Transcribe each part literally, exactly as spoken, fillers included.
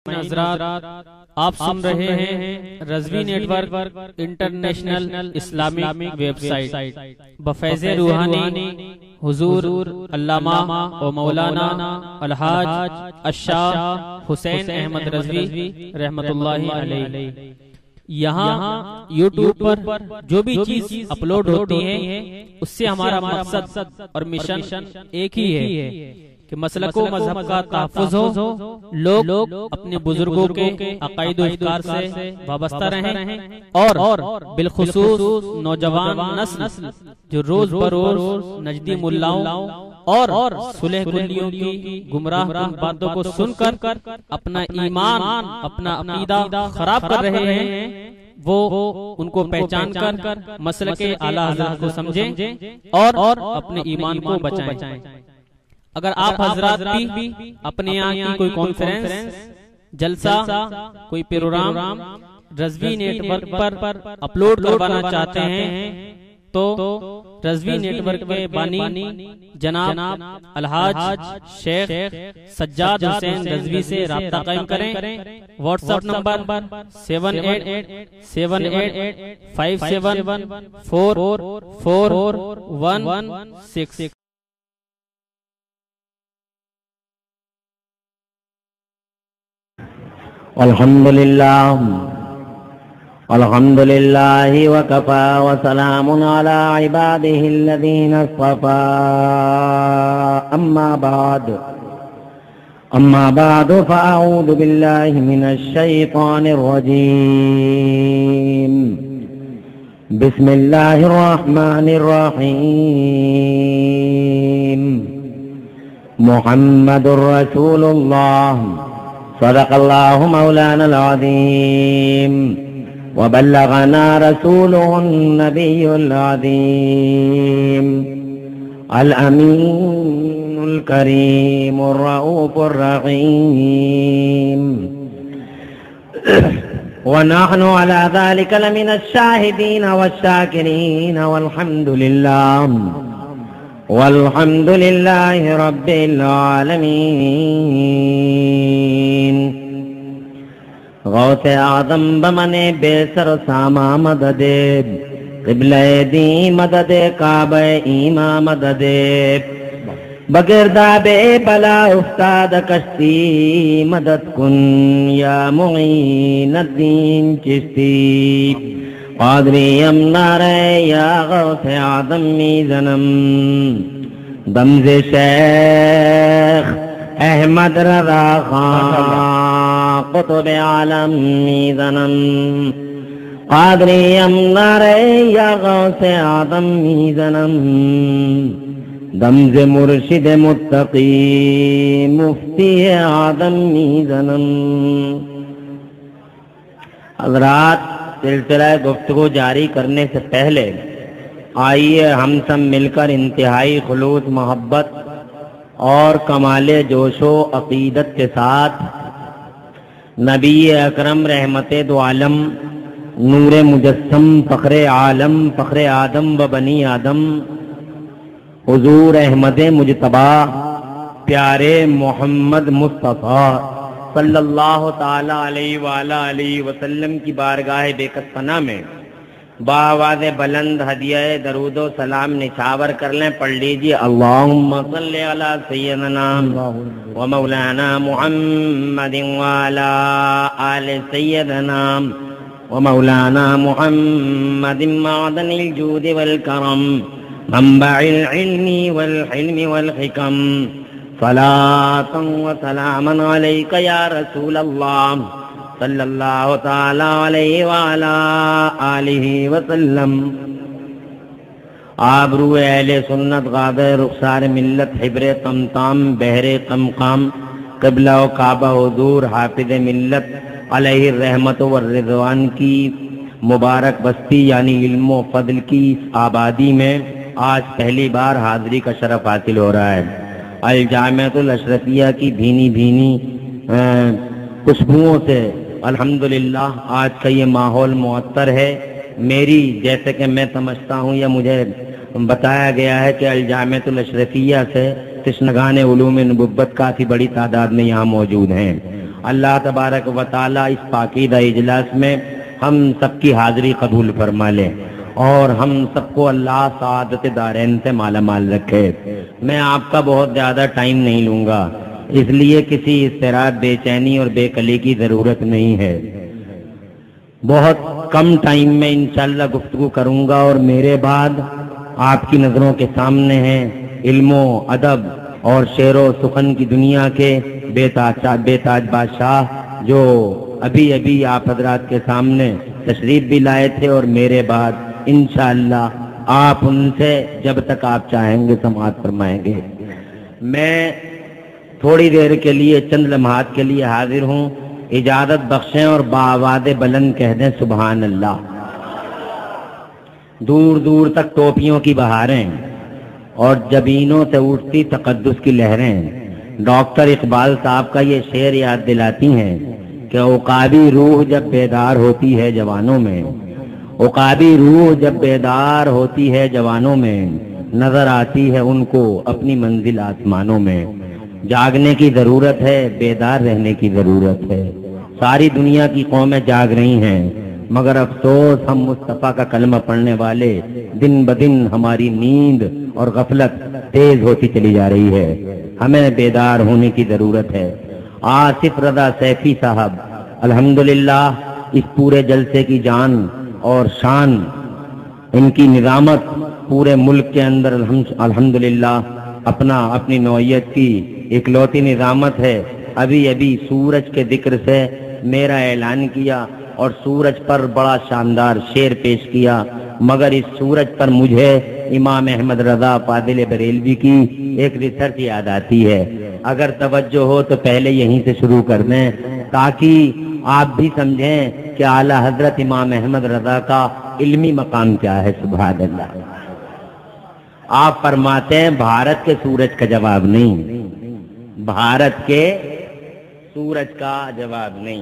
حضرات، آپ سن رہے ہیں Razvi network international Islamic website بفیض روحانی حضور علامہ و مولانا الحاج الشاہ حسین احمد رضوی رحمت اللہ علیہ۔ یہاں یوٹیوب پر جو بھی چیز اپلوڈ ہوتی ہے اس سے ہمارا مقصد اور مشن ایک ہی ہے کہ مسلک و مذہب کا تحفظ ہو، لوگ اپنے بزرگوں کے عقائد و افکار سے وابستہ رہیں، اور بالخصوص نوجوان نسل جو روز بروز نجدی ملاؤں اور صلح کلیوں کی گمراہ باتوں کو سن کر اپنا ایمان اپنا عقیدہ خراب کر رہے ہیں، وہ ان کو پہچان کر مسلک اعلیٰ حضرت کو سمجھیں اور اپنے ایمان کو بچائیں۔ اگر آپ حضرات بھی اپنے یہاں کی کوئی کانفرنس، جلسہ، کوئی پروگرام رضوی نیٹ ورک پر اپلوڈ کروانا چاہتے ہیں تو رضوی نیٹ ورک کے بانی جناب الحاج شیخ سجاد حسین رضوی سے رابطہ قائم کریں۔ WhatsApp number seven eight seven eight five seven four four one six. الحمد لله الحمد لله وكفى وسلام على عباده الذين اصطفى أما بعد أما بعد فأعوذ بالله من الشيطان الرجيم بسم الله الرحمن الرحيم محمد رسول الله صدق الله مولانا العظيم وبلغنا رسوله النبي العظيم الأمين الكريم الرؤوف الرحيم ونحن على ذلك لمن الشاهدين والشاكرين والحمد لله والحمد لله رب العالمين۔ غوث اعظم بمنے بے سر ساما مدد، قبلہ دی مدد، کعبہ ایما مدد، بگردہ بے بلا افتاد کشتی، مدد کن یا معین الدین چشتی، قادری امنار یا غوث اعظم میزنم، دمز شیخ احمد رضا خان قطب عالم میزنم، قادری امنار یا غوث اعظم میزنم، دمز مرشد متقی مفتی اعظم میزنم۔ حضرات، سلسلہ گفتگو جاری کرنے سے پہلے آئیے ہم سب مل کر انتہائی خلوص محبت اور کمال جوش و عقیدت کے ساتھ نبی اکرم رحمت دو عالم، نور مجسم، فخر عالم، فخر آدم و بنی آدم، حضور احمد مجتبی پیارے محمد مصطفیٰ صلی اللہ تعالی علیہ وآلہ علیہ وسلم کی بارگاہ بے کس پناہ میں بآواز بلند ہدیہ درود و سلام نچھاور کر لیں۔ پڑھ لیجیے اللہم صلی علی سیدنا و مولانا محمد وعلی آل سیدنا و مولانا محمد معدن الجود والکرم، منبع العلم والحلم والحکم، صلاة و سلاما علیک یا رسول اللہ صلی اللہ تعالی علیہ وعلا آلہ وسلم۔ آبرو اہل سنت، غادر رخسار ملت، حبر طمطام، بحر قمقام، قبلہ و کعبہ حضور حافظ ملت علیہ الرحمت والرضوان کی مبارک بستی یعنی علم و فضل کی اس آبادی میں آج پہلی بار حاضری کا شرف حاصل ہو رہا ہے۔ الجامعۃ الاشرفیہ کی بھینی بھینی خوشبوؤں سے الحمدللہ آج کا یہ ماحول معطر ہے۔ میری جیسے کہ میں سمجھتا ہوں یا مجھے بتایا گیا ہے کہ الجامعۃ الاشرفیہ سے تشنگان علوم نبوت کافی بڑی تعداد میں یہاں موجود ہیں، اللہ تبارک و تعالی اس پاکیزہ اجلاس میں ہم سب کی حاضری قبول فرما لے اور ہم سب کو اللہ سعادت دارین سے مالا مال رکھے۔ میں آپ کا بہت زیادہ ٹائم نہیں لوں گا، اس لیے کسی اضطراب، بے چینی اور بے قلی کی ضرورت نہیں ہے۔ بہت کم ٹائم میں انشاءاللہ گفتگو کروں گا اور میرے بعد آپ کی نظروں کے سامنے ہیں علم و ادب اور شعر و سخن کی دنیا کے بے تاج بے تاج بادشاہ جو ابھی ابھی آپ حضرات کے سامنے تشریف بھی لائے تھے، اور میرے بعد انشاءاللہ آپ ان سے جب تک آپ چاہیں گے سماعت فرمائیں گے۔ میں تھوڑی دیر کے لیے، چند لمحات کے لیے حاضر ہوں، اجازت بخشیں اور بآواز بلند کہہ دیں سبحان اللہ۔ دور دور تک ٹوپیوں کی بہاریں اور جبینوں سے اٹھتی تقدس کی لہریں ڈاکٹر اقبال صاحب کا یہ شعر یاد دلاتی ہیں کہ عقابی روح جب بیدار ہوتی ہے جوانوں میں، عقابی روح جب بیدار ہوتی ہے جوانوں میں، نظر آتی ہے ان کو اپنی منزل آسمانوں میں۔ جاگنے کی ضرورت ہے، بیدار رہنے کی ضرورت ہے۔ ساری دنیا کی قومیں جاگ رہی ہیں، مگر افسوس ہم مصطفیٰ کا کلمہ پڑھنے والے دن بدن ہماری نیند اور غفلت تیز ہوتی چلی جا رہی ہے۔ ہمیں بیدار ہونے کی ضرورت ہے۔ آصف رضا سیفی صاحب الحمدللہ اس پورے جلسے کی جان اور شان، ان کی نظامت پورے ملک کے اندر الحمدللہ اپنا اپنی نوعیت کی اکلوتی نظامت ہے۔ ابھی ابھی سورج کے ذکر سے میرا اعلان کیا اور سورج پر بڑا شاندار شعر پیش کیا، مگر اس سورج پر مجھے امام احمد رضا فاضل بریلوی کی ایک ریسرچ یاد آتی ہے۔ اگر توجہ ہو تو پہلے یہیں سے شروع کر دیں تاکہ آپ بھی سمجھیں کہ اعلیٰ حضرت امام احمد رضا کا علمی مقام کیا ہے۔ سبحان اللہ۔ آپ فرماتے ہیں بھارت کے سورج کا جواب نہیں، بھارت کے سورج کا جواب نہیں۔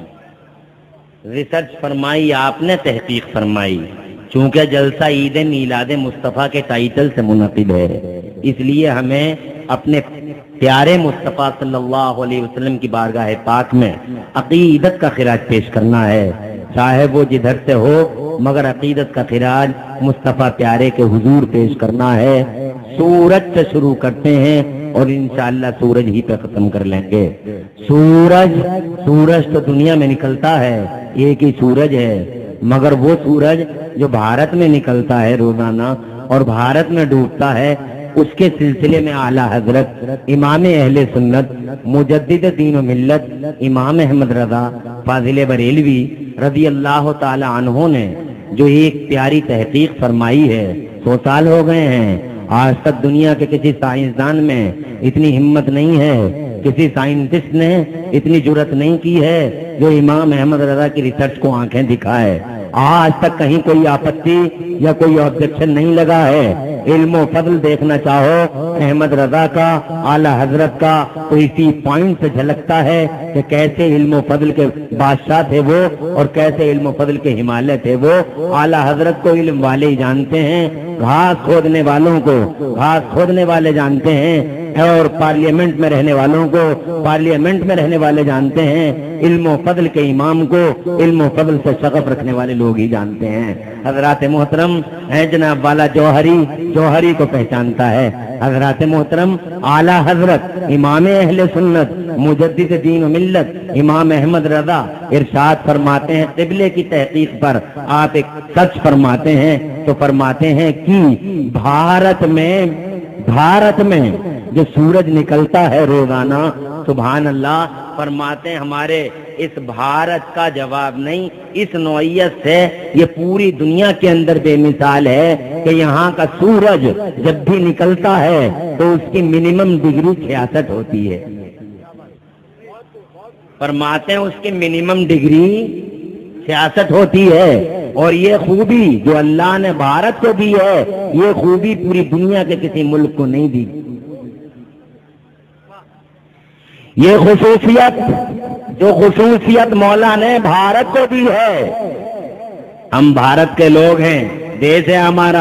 ریسرچ فرمائی آپ نے، تحقیق فرمائی، چونکہ جلسہ عید میلاد مصطفیٰ کے ٹائٹل سے منعقد ہے، اس لیے ہمیں اپنے پیارے مصطفیٰ صلی اللہ علیہ وسلم کی بارگاہ پاک میں عقیدت کا خراج پیش کرنا ہے، چاہے وہ جدھر سے ہو، مگر عقیدت کا خراج مصطفیٰ پیارے کے حضور پیش کرنا ہے۔ سورج سے شروع کرتے ہیں اور انشاءاللہ سورج ہی پہ ختم کر لیں گے۔ سورج سورج تو دنیا میں نکلتا ہے، ایک ہی سورج ہے، مگر وہ سورج جو بھارت میں نکلتا ہے روزانہ اور بھارت میں ڈوبتا ہے، اس کے سلسلے میں اعلیٰ حضرت امام اہل سنت مجدد دین و ملت امام احمد رضا فاضل بریلوی رضی اللہ تعالی عنہ نے جو ایک پیاری تحقیق فرمائی ہے، سو سال ہو گئے ہیں، آج تک دنیا کے کسی سائنسدان میں اتنی ہمت نہیں ہے، کسی سائنٹسٹ نے اتنی جرت نہیں کی ہے جو امام احمد رضا کی ریسرچ کو آنکھیں دکھائے۔ آج تک کہیں کوئی آپتی یا کوئی آبجیکشن نہیں لگا ہے۔ علم و فضل دیکھنا چاہو احمد رضا کا، اعلیٰ حضرت کا، تو اسی پوائنٹ سے جھلکتا ہے کہ کیسے علم و فضل کے بادشاہ تھے وہ اور کیسے علم و فضل کے ہمالیہ تھے وہ۔ اعلیٰ حضرت کو علم والے ہی جانتے ہیں، گھاس کھودنے والوں کو گھاس کھودنے والے جانتے ہیں، اور پارلیمنٹ میں رہنے والوں کو پارلیمنٹ میں رہنے والے جانتے ہیں، علم و فضل کے امام کو علم و فضل سے شغف رکھنے والے لوگ ہی جانتے ہیں۔ حضرات محترم ہے جناب والا جوہری جوہری کو پہچانتا ہے۔ حضرات محترم اعلیٰ حضرت امام اہل سنت مجدد دین و ملت امام احمد رضا ارشاد فرماتے ہیں، قبلے کی تحقیق پر آپ ایک سچ فرماتے ہیں تو فرماتے ہیں کہ بھارت میں بھارت میں جو سورج نکلتا ہے روزانہ، سبحان اللہ، فرماتے ہیں ہمارے اس بھارت کا جواب نہیں، اس نوعیت سے یہ پوری دنیا کے اندر بے مثال ہے کہ یہاں کا سورج جب بھی نکلتا ہے تو اس کی منیمم ڈگری چھیاسٹھ ہوتی ہے۔ فرماتے ہیں اس کی منیمم ڈگری چھیاسٹھ ہوتی ہے، اور یہ خوبی جو اللہ نے بھارت کو دی ہے، یہ خوبی پوری دنیا کے کسی ملک کو نہیں دی۔ یہ خصوصیت جو خصوصیت مولا نے بھارت کو دی ہے، ہم بھارت کے لوگ ہیں، دیش ہے ہمارا،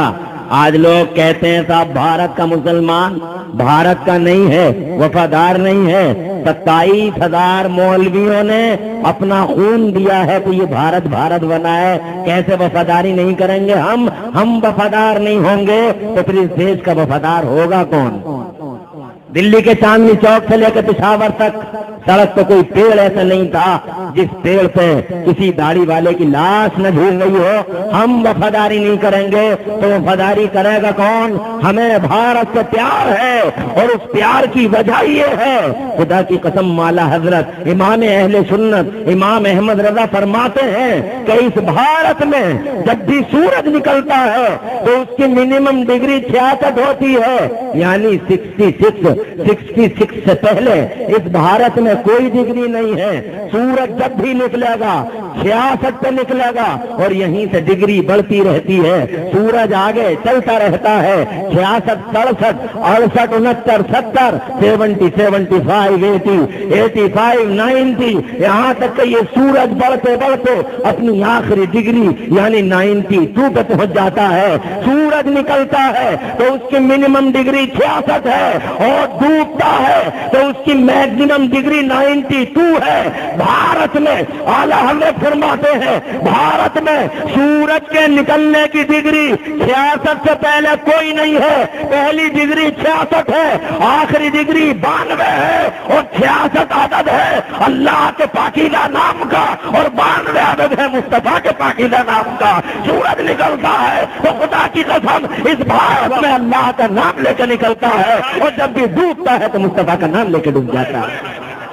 آج لوگ کہتے ہیں صاحب بھارت کا مسلمان بھارت کا نہیں ہے، وفادار نہیں ہے، ستائیس ہزار مولویوں نے اپنا خون دیا ہے تو یہ بھارت بھارت بنا ہے، کیسے وفاداری نہیں کریں گے ہم ہم وفادار نہیں ہوں گے تو پھر اس دیش کا وفادار ہوگا کون؟ دلی کے چاندنی چوک سے لے کے پشاور تک سڑک پہ کوئی پیڑ ایسا نہیں تھا جس پیڑ پہ کسی داڑھی والے کی لاش نہ جھول رہی ہو۔ ہم وفاداری نہیں کریں گے تو وفاداری کرے گا کون؟ ہمیں بھارت سے پیار ہے اور اس پیار کی وجہ یہ ہے، خدا کی قسم مولا حضرت امام اہل سنت امام احمد رضا فرماتے ہیں کہ اس بھارت میں جب بھی سورج نکلتا ہے تو اس کی منیمم ڈگری چھیاسٹھ ہوتی ہے، یعنی سکسٹی سکس سکسٹی سکس سے پہلے اس بھارت میں کوئی ڈگری نہیں ہے۔ سورج جب بھی نکلے گا چھیاسٹھ پہ نکلے گا اور یہیں سے ڈگری بڑھتی رہتی ہے، سورج آگے چلتا رہتا ہے، چھیاسٹھ سڑسٹھ اڑسٹھ انہتر ستر seventy seventy five eighty eighty five ninety یہاں تک کہ یہ سورج بڑھتے بڑھتے اپنی آخری ڈگری یعنی نائنٹی ٹو پہ پہنچ جاتا ہے۔ سورج نکلتا ہے تو اس کی منیمم ڈگری چھیاسٹھ ہے اور ڈوبتا ہے تو اس کی میکسیمم ڈگری نائنٹی ٹو ہے۔ بھارت میں اعلیٰ حضرت فرماتے ہیں بھارت میں سورج کے نکلنے کی ڈگری چھیاسٹھ سے پہلے کوئی نہیں ہے، پہلی ڈگری چھیاسٹھ ہے، آخری ڈگری بانوے ہے اور چھیاسٹھ عدد ہے اللہ کے پاکیزہ نام کا اور بانوے عدد ہے مصطفیٰ کے پاکیزہ نام کا۔ سورج نکلتا ہے تو خدا کی قسم اس بھارت میں اللہ کا نام لے کے نکلتا ہے اور جب بھی ڈوبتا ہے تو مصطفیٰ کا نام لے کے ڈوب جاتا ہے۔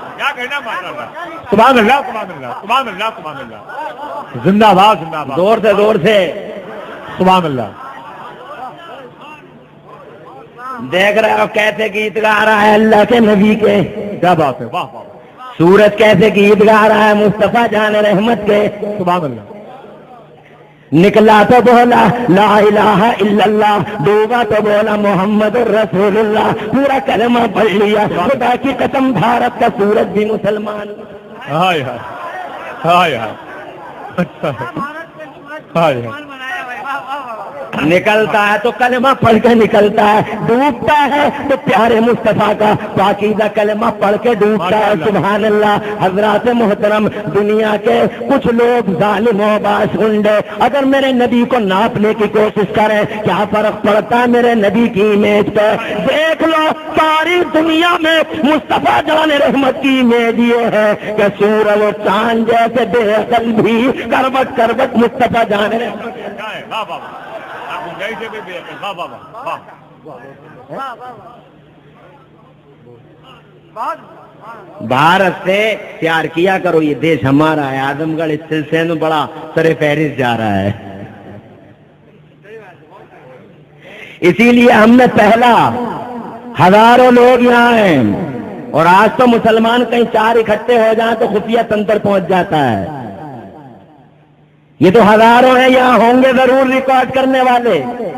سبحان اللہ سبحان اللہ سبحان اللہ سبحان اللہ زندہ باد زندہ باد دور سے دور سے سبحان اللہ۔ دیکھ رہے ہو کیسے گیت گا رہا ہے اللہ کے نبی کے، کیا بات ہے، واہ واہ سورج کیسے گیت گا رہا ہے مصطفیٰ جان رحمت کے۔ سبحان اللہ۔ نکلا تو بولا لا الہ الا اللہ، ڈوبا تو بولا محمد رسول اللہ، پورا کلمہ پڑھ لیا۔ خدا کی قسم بھارت کا سورج بھی مسلمان، ہائے ہائے ہائے ہائے اچھا ہائے ہائے نکلتا ہے تو کلمہ پڑھ کے نکلتا ہے، ڈوبتا ہے تو پیارے مصطفیٰ کا پاکیزہ کلمہ پڑھ کے ڈوبتا ہے۔ سبحان اللہ۔ حضرات محترم، دنیا کے کچھ لوگ ظالم و باشندے اگر میرے نبی کو ناپنے کی کوشش کریں کیا فرق پڑتا ہے میرے نبی کی امیج پہ؟ دیکھ لو ساری دنیا میں مصطفیٰ جان رحمت کی امیج یہ ہے کہ سورج و چاند جیسے بے عقل بھی کروٹ کروٹ مصطفیٰ جان رحمت۔ بھارت سے پیار کیا کرو، یہ دیش ہمارا ہے۔ اعظم گڑھ اس سلسلے میں بڑا سر فہرست جا رہا ہے، اسی لیے ہم نے پہلا ہزاروں لوگ یہاں ہیں اور آج تو مسلمان کہیں چار اکٹھے ہو جائیں تو خفیہ تنتر پہنچ جاتا ہے۔ یہ تو ہزاروں ہیں، یہاں ہوں گے ضرور ریکارڈ کرنے والے۔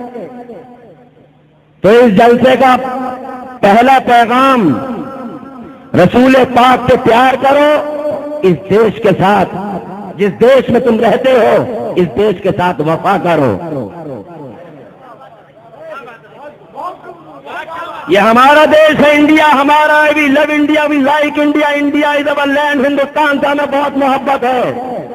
تو اس جلسے کا پہلا پیغام رسول پاک سے پیار کرو، اس دیش کے ساتھ جس دیش میں تم رہتے ہو اس دیش کے ساتھ وفا کرو۔ یہ ہمارا دیش ہے، انڈیا ہمارا ہے، we love India, we like India, India is over land, Hindustan سے ہمیں بہت محبت ہے۔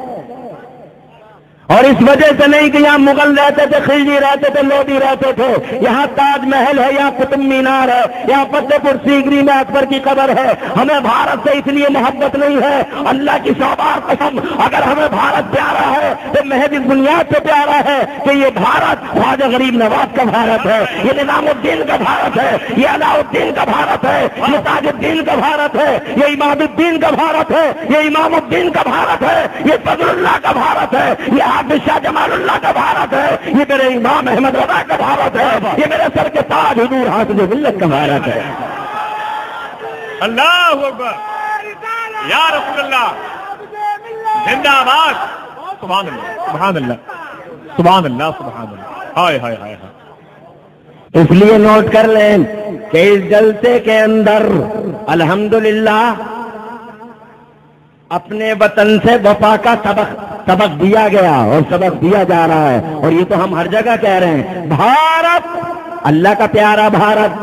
اور اس وجہ سے نہیں کہ یہاں مغل رہتے تھے، خلجی رہتے تھے، لودھی رہتے تھے، یہاں تاج محل ہے، یہاں قطب مینار ہے، یہاں فتح پور سیکری میں اکبر کی قبر ہے۔ ہمیں بھارت سے اس لیے محبت نہیں ہے، اللہ کی سو بار قسم اگر ہمیں بھارت پیارا ہے تو محض اس بنیاد سے پیارا ہے کہ یہ بھارت خواجہ غریب نواز کا بھارت ہے، یہ نظام الدین کا بھارت ہے، یہ علاء الدین کا بھارت ہے، یہ تاج الدین کا بھارت ہے، یہ امام الدین کا بھارت ہے، یہ امام الدین کا بھارت ہے، یہ فضل اللہ کا بھارت ہے، یہ شاہ جمال اللہ کا بھارت ہے، یہ میرے امام احمد رضا کا بھارت ہے، یہ میرے سر کے تاج حضور حافظ ملت کا بھارت ہے۔ اللہ اکبر، یا رسول اللہ، زندہ باد، سبحان اللہ سبحان اللہ سبحان اللہ سبحان اللہ، ہائے ہائے ہائے ہائے۔ اس لیے نوٹ کر لیں کہ اس جلسے کے اندر الحمدللہ اپنے وطن سے وفا کا سبق سبق دیا گیا اور سبق دیا جا رہا ہے، اور یہ تو ہم ہر جگہ کہہ رہے ہیں، بھارت، اللہ کا پیارا بھارت،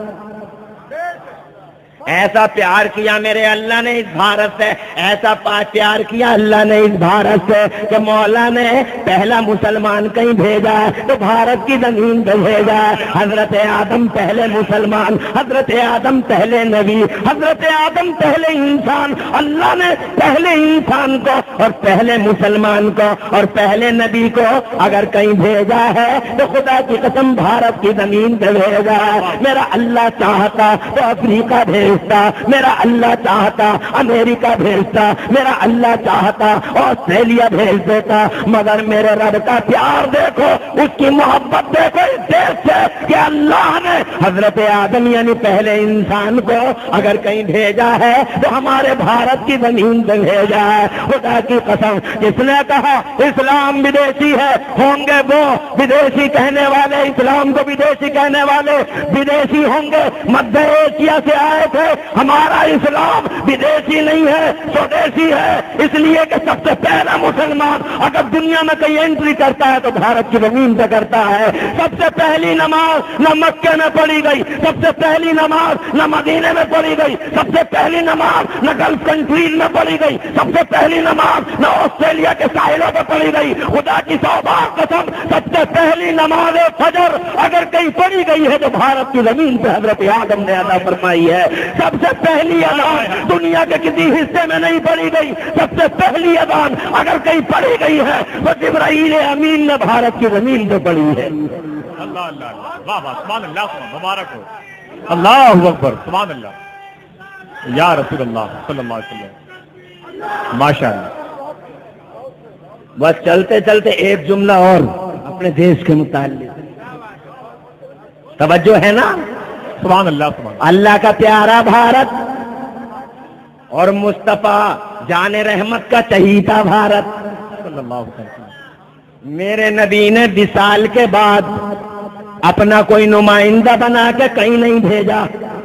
ایسا پیار کیا میرے اللہ نے اس بھارت سے، ایسا پیار کیا اللہ نے اس بھارت سے کہ مولا نے پہلا مسلمان کہیں بھیجا ہے تو بھارت کی زمین پہ بھیجا ہے۔ حضرت آدم پہلے مسلمان، حضرت آدم پہلے نبی، حضرت آدم پہلے انسان، اللہ نے پہلے انسان کو اور پہلے مسلمان کو اور پہلے نبی کو اگر کہیں بھیجا ہے تو خدا کی قسم بھارت کی زمین پہ بھیجا ہے۔ میرا اللہ چاہتا تو افریقہ بھیج، میرا اللہ چاہتا امریکہ بھیجتا، میرا اللہ چاہتا آسٹریلیا بھیج دیتا، مگر میرے رب کا پیار دیکھو، اس کی محبت دیکھو اس دیش سے کہ اللہ نے حضرت آدم یعنی پہلے انسان کو اگر کہیں بھیجا ہے تو ہمارے بھارت کی زمین پہ بھیجا ہے۔ خدا کی قسم، جس نے کہا اسلام بدیشی ہے، ہوں گے وہ بدیشی کہنے والے، اسلام کو بدیشی کہنے والے بدیشی ہوں گے، مدھیہ ایشیا سے آئے تھے۔ ہمارا اسلام بدیشی نہیں ہے، سودیشی ہے، اس لیے کہ سب سے پہلا مسلمان اگر دنیا میں کہیں انٹری کرتا ہے تو بھارت کی زمین پہ کرتا ہے۔ سب سے پہلی نماز نہ مکے میں پڑھی گئی، سب سے پہلی نماز نہ مدینے میں پڑھی گئی، سب سے پہلی نماز نہ گلف کنٹریز میں پڑھی گئی، سب سے پہلی نماز نہ آسٹریلیا کے ساحلوں پہ پڑھی گئی۔ خدا کی سو بار قسم، سب سے پہلی نماز فجر اگر کہیں پڑھی گئی ہے تو بھارت کی زمین پہ حضرت آدم نے ادا فرمائی ہے۔ سب سے پہلی اذان دنیا کے کسی حصے میں نہیں پڑھی گئی، سب سے پہلی اذان اگر کہیں پڑھی گئی ہے تو جبرائیل امین نے بھارت کی زمین پہ پڑھی ہے۔ اللہ اللہ واہ واہ، سبحان اللہ، مبارک ہو، اللہ اکبر، سبحان اللہ، یا رسول اللہ صلی اللہ علیہ وسلم، ماشاء اللہ۔ بس چلتے چلتے ایک جملہ اور اپنے دیش کے متعلق، توجہ ہے نا؟ سبحان اللہ، سبحان اللہ کا پیارا بھارت اور مصطفیٰ جان رحمت کا چہیتا بھارت صلی اللہ علیہ وسلم۔ میرے نبی نے وصال کے بعد اپنا کوئی نمائندہ بنا کے کہیں نہیں بھیجا،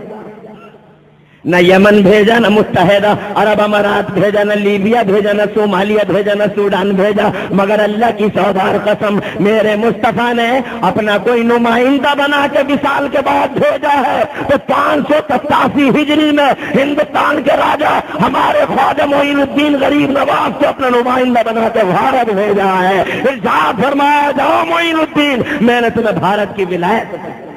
نہ یمن بھیجا، نہ متحدہ عرب امارات بھیجا، نہ لیبیا بھیجا، نہ صومالیہ بھیجا، نہ سوڈان بھیجا، مگر اللہ کی سو بار قسم میرے مصطفیٰ نے اپنا کوئی نمائندہ بنا کے وصال کے بعد بھیجا ہے۔ تو پانچ سو ستاسی ہجری میں ہندوستان کے راجا ہمارے خواجہ معین الدین غریب نواز کو اپنا نمائندہ بنا کے بھارت بھیجا ہے۔ ارشاد فرمایا، جاؤ معین الدین، میں نے تمہیں بھارت کی ولایت۔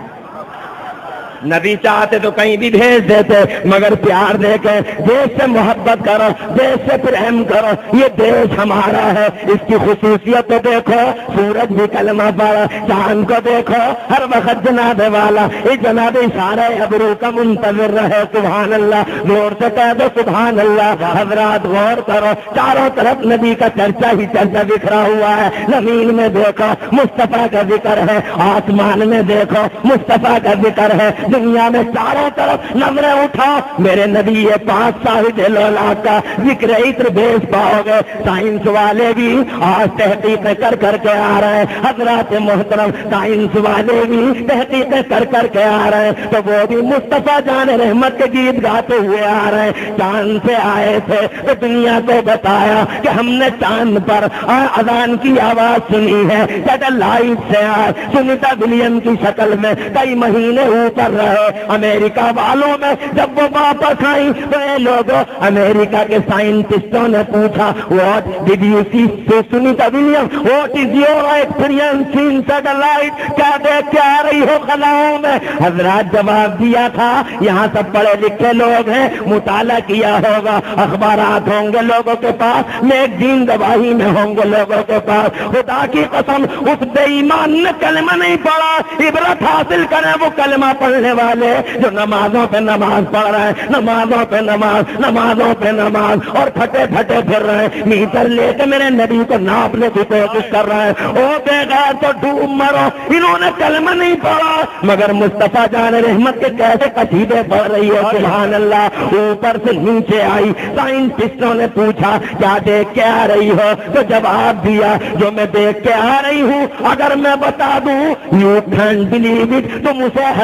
نبی چاہتے تو کہیں بھی بھیج دیتے، مگر پیار دے کے دیش سے محبت کرو، دیش سے پریم کرو، یہ دیش ہمارا ہے۔ اس کی خصوصیت تو دیکھو، سورج بھی کلمہ پڑھا، چاند کو دیکھو ہر وقت جناب والا، یہ جناب اشارہ ابرو کا منتظر رہے۔ سبحان اللہ، زور سے کہہ دو سبحان اللہ۔ حضرات غور کرو، چاروں طرف نبی کا چرچا ہی چرچا بکھرا ہوا ہے۔ زمین میں دیکھو مصطفیٰ کا ذکر ہے، آسمان میں دیکھو مصطفیٰ کا ذکر ہے، دنیا میں چاروں طرف نظریں اٹھا میرے نبی یہ پانچ صاحب لولا کا ذکر عطر بیچ پاؤ گے۔ سائنس والے بھی آج تحقیقیں کر کر کے آ رہے ہیں، حضرات محترم سائنس والے بھی تحقیقیں کر کر کے آ رہے ہیں، تو وہ بھی مصطفیٰ جان رحمت کے گیت گاتے ہوئے آ رہے ہیں۔ چاند سے آئے تھے تو دنیا کو بتایا کہ ہم نے چاند پر اذان کی آواز سنی ہے، سیٹلائٹ سے آئے سنیتا ولیم کی شکل میں کئی مہینے اوپر رہے۔ امریکہ والوں میں جب وہ واپس آئی تو یہ لوگوں امریکہ کے سائنٹسٹوں نے پوچھا، what did you see Sunita William, what is your experience in satellite, کیا دیکھ کے آ رہی ہو خلاؤں میں؟ حضرات جواب دیا تھا، یہاں سب پڑھے لکھے لوگ ہیں، مطالعہ کیا ہوگا، اخبارات ہوں گے لوگوں کے پاس، میگزین گواہی میں ہوں گے لوگوں کے پاس۔ خدا کی قسم اس بے ایمان نے کلمہ نہیں پڑھا، عبرت حاصل کریں وہ کلمہ پڑھنے والے جو نمازوں پہ نماز پڑھ رہے ہیں، نمازوں پہ نماز، نمازوں پہ نماز، اور پھٹے پھٹے پھر رہے ہیں، میٹر لے کے میرے نبی کو ناپنے کی کوشش کر رہے ہیں۔ او بے غیر تو ڈوب مرو، انہوں نے کلمہ نہیں پڑھا، مگر مصطفیٰ جان رحمت کے کیسے قصیدے پڑھ رہی ہے، سبحان اللہ۔ اوپر سے نیچے آئی، سائنٹسٹوں نے پوچھا کیا دیکھ کے آ رہی ہو، تو جواب دیا جو میں دیکھ کے آ رہی ہوں اگر میں بتا دوں یو کین بلیو اٹ، تم اسے ہضم نہیں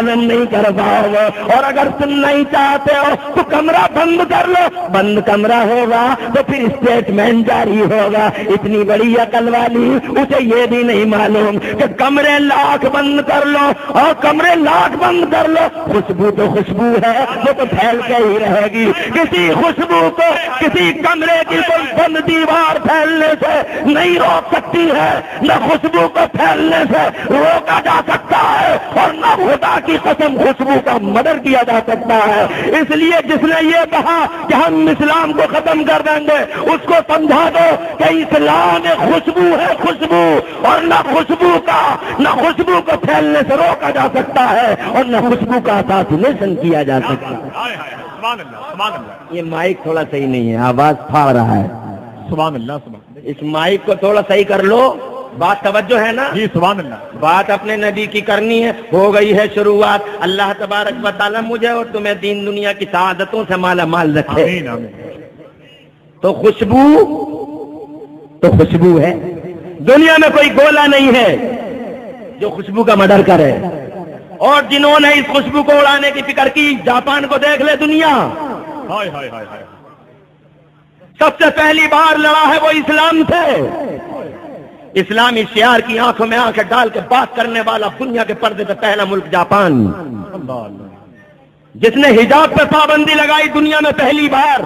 کر پاؤ گے. اور اگر سننا ہی چاہتے ہو تو کمرہ بند کر لو. بند کمرہ ہوگا تو پھر اسٹیٹمنٹ جاری ہوگا. اتنی بڑی عقل والی اسے یہ بھی نہیں معلوم کہ کمرے لاکھ بند کر لو اور کمرے لاکھ بند کر لو, خوشبو تو خوشبو ہے, وہ تو پھیل کے ہی رہے گی. کسی خوشبو کو کسی کمرے کی کوئی بند دیوار پھیلنے سے نہیں روک سکتی ہے, نہ خوشبو کو پھیلنے سے روکا جا سکتا ہے, اور نہ خدا کی قسم خوشبو کا مدر کیا جا سکتا ہے. اس لیے جس نے یہ کہا کہ ہم اسلام کو ختم کر دیں گے, اس کو سمجھا دو کہ اسلام ایک خوشبو ہے, خوشبو, اور نہ خوشبو کا نہ خوشبو کو پھیلنے سے روکا جا سکتا ہے, اور نہ خوشبو کا اساسینیشن کیا جا سکتا ہے. سبحان اللہ, سبحان اللہ. یہ مائک تھوڑا صحیح نہیں ہے, آواز پھاڑ رہا ہے. سبحان اللہ, سبحان اللہ. اس مائک کو تھوڑا صحیح کر لو. بات توجہ ہے نا جی, سبحان اللہ. بات اپنے نبی کی کرنی ہے. ہو گئی ہے شروعات. اللہ تبارک و تعالیٰ مجھے اور تمہیں دین دنیا کی سعادتوں سے مالا مال رکھے. آمین, آمین. تو خوشبو تو خوشبو ہے. دنیا میں کوئی گولا نہیں ہے جو خوشبو کا مڈر کرے, اور جنہوں نے اس خوشبو کو اڑانے کی فکر کی, جاپان کو دیکھ لے دنیا, ہائے ہائے ہائے ہائے. سب سے پہلی بار لڑا ہے وہ اسلام سے. اسلامی شعار کی آنکھوں میں آنکھیں ڈال کے بات کرنے والا دنیا کے پردے پہ پہلا ملک جاپان, اللہ اللہ. جس نے حجاب پہ پابندی لگائی دنیا میں پہلی بار.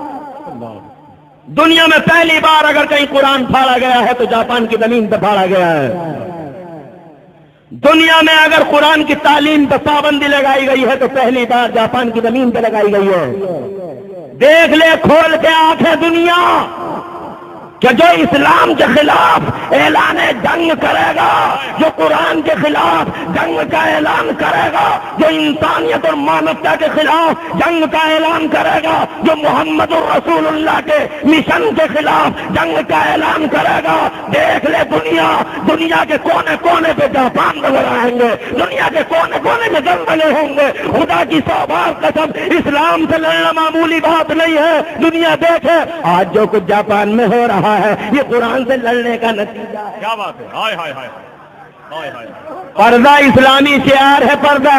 دنیا میں پہلی بار اگر کہیں قرآن پھاڑا گیا ہے تو جاپان کی زمین پہ پھاڑا گیا ہے. دنیا میں اگر قرآن کی تعلیم پہ پابندی لگائی گئی ہے تو پہلی بار جاپان کی زمین پہ لگائی گئی ہے. دیکھ لے کھول کے آنکھیں دنیا کہ جو اسلام کے خلاف اعلان جنگ کرے گا, جو قرآن کے خلاف جنگ کا اعلان کرے گا, جو انسانیت اور مانوتا کے خلاف جنگ کا اعلان کرے گا, جو محمد الرسول اللہ کے مشن کے خلاف جنگ کا اعلان کرے گا, دیکھ لے دنیا دنیا کے کونے کونے پہ جاپان نظر آئیں گے, دنیا کے کونے کونے میں زلزلے ہوں گے. خدا کی سو بار قسم, اسلام سے لڑنا معمولی بات نہیں ہے. دنیا دیکھے آج جو کچھ جاپان میں ہو رہا ہے, یہ قرآن سے لڑنے کا نتیجہ ہے. کیا بات ہے, ہائے ہائے ہائے ہائے ہائے. پردہ اسلامی شعار ہے. پردہ,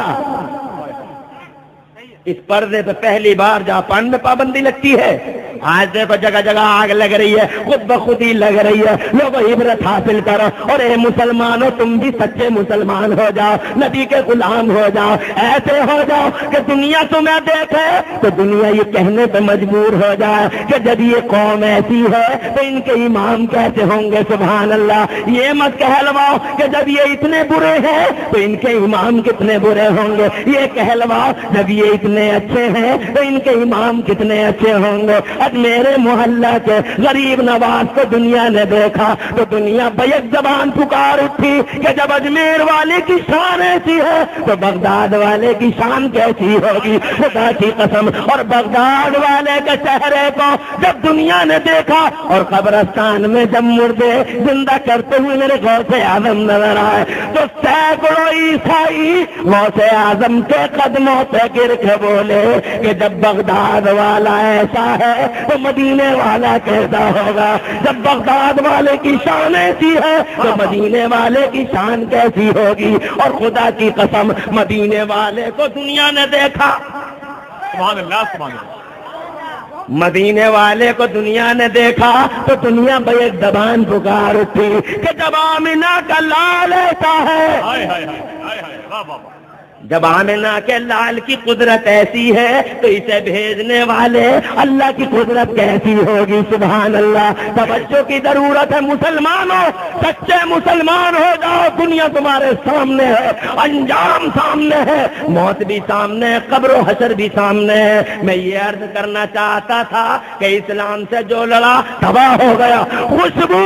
اس پردے پہ پہلی بار جاپان میں پابندی لگتی ہے. آج دیکھو جگہ جگہ آگ لگ رہی ہے, خود بخود ہی لگ رہی ہے. لوگوں عبرت حاصل کرو, اور اے مسلمانوں تم بھی سچے مسلمان ہو جاؤ, نبی کے غلام ہو جاؤ. ایسے ہو جاؤ کہ دنیا تمہیں دیکھے تو دنیا یہ کہنے پہ مجبور ہو جائے کہ جب یہ قوم ایسی ہے تو ان کے امام کیسے ہوں گے. سبحان اللہ. یہ مت کہلواؤ کہ جب یہ اتنے برے ہیں تو ان کے امام کتنے برے ہوں گے. یہ کہلواؤ جب یہ اتنے اچھے ہیں تو ان کے امام کتنے اچھے ہوں گے. میرے محلہ کے غریب نواز کو دنیا نے دیکھا تو دنیا بیک زبان پکار اٹھی کہ جب اجمیر والے کی شان ایسی ہے تو بغداد والے کی شان کیسی ہوگی. خدا کی قسم. اور بغداد والے کے چہرے کو جب دنیا نے دیکھا اور قبرستان میں جب مردے زندہ کرتے ہوئے میرے غوث اعظم نظر آئے تو سینکڑوں عیسائی غوث اعظم کے قدموں پہ گر کے بولے کہ جب بغداد والا ایسا ہے تو مدینے والا کیسا ہوگا. جب بغداد والے کی شان ایسی ہے تو مدینے والے کی شان کیسی ہوگی. اور خدا کی قسم مدینے والے کو دنیا نے دیکھا. سبحان اللہ, سبحان اللہ. مدینے والے کو دنیا نے دیکھا تو دنیا بیک زبان پکار اٹھی کہ جب آمنہ کا لال ایسا ہے, ہائے ہائے ہائے ہائے, واہ واہ واہ. جب آمنہ کے لال کی قدرت ایسی ہے تو اسے بھیجنے والے اللہ کی قدرت کیسی ہوگی. سبحان اللہ. توجہ کی ضرورت ہے مسلمانوں, سچے مسلمان ہو جاؤ. دنیا تمہارے سامنے ہے, انجام سامنے ہے, موت بھی سامنے ہے, قبر و حشر بھی سامنے ہے. میں یہ عرض کرنا چاہتا تھا کہ اسلام سے جو لڑا تباہ ہو گیا. خوشبو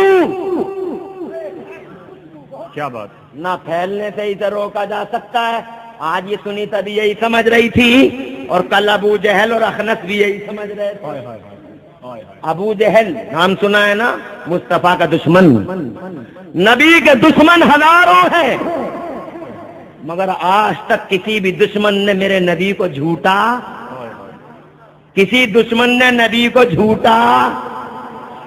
کیا بات, نہ پھیلنے سے اسے روکا جا سکتا ہے. آج یہ سنی تبھی یہی سمجھ رہی تھی, اور کل ابو جہل اور اخنس بھی یہی سمجھ رہے تھے. ابو جہل نام سنا ہے نا, مصطفیٰ کا دشمن. نبی کے دشمن ہزاروں ہیں, مگر آج تک کسی بھی دشمن نے میرے نبی کو جھوٹا, کسی دشمن نے نبی کو جھوٹا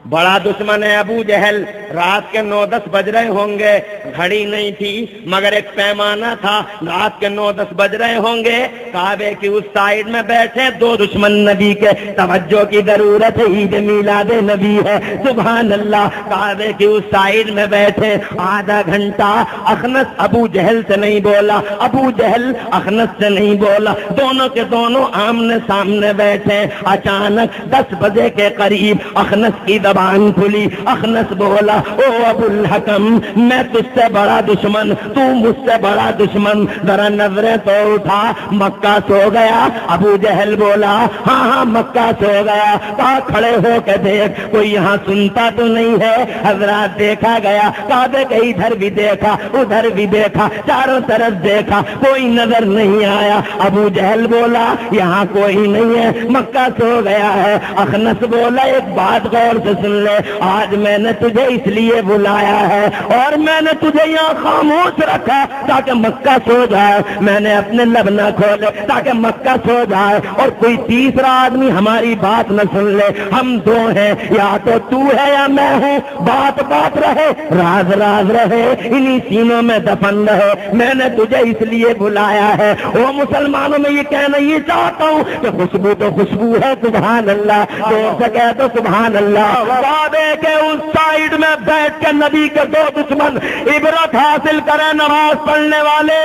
बड़ा दुश्मन है अबू जहल। रात के नौ दस बज रहे होंगे, घड़ी नहीं थी मगर एक पैमाना था, रात के नौ दस बज रहे होंगे। काबे की उस साइड में बैठे दो दुश्मन नबी के, तवज्जो की जरूरत है, ईद मिलाद नबी है, सुभान अल्लाह। काबे की उस साइड में बैठे आधा घंटा अखनस अबू जहल से नहीं बोला, अबू जहल अखनस से नहीं बोला, दोनों के दोनों आमने सामने बैठे। अचानक दस बजे के करीब अखनस की जबान खुली, अखनस बोला, ओ अबुल हकम, मैं तुझसे बड़ा दुश्मन, तू मुझसे बड़ा दुश्मन, जरा नजरें तो उठा, मक्का सो गया। अबू जहल बोला, हाँ हाँ मक्का सो गया। कहा खड़े हो के देख, कोई यहाँ सुनता तो नहीं है। हजरात देखा गया, काबे के इधर भी देखा, उधर भी देखा, चारों तरफ देखा, कोई नजर नहीं आया। अबू जहल बोला, यहाँ कोई नहीं है, मक्का सो गया है। अखनस बोला, एक बात गौर से सुन ले, आज मैंने तुझे इसलिए बुलाया है और मैंने तुझे यहाँ खामोश रखा ताकि मक्का सो जाए, मैंने अपने लब न खोले ताकि मक्का सो जाए और कोई तीसरा आदमी हमारी बात न सुन ले। हम दो हैं, या तो तू है या मैं हूँ, बात बात रहे, राज राज रहे, इन्हीं सीनों में दफन रहे। मैंने तुझे इसलिए बुलाया है। वो मुसलमानों में ये कहना ये चाहता हूँ कि खुशबू तो खुशबू है, सुभान अल्लाह, जोर से कह तो सुभान अल्लाह। काबे के उस साइड में बैठ के नबी के दो दुश्मन इबरत हासिल करें, नमाज पढ़ने वाले।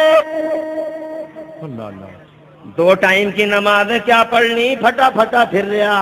दो टाइम की नमाजें क्या पढ़नी, फटा फटा फिर रहा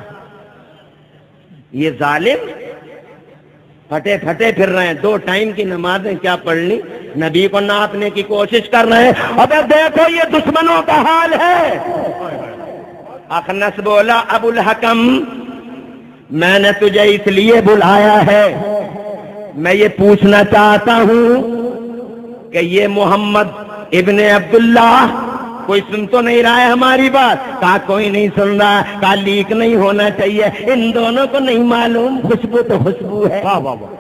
ये जालिम, फटे फटे फिर रहे हैं। दो टाइम की नमाजें क्या पढ़नी, नबी को नापने की कोशिश कर रहे हैं। अबे देखो ये दुश्मनों का हाल है। अखनस बोला, अबुल हकम, मैंने तुझे इसलिए बुलाया है, मैं ये पूछना चाहता हूं कि ये मोहम्मद इब्ने अब्दुल्ला, कोई सुन तो नहीं रहा है हमारी बात? कहा कोई नहीं सुन रहा, कहा लीक नहीं होना चाहिए, इन दोनों को नहीं मालूम, खुशबू तो खुशबू है, वाह वाह वाह,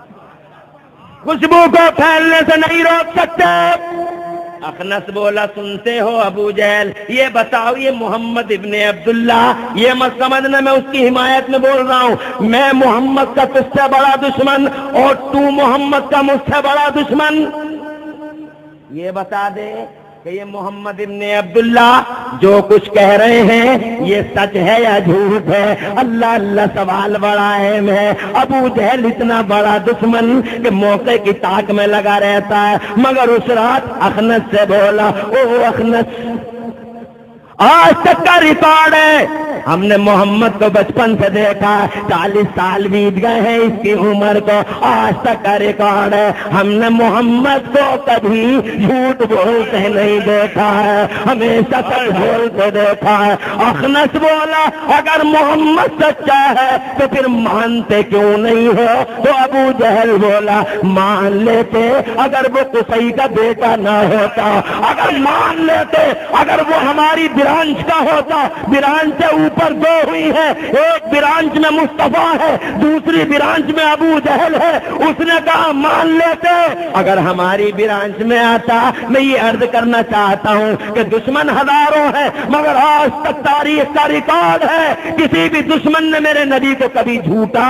खुशबू को फैलने से नहीं रोक सकते। अखनस बोला, सुनते हो अबू जहल, ये बताओ ये मोहम्मद इब्ने अब्दुल्ला, ये मत समझना मैं उसकी हिमायत में बोल रहा हूं, मैं मोहम्मद का तुझसे बड़ा दुश्मन और तू मोहम्मद का मुझसे बड़ा दुश्मन। ये बता दे कि ये मोहम्मद इब्ने अब्दुल्ला जो कुछ कह रहे हैं ये सच है या झूठ है? अल्लाह अल्लाह, सवाल बड़ा अहम है। अबू जहल इतना बड़ा दुश्मन कि मौके की ताक में लगा रहता है, मगर उस रात अखनस से बोला, ओ अखनस, आज तक का रिकॉर्ड है, हमने मोहम्मद को बचपन से देखा, चालीस साल बीत गए हैं इसकी उम्र को, आज तक का रिकॉर्ड है, हमने मोहम्मद को कभी झूठ बोलते नहीं देखा है, हमेशा सच बोलते देखा है। अखनस बोला, अगर मोहम्मद सच्चा है तो फिर मानते क्यों नहीं हो? तो अबू जहल बोला, मान लेते अगर वो कुसई का बेटा ना होता, अगर मान लेते अगर वो हमारी बिरांच का होता, बिरांच से ऊपर दो हुई है, एक बिरांच में मुस्तफा है, दूसरी बिरांच में अबू जहल है। उसने कहा मान लेते अगर हमारी बिरांच में आता। मैं ये अर्ज करना चाहता हूं कि दुश्मन हजारों है, मगर आज तक तारीख का रिकॉर्ड है, किसी भी दुश्मन ने मेरे नबी को कभी झूठा,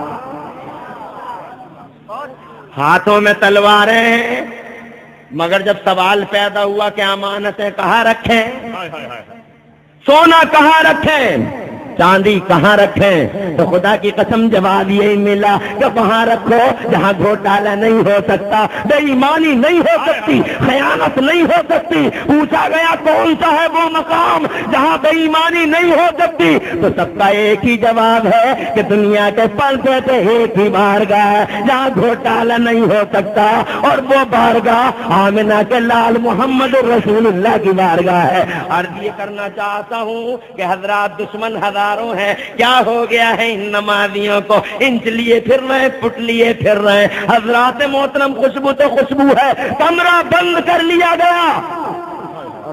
हाथों में तलवारें हैं, मगर जब सवाल पैदा हुआ कि अमानतें कहाँ रखें, सोना कहाँ रखें, चांदी कहाँ रखें, तो खुदा की कसम जवाब यही मिला कि वहां रखो जहां घोटाला नहीं हो सकता, बेईमानी नहीं हो सकती, खयानत नहीं हो सकती। पूछा गया कौन सा है वो मकाम जहां बेईमानी नहीं हो सकती, तो सबका एक ही जवाब है कि दुनिया के पर्दे पे एक ही बारगाह है जहां घोटाला नहीं हो सकता, और वो बारगाह आमिना के लाल मोहम्मद रसूलुल्लाह की बारगाह है। अर्ज ये करना चाहता हूँ कि हजरात दुश्मन हजार है, क्या हो गया है इन नमाजियों को, इंच लिए फिर रहे, फुट लिए फिर रहे। हजरात मोहतरम, खुशबू तो खुशबू है, कमरा बंद कर लिया गया और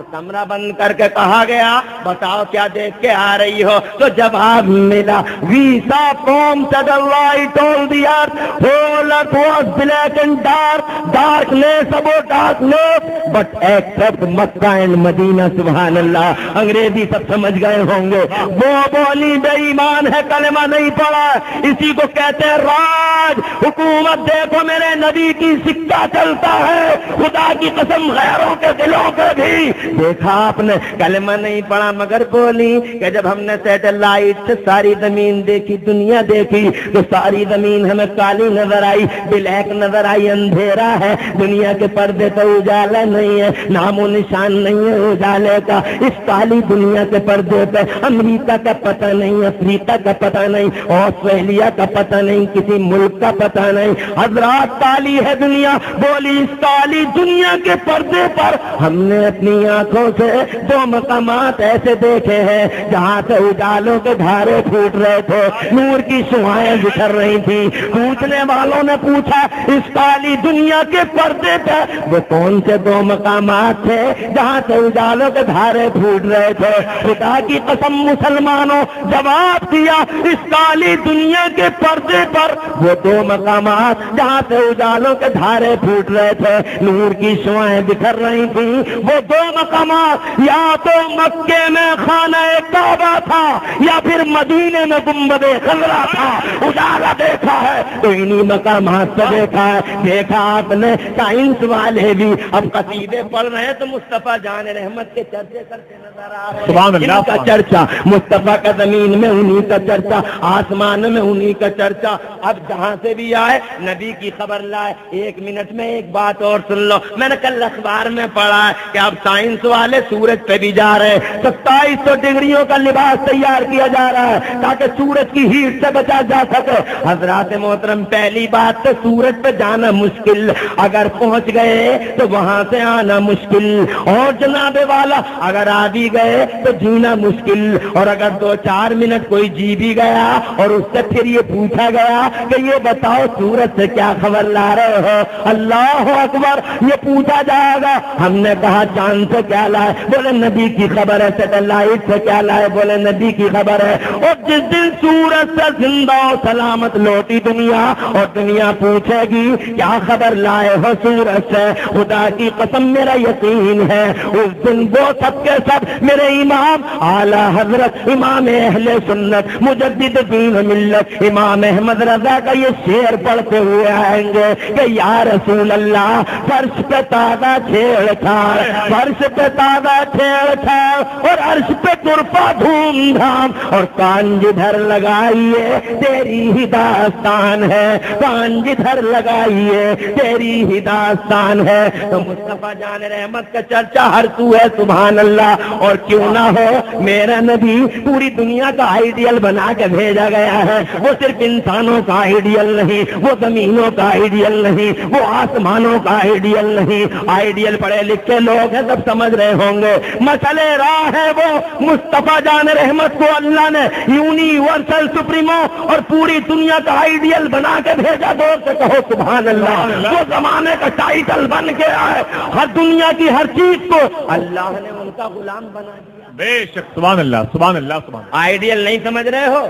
کمرہ بند کر کے کہا گیا بتاؤ کیا دیکھ کے آ رہی ہو؟ تو جواب ملا we saw forms that the light all the earth, whole earth was black and dark, darkness about darkness, but except Makkah and Medina. سبحان اللہ. انگریزی سب سمجھ گئے ہوں گے. وہ بولی بے ایمان ہے, کلمہ نہیں پڑا, اسی کو کہتے ہیں راج حکومت. دیکھو میرے نبی کی سکہ چلتا ہے, خدا کی قسم غیروں کے دلوں پہ بھی دیکھا آپ نے, کلمہ نہیں پڑا مگر بولی کہ جب ہم نے سیٹلائٹ سے ساری زمین دیکھی, دنیا دیکھی, تو ساری زمین ہمیں کالی نظر آئی, بلیک نظر آئی, اندھیرا ہے. دنیا کے پردے تو اجالا نہیں ہے, نام و نشان نہیں ہے اجالے کا. اس کالی دنیا کے پردے پہ امریکہ کا پتہ نہیں, افریقہ کا پتہ نہیں, آسٹریلیا کا پتہ نہیں, کسی ملک کا پتہ نہیں. حضرات کالی ہے دنیا. بولی اس کالی دنیا کے پردے پر ہم نے اپنی آنکھوں سے دو مقامات ایسے دیکھے ہیں جہاں سے اجالوں کے دھارے پھوٹ رہے تھے, نور کی شعائیں بکھر رہی تھی. پوچھنے والوں نے پوچھا اس کالی دنیا کے پردے پہ وہ کون سے دو مقامات تھے جہاں سے اجالوں کے دھارے پھوٹ رہے تھے؟ خدا کی قسم مسلمانوں جواب دیا اس کالی دنیا کے پردے پر وہ دو مقامات جہاں سے اجالوں کے دھارے پھوٹ رہے تھے, نور کی شعائیں بکھر رہی تھیں. وہ دو مقامات یا تو مکے میں خانہ کعبہ تھا یا پھر مدینے میں گنبد خضرا تھا. اجالا دیکھا ہے تو انہی مقامات سے دیکھا ہے. دیکھا آپ نے سائنس والے بھی اب قصیدے پڑھ رہے ہیں تو مصطفیٰ جان رحمت کے چرچے کرتے نظر آ رہے ہیں. سبحان اللہ کا چرچا مصطفیٰ کا زمین میں انہی کا چرچا, آسمان میں انہی کا چرچا. اب جہاں سے بھی آئے نبی کی خبر لائے. ایک منٹ میں ایک بات اور سن لو, میں نے کل اخبار میں پڑھا ہے کہ اب سائنس والے سورج پہ بھی جا رہے ہیں. ستائیس سو ڈگریوں کا لباس تیار کیا جا رہا ہے تاکہ سورج کی ہیٹ سے بچا جا سکے. حضرات محترم پہلی بات تو سورج پہ جانا مشکل, اگر پہنچ گئے تو وہاں سے آنا مشکل, اور جناب والا اگر آ بھی گئے تو جینا مشکل. اور اگر دو چار منٹ کوئی جی بھی گیا اور اس سے پھر یہ پوچھا گیا کہ یہ بتاؤ سورج سے کیا خبر لا رہے ہو, اللہ اکبر, یہ پوچھا جائے گا. ہم نے کہا چاند سے کیا لائے, بولے نبی کی خبر ہے. سیٹلائٹ سے کیا لائے, بولے نبی کی خبر ہے. اور جس دن سورج سے زندہ و سلامت لوٹی دنیا اور دنیا پوچھے گی کیا خبر لائے ہو سورج سے, خدا کی قسم میرا یقین ہے اس دن وہ سب کے سب میرے امام اعلی حضرت امام اہل سنت مجدد دین و ملت امام احمد رضا کا یہ شعر پڑھتے ہوئے آئیں گے کہ یا رسول اللہ فرش پہ تازہ چھیڑ چھاڑ, فرش پہ تازہ چھیڑ چھاڑ اور عرش پہ ترپا دھوم دھام, اور کان جدھر لگائیے تیری ہی داستان ہے, کان جدھر لگائیے تیری ہی داستان ہے. تو مصطفیٰ جان رحمت کا چرچا ہر تو ہے سبحان اللہ. اور کیوں نہ ہو, میرا نبی پوری دنیا کا آئیڈیل بنا کے بھیجا گیا ہے. وہ صرف انسانوں کا آئیڈیل نہیں, وہ زمینوں کا آئیڈیل نہیں, وہ آسمانوں کا آئیڈیل نہیں. آئیڈیل پڑھے لکھے لوگ ہیں سب سمجھ رہے ہوں گے, مسئلے راہ ہے وہ مصطفیٰ جان رحمت کو اللہ نے یونیورسل سپریمو اور پوری دنیا کا آئیڈیل بنا کے بھیجا. دور سے کہو سبحان اللہ. وہ زمانے کا ٹائٹل بن کے آئے, ہر دنیا کی ہر چیز کو اللہ نے ان کا غلام بنا دیا. بے شک سبحان اللہ سبحان اللہ سبحان اللہ. آئیڈیل نہیں سمجھ رہے ہو,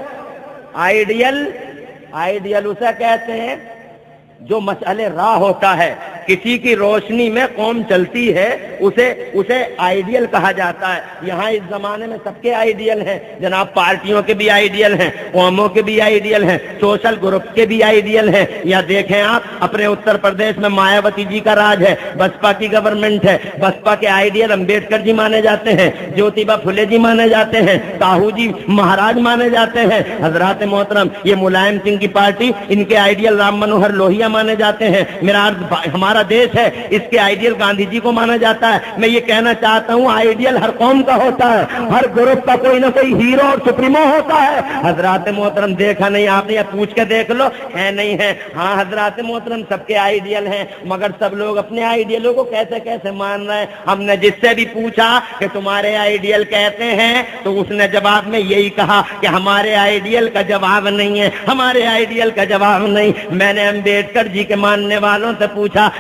آئیڈیل آئیڈیل اسے کہتے ہیں جو مشعل راہ ہوتا ہے, کسی کی روشنی میں قوم چلتی ہے اسے اسے آئیڈیل کہا جاتا ہے. یہاں اس زمانے میں سب کے آئیڈیل ہیں جناب, پارٹیوں کے بھی آئیڈیل ہیں, قوموں کے بھی آئیڈیل ہیں, سوشل گروپ کے بھی آئیڈیل ہیں. یا دیکھیں آپ اپنے اتر پردیش میں مایاوتی جی کا راج ہے, بسپا کی گورنمنٹ ہے. بسپا کے آئیڈیل امبیڈکر جی مانے جاتے ہیں, جیوتیبا پھلے جی مانے جاتے ہیں, ساہو جی مہاراج مانے جاتے ہیں. حضرات محترم یہ ملائم سنگھ کی پارٹی, ان کے آئیڈیل رام منوہر لوہیا مانے جاتے ہیں. میرا ہمارا دیش ہے اس کے آئیڈیل گاندھی جی کو مانا جاتا ہے. میں یہ کہنا چاہتا ہوں آئیڈیل ہر قوم کا ہوتا ہے, ہر گروپ کا کوئی نہ کوئی ہیرو اور سپریمو ہوتا ہے. حضرات محترم دیکھا نہیں آپ نے, یا پوچھ کے دیکھ لو ہے نہیں ہے. ہاں حضرات محترم سب کے آئیڈیل ہیں, مگر سب لوگ اپنے آئیڈیلوں کو کیسے کیسے مان رہے ہیں. ہم نے جس سے بھی پوچھا کہ تمہارے آئیڈیل کہتے ہیں تو اس نے جواب میں یہی کہا کہ ہمارے آئیڈیل کا جواب نہیں ہے, ہمارے آئیڈیل کا جواب نہیں. میں نے امبیڈکر جی کے ماننے والوں سے پوچھا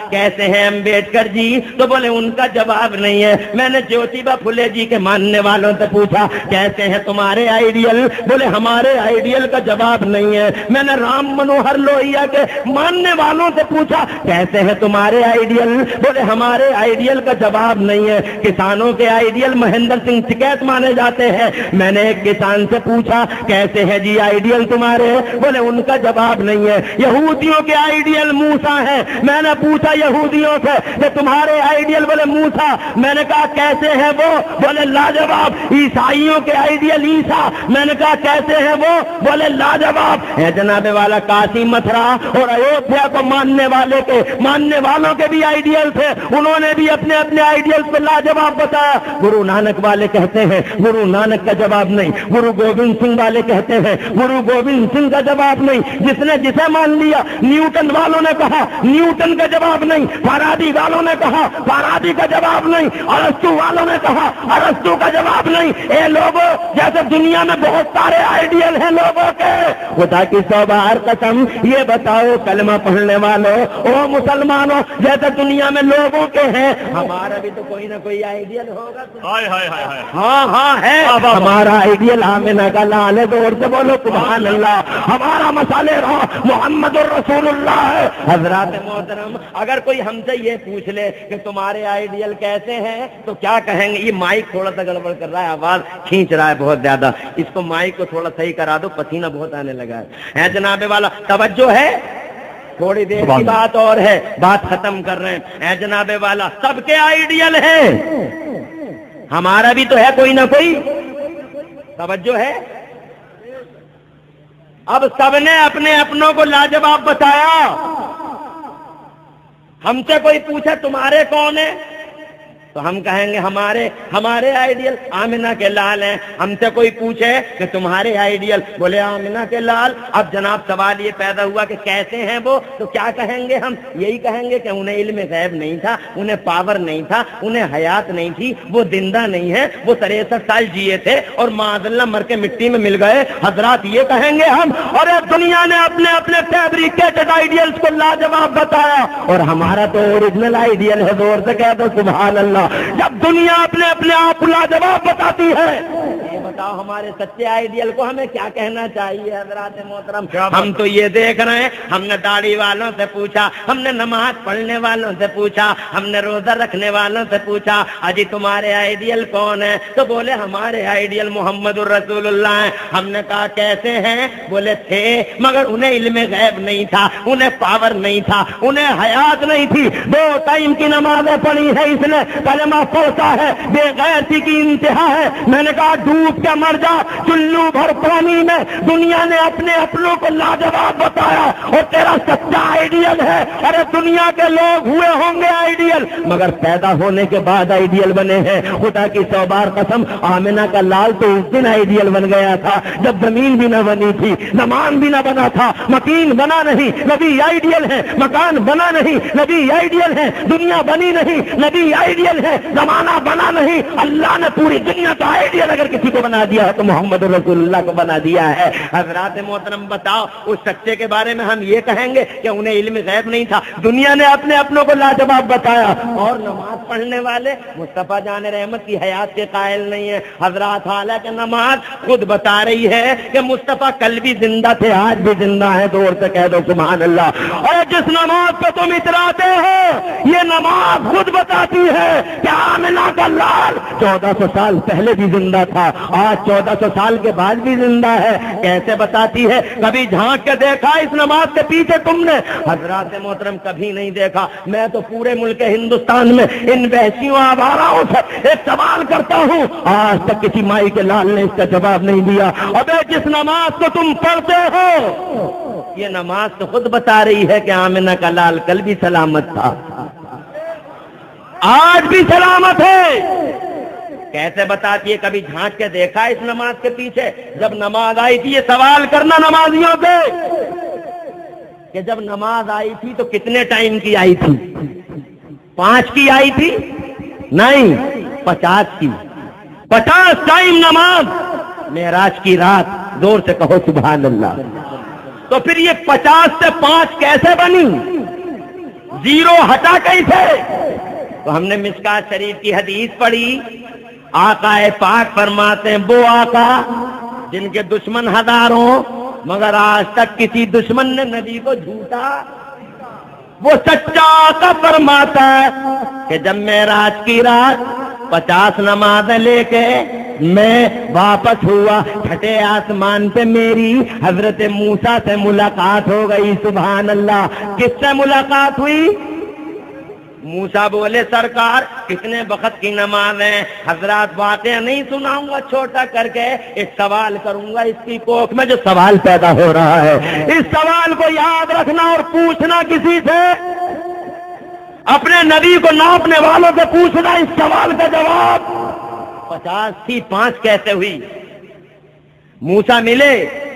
کیسے ہیں امبیڈکر جی؟ تو بولے ان کا جواب نہیں ہے۔ میں نے جیوتیبا پھلے جی کے ماننے والوں سے پوچھا کیسے ہیں تمہارے آئیڈیل؟ بولے ہمارے آئیڈیل کا جواب نہیں ہے۔ میں نے رام منوہر لوہیا کے ماننے والوں سے پوچھا کیسے ہیں تمہارے آئیڈیل؟ بولے ہمارے آئیڈیل کا جواب نہیں ہے۔ کسانوں کے آئیڈیل مہندر سنگھ ٹکیت مانے جاتے ہیں۔ میں نے ایک کسان سے پوچھا کیسے ہے جی آئیڈیل تمہارے؟ بولے ان کا جواب نہیں ہے۔ یہودیوں کے آئیڈیل موسیٰ ہے۔ میں نے پوچھا یہودیوں سے کہ تمہارے آئیڈیل؟ بولے موسیٰ۔ میں نے کہا کیسے ہے وہ؟ بولے لاجواب۔ عیسائیوں کے آئیڈیل عیسیٰ۔ میں نے کہا کیسے ہے وہ؟ بولے لاجواب۔ اے جناب والا کاشی متھرا اور ایودھیا کو ماننے والے کے ماننے والوں کے بھی آئیڈیل تھے، انہوں نے بھی اپنے اپنے آئیڈیل کو لاجواب بتایا۔ گرو نانک والے کہتے ہیں گرو نانک کا جواب نہیں، گرو گوبند سنگھ والے کہتے ہیں گرو گوبند سنگھ کا جواب نہیں، جس نے جسے مان لیا۔ نیوٹن والوں نے کہا نیوٹن کا جواب نہیں، فارابی والوں نے کہا فارابی کا جواب نہیں، ارسطو والوں نے کہا ارسطو کا جواب نہیں۔ اے لوگوں، جیسے دنیا میں بہت سارے آئیڈیل ہیں لوگوں کے، خدا کی سو بار قسم یہ بتاؤ کلمہ پڑھنے والوں او مسلمانوں، جیسے دنیا میں لوگوں کے ہیں، ہمارا بھی تو کوئی نہ کوئی آئیڈیل ہوگا۔ ہاں ہاں ہے، ہمارا آئیڈیل آمنہ کا لال ہے، زور سے بولو سبحان اللہ۔ ہمارا مسالے رہا محمد الرسول اللہ ہے۔ حضرات محترم، اگر کوئی ہم سے یہ پوچھ لے کہ تمہارے آئیڈیل کیسے ہیں تو کیا کہیں گے؟ یہ مائک تھوڑا سا گڑبڑ کر رہا ہے، آواز کھینچ رہا ہے بہت زیادہ، اس کو مائک کو تھوڑا صحیح کرا دو، پسینہ بہت آنے لگا ہے۔ جناب والا توجہ ہے، تھوڑی دیر کی بات اور ہے، بات ختم کر رہے ہیں۔ اے جناب والا سب کے آئیڈیل ہیں، ہمارا بھی تو ہے کوئی نہ کوئی، توجہ ہے۔ اب سب نے اپنے اپنوں کو لاجواب بتایا۔ ہم سے کوئی پوچھے تمہارے کون ہیں تو ہم کہیں گے ہمارے ہمارے آئیڈیل آمنہ کے لال ہیں۔ ہم سے کوئی پوچھے کہ تمہارے آئیڈیل، بولے آمنہ کے لال۔ اب جناب سوال یہ پیدا ہوا کہ کیسے ہیں وہ، تو کیا کہیں گے ہم؟ یہی کہیں گے کہ انہیں علم غیب نہیں تھا، انہیں پاور نہیں تھا، انہیں حیات نہیں تھی، وہ زندہ نہیں ہے، وہ تریسٹھ سال جیے تھے اور معاذ اللہ مر کے مٹی میں مل گئے۔ حضرات یہ کہیں گے ہم، اور دنیا نے اپنے اپنے فیبریکیٹڈ آئیڈیلز کو لاجواب بتایا، اور ہمارا تو اوریجنل آئیڈیل ہے، زور سے کہہ دو سبحان اللہ۔ جب دنیا اپنے اپنے آپ لاجواب بتاتی ہے، یہ بتاؤ ہمارے سچے آئیڈیل کو ہمیں کیا کہنا چاہیے؟ حضرات محترم، ہم تو یہ دیکھ رہے ہیں، ہم نے داڑھی والوں سے پوچھا، ہم نے نماز پڑھنے والوں سے پوچھا، ہم نے روزہ رکھنے والوں سے پوچھا اجی تمہارے آئیڈیل کون ہے؟ تو بولے ہمارے آئیڈیل محمد الرسول اللہ ہیں۔ ہم نے کہا کیسے ہیں؟ بولے تھے مگر انہیں علم غیب نہیں تھا، انہیں پاور نہیں تھا، انہیں حیات نہیں تھی، دو ٹائم کی نمازیں پڑھی ہے اس نے، کلمہ پڑھتا ہے، بے غیرتی کی انتہا ہے۔ میں نے کہا ڈوب کے مر جا چلو بھر پانی میں، دنیا نے اپنے اپنوں کو لاجواب بتایا اور تیرا سچا آئیڈیل ہے۔ ارے دنیا کے لوگ ہوئے ہوں گے آئیڈیل مگر پیدا ہونے کے بعد آئیڈیل بنے ہیں۔ خدا کی سو بار قسم، آمنہ کا لال تو اس دن آئیڈیل بن گیا تھا جب زمین بھی نہ بنی تھی، زمان بھی نہ بنا تھا، مکین بنا نہیں، نبی آئیڈیل ہے، مکان بنا نہیں، نبی آئیڈیل ہے، دنیا بنی نہیں، نبی آئیڈیل ہے، زمانہ بنا نہیں۔ اللہ نے پوری دنیا کا آئیڈیل اگر کسی کو بنا دیا ہے تو محمد رسول اللہ کو بنا دیا ہے۔ حضرات محترم بتاؤ اس سچے کے بارے میں ہم یہ کہیں گے کہ انہیں علم غیب نہیں تھا، دنیا نے اپنے اپنوں کو لاجواب بتایا، اور نماز پڑھنے والے مصطفیٰ جان رحمت کی حیات کے قائل نہیں ہیں۔ حضرات حالانکہ نماز خود بتا رہی ہے کہ مصطفیٰ کل بھی زندہ تھے، آج بھی زندہ ہے، دور سے کہہ دو سبحان اللہ۔ اور جس نماز کو تم اتراتے ہو یہ نماز خود بتاتی ہے کہ آمنہ کا لال چودہ سو سال پہلے بھی زندہ تھا، آج چودہ سو سال کے بعد بھی زندہ ہے۔ کیسے بتاتی ہے؟ کبھی جھانک کے دیکھا اس نماز کے پیچھے تم نے؟ حضرات محترم کبھی نہیں دیکھا۔ میں تو پورے ملک ہندوستان میں ان بحثیوں آواراؤں سے ایک سوال کرتا ہوں، آج تک کسی مائی کے لال نے اس کا جواب نہیں دیا۔ ابے جس نماز کو تم پڑھتے ہو یہ نماز تو خود بتا رہی ہے کہ آمنہ کا لال کل بھی سلامت تھا، آج بھی سلامت ہے۔ کیسے بتاتی ہے؟ کبھی جھانک کے دیکھا اس نماز کے پیچھے؟ جب نماز آئی تھی، یہ سوال کرنا نمازیوں سے کہ جب نماز آئی تھی تو کتنے ٹائم کی آئی تھی؟ پانچ کی آئی تھی؟ نہیں، پچاس کی، پچاس ٹائم نماز معراج کی رات، زور سے کہو سبحان اللہ۔ تو پھر یہ پچاس سے پانچ کیسے بنی؟ زیرو ہٹا کیسے؟ تو ہم نے مشکات شریف کی حدیث پڑھی، آقا پاک فرماتے ہیں وہ آقا جن کے دشمن ہزاروں مگر آج تک کسی دشمن نے نبی کو جھوٹا، وہ سچا آقا فرماتا ہے کہ جب معراج کی رات پچاس نمازیں لے کے میں واپس ہوا، چھٹے آسمان پہ میری حضرت موسیٰ سے ملاقات ہو گئی۔ سبحان اللہ، کس سے ملاقات ہوئی؟ موسیٰ بولے سرکار کتنے وقت کی نماز ہے؟ حضرات واقعہ نہیں سناؤں گا چھوٹا کر کے، ایک سوال کروں گا، اس کی کوکھ میں جو سوال پیدا ہو رہا ہے اس سوال کو یاد رکھنا اور پوچھنا کسی سے، اپنے نبی کو ناپنے والوں سے پوچھنا اس سوال کا جواب۔ پچاس تھی پانچ کیسے ہوئی؟ موسیٰ ملے،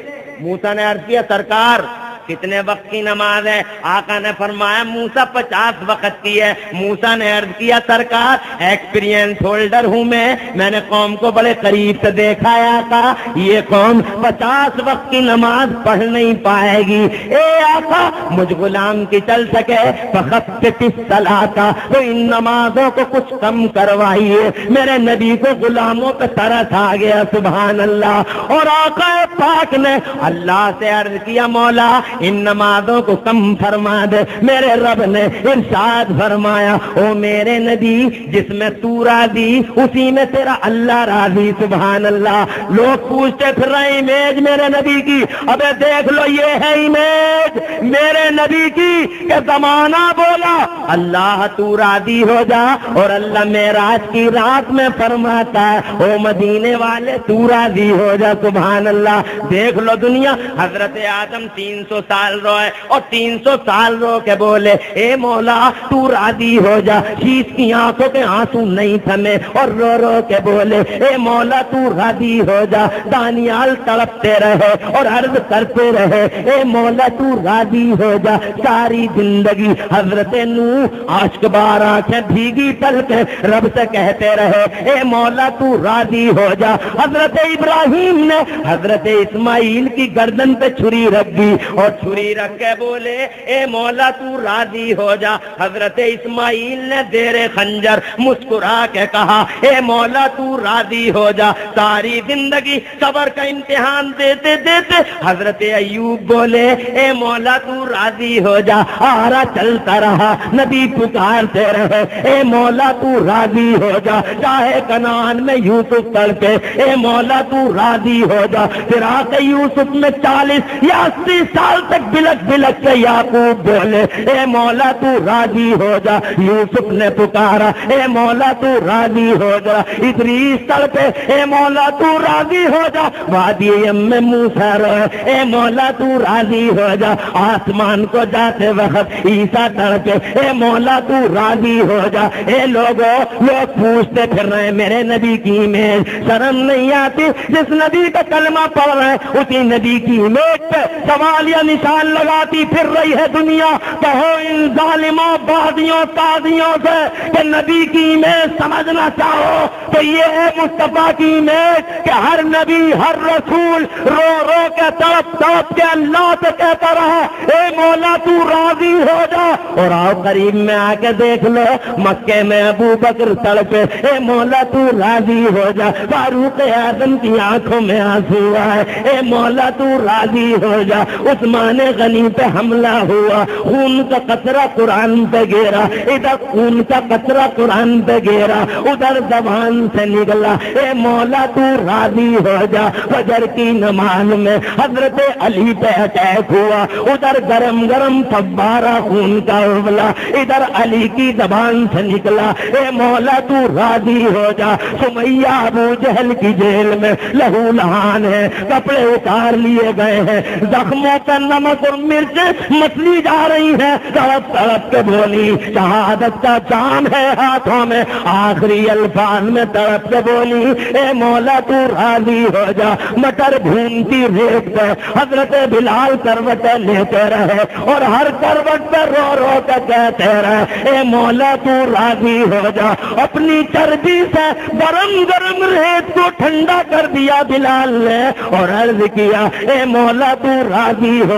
موسیٰ نے عرض کیا سرکار کتنے وقت کی نماز ہے؟ آقا نے فرمایا موسیٰ پچاس وقت کی ہے۔ موسیٰ نے عرض کیا سرکار ایکسپیرینس ہولڈر ہوں میں میں نے قوم کو بڑے قریب سے دیکھا ہے آقا، یہ قوم پچاس وقت کی نماز پڑھ نہیں پائے گی۔ اے آقا مجھ غلام کی چل سکے فخفف الصلاۃ، تو ان نمازوں کو کچھ کم کروائیے۔ میرے نبی کو غلاموں پہ ترس آ گیا، سبحان اللہ، اور آقا پاک نے اللہ سے عرض کیا مولا ان نمازوں کو کم فرما دے۔ میرے رب نے ارشاد فرمایا او میرے نبی جس میں تو راضی اسی میں تیرا اللہ راضی۔ سبحان اللہ، لوگ پوچھتے پھر رہے امیج میرے نبی کی، ابے دیکھ لو یہ ہے امیج میرے نبی کی کہ زمانہ بولا اللہ تو راضی ہو جا، اور اللہ معراج کی رات میں فرماتا ہے او مدینے والے تو راضی ہو جا۔ سبحان اللہ، دیکھ لو دنیا، حضرت آدم تین سو سال روئے اور تین سو سال رو کے بولے اے مولا تو راضی ہو جا، شیش کی آنکھوں کے آنسو نہیں تھمے اور رو رو کے بولے اے مولا تو راضی ہو جا۔ دانیال تڑپتے رہے اور عرض کرتے رہے اے مولا تو راضی ہو جا۔ ساری زندگی حضرت نوح عاشق بار آنکھیں بھیگی پلکیں رب سے کہتے رہے اے مولا تو راضی ہو جا۔ حضرت ابراہیم نے حضرت اسماعیل کی گردن پہ چھری رکھ دی اور چھری رکھ کے بولے اے مولا تو راضی ہو جا۔ حضرت اسماعیل نے زیر خنجر مسکرا کے کہا اے مولا تو راضی ہو جا۔ ساری زندگی صبر کا امتحان دیتے دیتے حضرت ایوب بولے اے مولا تو راضی ہو جا۔ آرا چلتا رہا، نبی پکارتے رہے اے مولا تو راضی ہو جا۔ چاہے کنعان میں یوسف تڑپے اے مولا تو راضی ہو جا۔ فراق یوسف میں چالیس یا اسی سال تک بلک بلک کے یعقوب بولے اے مولا تو راضی ہو جا۔ یوسف نے پکارا اے مولا تو راضی ہو جا۔ ادریس تڑپے اے مولا تو راضی ہو جا۔ وادی یم میں موسیٰ روئے اے مولا تو راضی ہو جا۔ آسمان کو جاتے وقت عیسیٰ تڑپے اے مولا تو راضی ہو جا۔ اے لوگوں، لوگ پوچھتے پھر رہے میرے نبی کی امیج شرم نہیں آتی؟ جس نبی کا کلمہ پڑھ رہے اسی نبی کی امیج پہ سوال یا نشان لگاتی پھر رہی ہے دنیا۔ کہو ان ظالموں بادیوں تازیوں سے کہ نبی کی امیج سمجھنا چاہو تو یہ ہے مصطفیٰ کی امیج کہ ہر نبی ہر رسول رو رو کے تڑپ تڑپ کے اللہ سے کہتا رہا اے مولا تو راضی ہو جا۔ اور آؤ قریب میں آ کے دیکھ لو، مکے میں ابو بکر تڑپے اے مولا تو راضی ہو جا۔ فاروق اعظم کی آنکھوں میں آنسو آئے اے مولا تو راضی ہو جا۔ عثمان غنی پہ حملہ ہوا، خون کا قطرہ قرآن پہ گرا، ادھر خون کا قطرہ قرآن پہ گرا، ادھر زبان سے نکلا اے مولا تو راضی ہو جا۔ فجر کی نماز میں حضرت علی پہ اٹیک ہوا، ادھر گرم گرم فوارہ خون کا ابلا، ادھر علی کی زبان سے نکلا اے مولا تو راضی ہو جا۔ سمیہ ابو جہل کی جیل میں لہو لہان ہے، کپڑے اتار لیے گئے ہیں، زخموں کا نمک اور مرچیں مسلی جا رہی ہیں، تڑپ تڑپ کے بولی شہادت کا جام ہے ہاتھوں میں، آخری الفاظ میں تڑپ کے بولی اے مولا تو راضی ہو جا۔ مٹر بھونتی ریت پہ حضرت بلال کروٹیں لیتے رہے اور ہر کروٹ پہ رو رو کے کہتے رہے اے مولا تو راضی ہو جا۔ اپنی چربی سے گرم گرم ریت کو ٹھنڈا کر دیا بلال نے اور عرض کیا اے مولا تو راضی ہو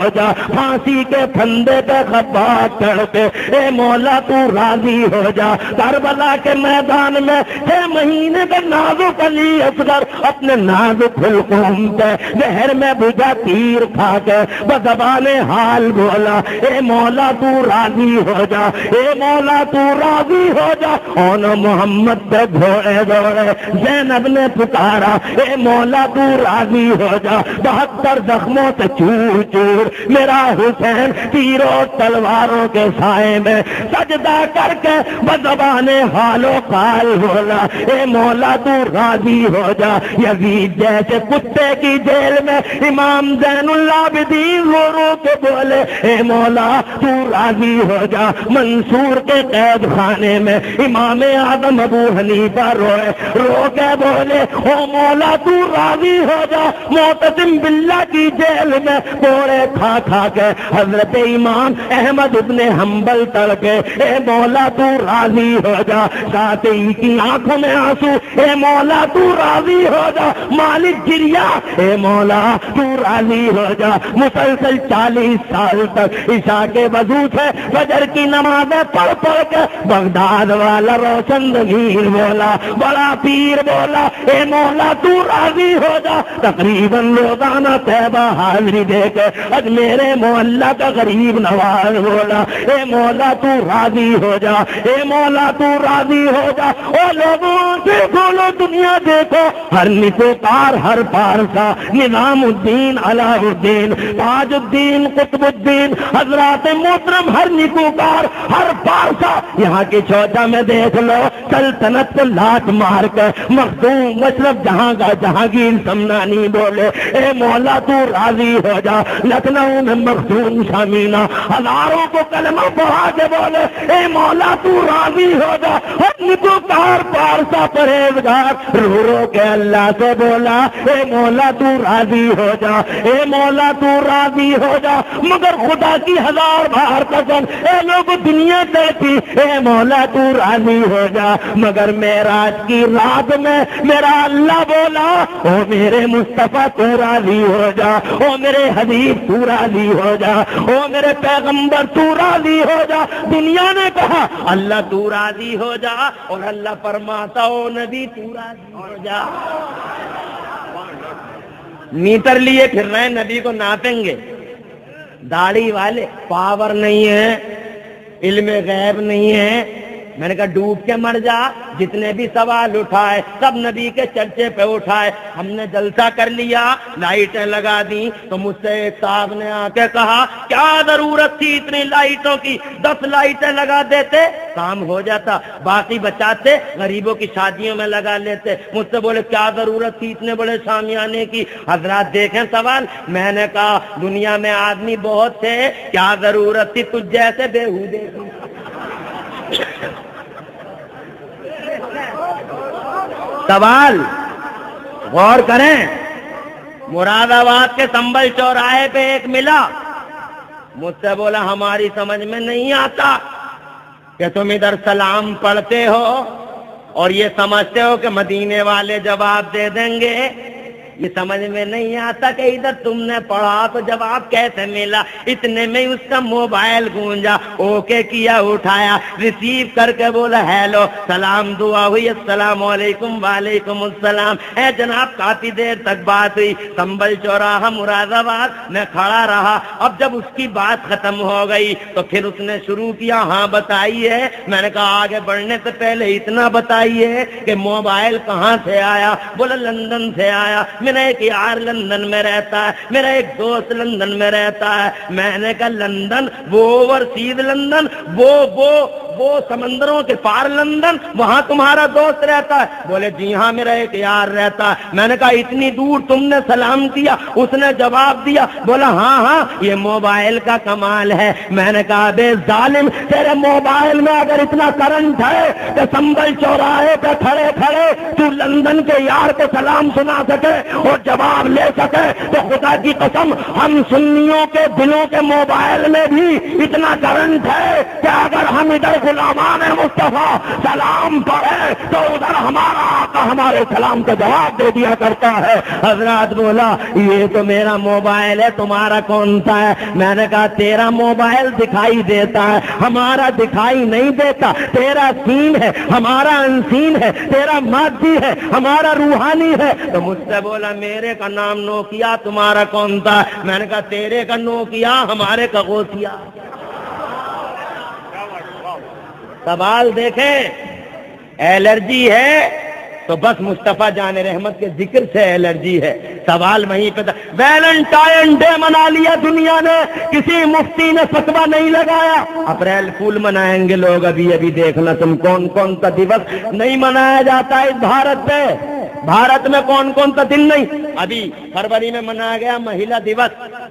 جا، پھانسی کے پھندے پہ خباک چڑھ کے اے مولا تو راضی ہو جا۔ کربلا کے میدان میں چھ مہینے کا نازک علی اصغر اپنے نازک حلقوم پہ زہر میں بجھا تیر کھا کے بزبان حال بولا اے مولا تو راضی ہو جا، اے مولا تو راضی ہو جا۔ اون محمد پہ گھوڑے دوڑے، زینب نے پکارا اے مولا تو راضی ہو جا۔ بہتر زخموں سے چور چور میرا حسین تیروں تلواروں کے سائے میں سجدہ کر کے بزبان حال و قال بولا اے مولا تو راضی ہو جا۔ یزید جیسے کتے کی جیل میں امام زین العابدین رو رو کے بولے اے مولا تو راضی ہو جا۔ منصور کے قید خانے میں امام اعظم ابو حنیفہ روئے، رو کے بولے او مولا تو راضی ہو جا۔ معتصم باللہ کی جیل میں کوڑے کھا کھا کے حضرت امام احمد ابن حنبل تڑپے اے مولا تو راضی ہو جا۔ شافعی کی آنکھوں میں آنسو اے مولا تو راضی ہو جا۔ مالک گریا اے مولا تو راضی ہو جا۔ مسلسل چالیس سال تک عشاء کے وضو سے فجر کی نمازیں پڑھ پڑھ کے بغداد والا روشن ضمیر بولا، بڑا پیر بولا اے مولا تو راضی ہو جا۔ تقریباً روزانہ طیبہ حاضری دے کے اج میرے محلہ کا غریب نواز بولا اے مولا تو راضی ہو جا، اے مولا تو راضی ہو جا۔ او لوگوں دیکھو لو دنیا دیکھو، ہر نکوکار ہر پارسا، نظام الدین علاء الدین تاج الدین قطب الدین حضرات محترم، ہر نکوکار ہر پارسا یہاں کی چوٹا میں دیکھ لو سلطنت کو لات مار کر مخدوم مشرف جہاں کا جہانگیر سمنانی بولے اے مولا تو راضی ہو جا۔ لکھنؤ میں مخدوم شامینہ ہزاروں کو کلمہ پڑھا کے بولے اے مولا تو راضی ہو جا۔ نکوکار پارسا پرہیزگار رو رو کے اللہ سے بولا اے مولا تو راضی ہو جا، اے مولا تو راضی ہو جا۔ مگر خدا کی ہزار بار قسم اے لوگ دنیا کہتی اے مولا تو راضی ہو جا، مگر معراج کی رات میں میرا اللہ بولا او میرے مصطفیٰ تو راضی ہو جا، او میرے حبیب تو راضی ہو جا، او میرے پیغمبر تو راضی ہو جا۔ دنیا نے کہا اللہ تو راضی ہو جا اور اللہ فرماتا او نبی تو راضی ہو جا۔ میٹر لیے پھر رہے نبی کو ناپیں گے، داڑھی والے پاور نہیں ہے، علم غیب نہیں ہے۔ میں نے کہا ڈوب کے مر جا۔ جتنے بھی سوال اٹھائے سب نبی کے چرچے پہ اٹھائے۔ ہم نے جلسہ کر لیا، لائٹیں لگا دی تو مجھ سے ایک صاحب نے آ کے کہا کیا ضرورت تھی اتنی لائٹوں کی، دس لائٹیں لگا دیتے کام ہو جاتا، باقی بچاتے غریبوں کی شادیوں میں لگا لیتے۔ مجھ سے بولے کیا ضرورت تھی اتنے بڑے شامیانے کی۔ حضرات دیکھیں سوال، میں نے کہا دنیا میں آدمی بہت تھے، کیا ضرورت تھی تجھ جیسے بےہودے کی۔ سوال غور کریں، مراد آباد کے سنبل چوراہے پہ ایک ملا، مجھ سے بولا ہماری سمجھ میں نہیں آتا کہ تم ادھر سلام پڑھتے ہو اور یہ سمجھتے ہو کہ مدینے والے جواب دے دیں گے، یہ سمجھ میں نہیں آتا کہ ادھر تم نے پڑھا تو جواب کیسے ملا۔ اتنے میں اس کا موبائل گونجا، اوکے کیا، اٹھایا، ریسیو کر کے بولا ہیلو، سلام دعا ہوئی، السلام علیکم وعلیکم السلام۔ اے جناب کافی دیر تک بات ہوئی، سنبل چوراہا مراد آباد، میں کھڑا رہا۔ اب جب اس کی بات ختم ہو گئی تو پھر اس نے شروع کیا ہاں بتائیے۔ میں نے کہا آگے بڑھنے سے پہلے اتنا بتائیے کہ موبائل کہاں سے آیا؟ بولا لندن سے آیا۔ میرا ایک یار لندن میں رہتا ہے، میرا ایک دوست لندن میں رہتا ہے۔ میں نے کہا لندن وہ اوورسیز لندن، وہ وہ وہ سمندروں کے پار لندن، وہاں تمہارا دوست رہتا ہے؟ بولے جی ہاں میرا ایک یار رہتا ہے۔ میں نے کہا اتنی دور تم نے سلام کیا؟ اس نے جواب دیا، بولا ہاں ہاں یہ موبائل کا کمال ہے۔ میں نے کہا بے ظالم، تیرے موبائل میں اگر اتنا کرنٹ ہے کہ سنبل چوراہے پہ کھڑے کھڑے تو لندن کے یار کو سلام سنا سکے اور جواب لے سکے تو خدا کی قسم ہم سنیوں کے دلوں کے موبائل میں بھی اتنا کرنٹ ہے کہ اگر ہم ادھر غلامان مصطفیٰ سلام پڑھے تو ادھر ہمارا آقا ہمارے سلام کا جواب دے دیا کرتا ہے۔ حضرات بولا یہ تو میرا موبائل ہے، تمہارا کون سا ہے؟ میں نے کہا تیرا موبائل دکھائی دیتا ہے، ہمارا دکھائی نہیں دیتا۔ تیرا سین ہے، ہمارا انسین ہے، تیرا مادی ہے، ہمارا روحانی ہے۔ تو مجھ سے بولا میرے کا نام نوکیا، تمہارا کون سا؟ میں نے کہا تیرے کا نوکیا، ہمارے کا غوثیہ۔ سوال دیکھیں، الرجی ہے تو بس مصطفیٰ جان رحمت کے ذکر سے الرجی ہے۔ سوال وہیں پہ تھا۔ ویلنٹائن ڈے منا لیا دنیا نے، کسی مفتی نے فتویٰ نہیں لگایا۔ اپریل فول منائیں گے لوگ، ابھی ابھی دیکھنا تم کون کون سا دیوس نہیں منایا جاتا ہے اس بھارت میں۔ بھارت میں کون کون سا دن نہیں، ابھی فروری میں منایا گیا مہیلا دیوس،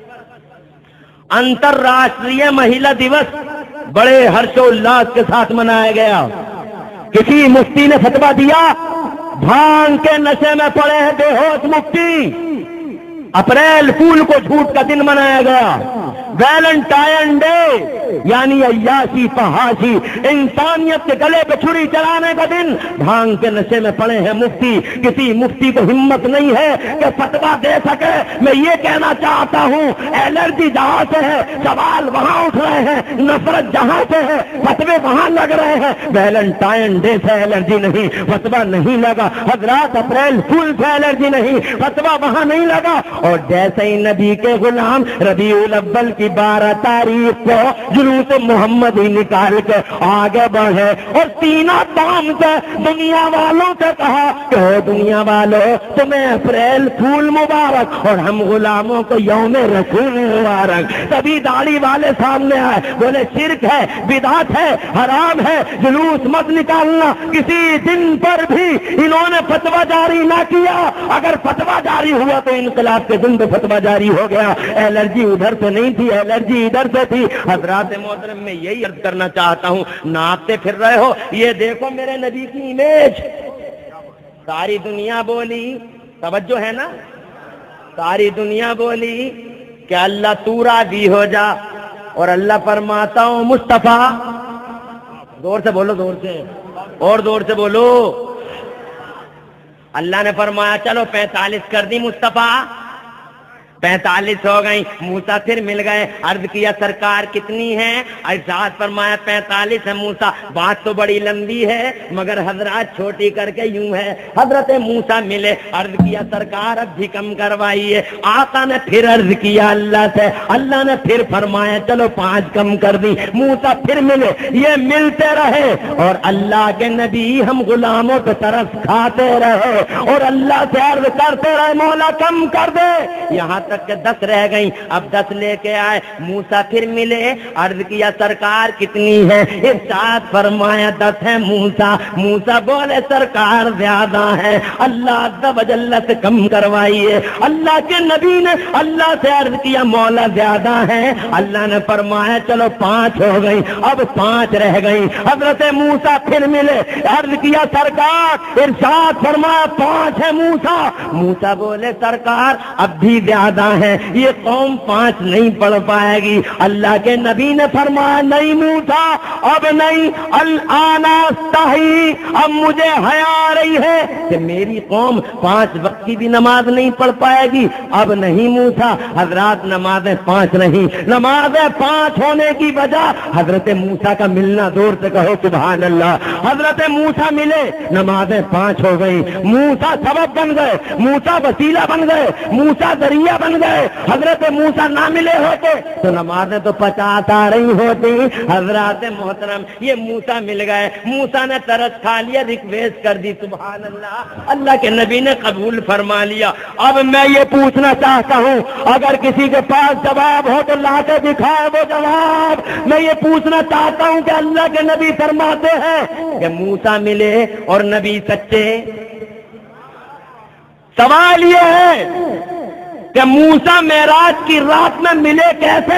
انترراشٹریہ مہیلا دیوس بڑے ہرش و الاس کے ساتھ منایا گیا۔ کسی مفتی نے فتویٰ دیا؟ بھانگ کے نشے میں پڑے ہیں بے ہوش مفتی، اپریل فول کو جھوٹ کا دن منایا گیا۔ ویلنٹائن ڈے یعنی عیاشی فحاشی، انسانیت کے گلے پہ چھری چلانے کا دن، بھانگ کے نشے میں پڑے ہیں مفتی۔ کسی مفتی کو ہمت نہیں ہے کہ فتویٰ دے سکے۔ میں یہ کہنا چاہتا ہوں الرجی جہاں سے ہے سوال وہاں اٹھ رہے ہیں، نفرت جہاں سے ہے فتوے وہاں لگ رہے ہیں۔ ویلنٹائن ڈے سے الرجی نہیں، فتویٰ نہیں لگا۔ حضرات اپریل فول سے الرجی نہیں، فتویٰ وہاں نہیں لگا۔ اور جیسے ہی نبی کے غلام ربیع الاول کی بارہ تاریخ کو جلوس محمد ہی نکال کے آگے بڑھے اور تینہ دام سے دنیا والوں سے کہا کہ دنیا والوں تمہیں اپریل فول مبارک اور ہم غلاموں کو یوم رسول مبارک۔ تبھی داڑھی والے سامنے آئے، بولے شرک ہے، بدعت ہے، حرام ہے، جلوس مت نکالنا۔ کسی دن پر بھی انہوں نے فتویٰ جاری نہ کیا۔ اگر فتویٰ جاری ہوا تو انقلاب کے دن تو فتویٰ جاری ہو گیا۔ الرجی ادھر سے نہیں تھی، الرجی ادھر سے تھی۔ حضرات محترم میں یہی عرض کرنا چاہتا ہوں، ناپتے پھر رہے ہو، یہ دیکھو میرے نبی کی امیج۔ ساری دنیا بولی، توجہ ہے نا، ساری دنیا بولی کہ اللہ تو راضی ہو جا، اور اللہ فرماتا ہوں مصطفیٰ، زور سے بولو، زور سے اور زور سے بولو، اللہ نے فرمایا چلو پینتالیس کر دی مصطفیٰ، پینتالیس ہو گئی۔ موسیٰ پھر مل گئے، عرض کیا سرکار کتنی ہے؟ ارشاد فرمایا پینتالیس ہے موسیٰ۔ بات تو بڑی لمبی ہے مگر حضرات چھوٹی کر کے یوں ہے، حضرت موسیٰ ملے، عرض کیا سرکار اب بھی کم کروائیے۔ آقا نے پھر عرض کیا اللہ سے، اللہ نے پھر فرمایا چلو پانچ کم کر دی۔ موسیٰ پھر ملے، یہ ملتے رہے اور اللہ کے نبی ہم غلاموں پہ ترس کھاتے رہے اور اللہ سے عرض کرتے رہے مولا کم کر دے، یہاں تک کہ دس رہ گئیں۔ اب دس لے کے آئے، موسیٰ پھر ملے، عرض کیا سرکار کتنی ہے؟ ارشاد فرمایا دس ہے موسیٰ۔ موسیٰ بولے سرکار زیادہ ہے، اللہ عز و جل سے کم کروائیے۔ اللہ کے نبی نے اللہ سے عرض کیا مولا زیادہ ہے، اللہ نے فرمایا چلو پانچ ہو گئی، اب پانچ رہ گئی۔ حضرت موسیٰ پھر ملے، عرض کیا سرکار، ارشاد فرمایا پانچ ہے موسیٰ۔ موسیٰ بولے سرکار اب بھی زیادہ ہے، یہ قوم پانچ نہیں پڑھ پائے گی۔ اللہ کے نبی نے فرمایا نہیں موسیٰ اب نہیں، الآن استحی، اب مجھے حیا آ رہی ہے کہ میری قوم پانچ وقت کی بھی نماز نہیں پڑھ پائے گی، اب نہیں موسیٰ۔ حضرات نمازیں پانچ نہیں، نمازیں پانچ ہونے کی وجہ حضرت موسیٰ کا ملنا، دور سے کہو سبحان اللہ۔ حضرت موسیٰ ملے، نمازیں پانچ ہو گئی، موسیٰ سبب بن گئے، موسیٰ وسیلہ بن گئے، موسیٰ ذریعہ بن گئے۔ حضرت موسیٰ نہ ملے ہوتے تو نمازیں تو پچاس آ رہی ہوتی۔ حضرات محترم یہ موسیٰ مل گئے، موسیٰ نے ترس کھا لیا، ریکویسٹ کر دی سبحان اللہ، اللہ کے نبی نے قبول فرما لیا۔ اب میں یہ پوچھنا چاہتا ہوں، اگر کسی کے پاس جواب ہو تو لا کے دکھائے وہ جواب۔ میں یہ پوچھنا چاہتا ہوں کہ اللہ کے نبی فرماتے ہیں کہ موسیٰ ملے اور نبی سچے؟ سوال یہ ہے کہ موسیٰ معراج کی رات میں ملے کیسے؟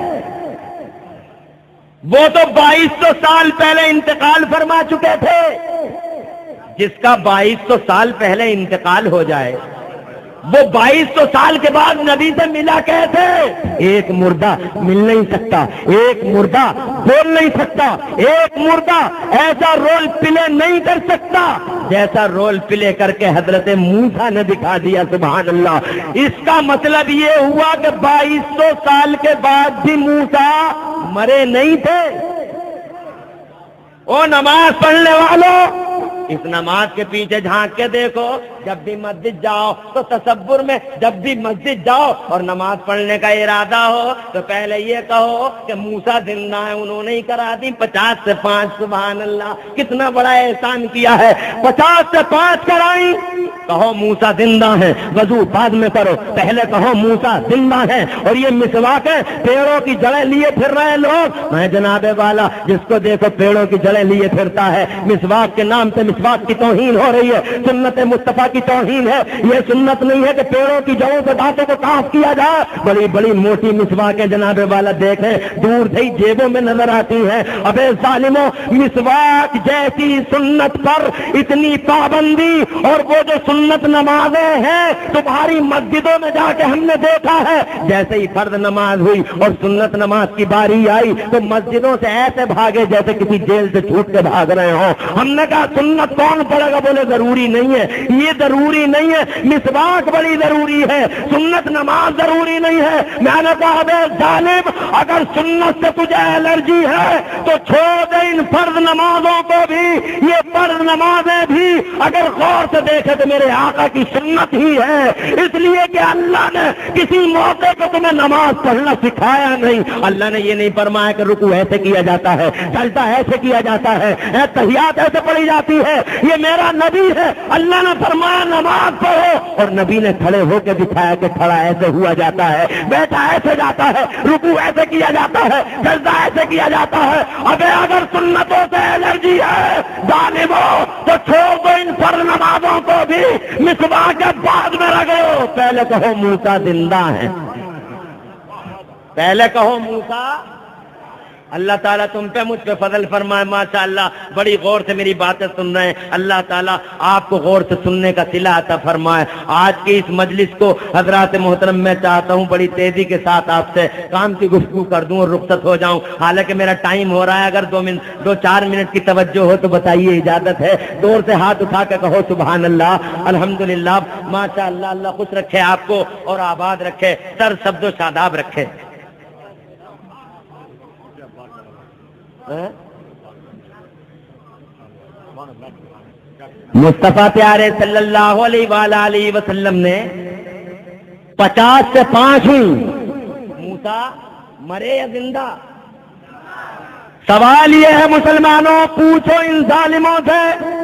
وہ تو بائیس سو سال پہلے انتقال فرما چکے تھے۔ جس کا بائیس سو سال پہلے انتقال ہو جائے وہ بائیس سو سال کے بعد نبی سے ملا کیسے؟ ایک مردہ مل نہیں سکتا، ایک مردہ بول نہیں سکتا، ایک مردہ ایسا رول پلے نہیں کر سکتا جیسا رول پلے کر کے حضرت موسیٰ نے دکھا دیا. سبحان اللہ. اس کا مطلب یہ ہوا کہ بائیس سو سال کے بعد بھی موسیٰ مرے نہیں تھے. او نماز پڑھنے والوں، اس نماز کے پیچھے جھانک کے دیکھو. جب بھی مسجد جاؤ تو تصور میں جب بھی مسجد جاؤ اور نماز پڑھنے کا ارادہ ہو تو پہلے یہ کہو کہ موسیٰ زندہ ہے، انہوں نے ہی کرا دی پچاس سے پانچ. سبحان اللہ، کتنا بڑا احسان کیا ہے. پچاس سے پانچ کرائی، کہو موسیٰ زندہ ہے. وضو بعد میں کرو، پہلے کہو موسیٰ زندہ ہے. اور یہ مسواک ہے، پیڑوں کی جڑیں لیے پھر رہے لوگ. میں جناب والا جس کو دیکھو پیڑوں کی جڑیں لیے پھرتا ہے. مسواک کے نام سے مسواک کی توہین ہو رہی ہے، سنت مصطفیٰ کی توہین ہے. یہ سنت نہیں ہے کہ پیڑوں کی جڑوں سے دانتوں کو صاف کیا جائے. بڑی بڑی موٹی مسواکیں جناب والا دیکھیں دور سے ہی جیبوں میں نظر آتی ہیں. ابے ظالموں، مسواک جیسی سنت پر اتنی پابندی، اور وہ جو سنت نمازیں ہیں تمہاری مسجدوں میں جا کے ہم نے دیکھا ہے، جیسے ہی فرض نماز ہوئی اور سنت نماز کی باری آئی تو مسجدوں سے ایسے بھاگے جیسے کسی جیل سے چھوٹ کے بھاگ رہے ہوں. ہم نے کہا سنت کون پڑے گا؟ بولے ضروری نہیں ہے. یہ ضروری نہیں ہے، مسواک بڑی ضروری ہے، سنت نماز ضروری نہیں ہے. میں نے کہا بے ظالم، اگر سنت سے تجھے الرجی ہے تو چھوڑ دے ان فرض نمازوں کو بھی. یہ فرض نمازیں بھی اگر غور سے دیکھے تو میرے آقا کی سنت ہی ہے، اس لیے کہ اللہ نے کسی موقع کو تمہیں نماز پڑھنا سکھایا نہیں. اللہ نے یہ نہیں فرمایا کہ رکوع ایسے کیا جاتا ہے، سجدہ ایسے کیا جاتا ہے، تحیات ایسے پڑھی جاتی ہے. یہ میرا نبی ہے، اللہ نے فرمایا نماز پڑھو، اور نبی نے کھڑے ہو کے دکھایا کہ کھڑا ایسے ہوا جاتا ہے، بیٹھا ایسے جاتا ہے، رکوع ایسے کیا جاتا ہے، سجدہ ایسے کیا جاتا ہے. ابے اگر سنتوں سے الرجی ہے ظالموں تو چھوڑ دو ان فرض نمازوں کو بھی، مسواک کے بعد میں رکھو. پہلے کہو موسیٰ زندہ ہے، پہلے کہو موسیٰ. اللہ تعالیٰ تم پہ مجھ پہ فضل فرمائے. ماشاء اللہ بڑی غور سے میری باتیں سن رہے ہیں. اللہ تعالیٰ آپ کو غور سے سننے کا صلہ عطا فرمائے. آج کی اس مجلس کو حضرات محترم میں چاہتا ہوں بڑی تیزی کے ساتھ آپ سے کام کی گفتگو کر دوں اور رخصت ہو جاؤں. حالانکہ میرا ٹائم ہو رہا ہے، اگر دو منٹ دو چار منٹ کی توجہ ہو تو بتائیے، اجازت ہے؟ دور سے ہاتھ اٹھا کے کہو سبحان اللہ، الحمدللہ، ماشاء اللہ. اللہ خوش رکھے آپ کو اور آباد رکھے، سر سبز و شاداب رکھے. مصطفیٰ پیارے صلی اللہ علیہ وآلہ وسلم نے پچاس سے پانچ ہوئی. موسیٰ مرے یا زندہ؟ سوال یہ ہے مسلمانوں، پوچھو ان ظالموں سے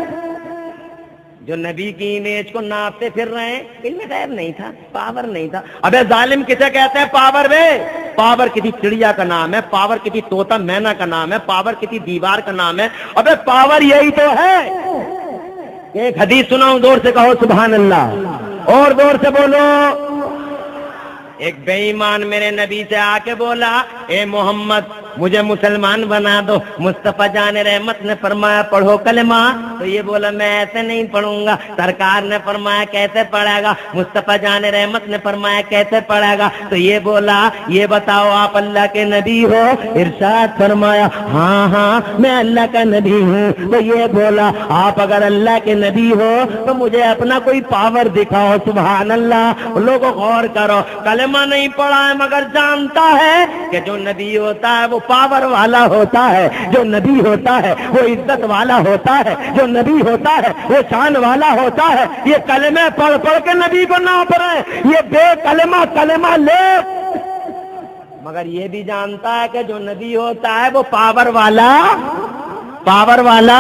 جو نبی کی امیج کو ناپتے پھر رہے ہیں. علم غیب نہیں تھا، پاور نہیں تھا. ابے ظالم کسے کہتے ہیں پاور؟ بے پاور کسی چڑیا کا نام ہے، پاور کسی طوطا مینا کا نام ہے، پاور کسی دیوار کا نام ہے. ابے پاور یہی تو ہے. ایک حدیث سناؤں، زور سے کہو سبحان اللہ، اور زور سے بولو. ایک بے ایمان میرے نبی سے آ کے بولا اے محمد مجھے مسلمان بنا دو. مصطفیٰ جان رحمت نے فرمایا پڑھو کلمہ. تو یہ بولا میں ایسے نہیں پڑھوں گا. سرکار نے فرمایا کیسے پڑھے گا؟ مصطفیٰ جان رحمت نے فرمایا کیسے پڑھے گا؟ تو یہ بولا یہ بتاؤ آپ اللہ کے نبی ہو؟ ارشاد فرمایا ہاں ہاں میں اللہ کا نبی ہوں. تو یہ بولا آپ اگر اللہ کے نبی ہو تو مجھے اپنا کوئی پاور دکھاؤ. سبحان اللہ. لوگوں غور کرو، کلمہ نہیں پڑھا ہے مگر جانتا ہے کہ جو نبی ہوتا ہے وہ پاور والا ہوتا ہے، جو نبی ہوتا ہے وہ عزت والا ہوتا ہے، جو نبی ہوتا ہے وہ شان والا ہوتا ہے. یہ کلمے پڑھ پڑھ کے نبی کو نہ پڑھے، یہ بے کلمہ کلمہ لے. مگر یہ بھی جانتا ہے کہ جو نبی ہوتا ہے وہ پاور والا پاور والا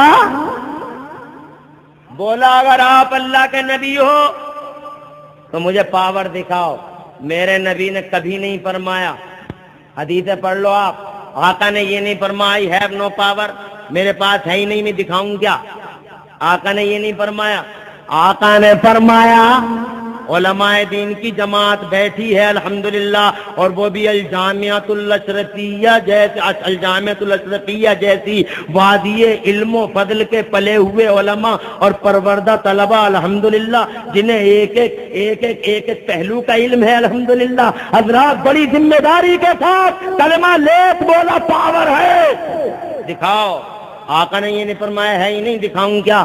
بولا اگر آپ اللہ کے نبی ہو تو مجھے پاور دکھاؤ. میرے نبی نے کبھی نہیں فرمایا، حدیثیں پڑھ لو آپ، آقا نے یہ نہیں فرمایا ہیو نو پاور، میرے پاس ہے ہی نہیں میں دکھاؤں کیا. آقا نے یہ نہیں فرمایا. آقا نے فرمایا علماء دین کی جماعت بیٹھی ہے الحمدللہ، اور وہ بھی الجامعۃ الاشرفیہ جیسے الجامعۃ الاشرفیہ جیسی وادی علم و فضل کے پلے ہوئے علماء اور پروردہ طلبہ الحمدللہ، جنہیں ایک ایک ایک ایک ایک ایک پہلو کا علم ہے الحمدللہ۔ حضرات بڑی ذمہ داری کے ساتھ کلمہ لیت بولا پاور ہے، دکھاؤ۔ آقا نے یہ نہیں فرمایا ہے ہی نہیں، دکھاؤں کیا؟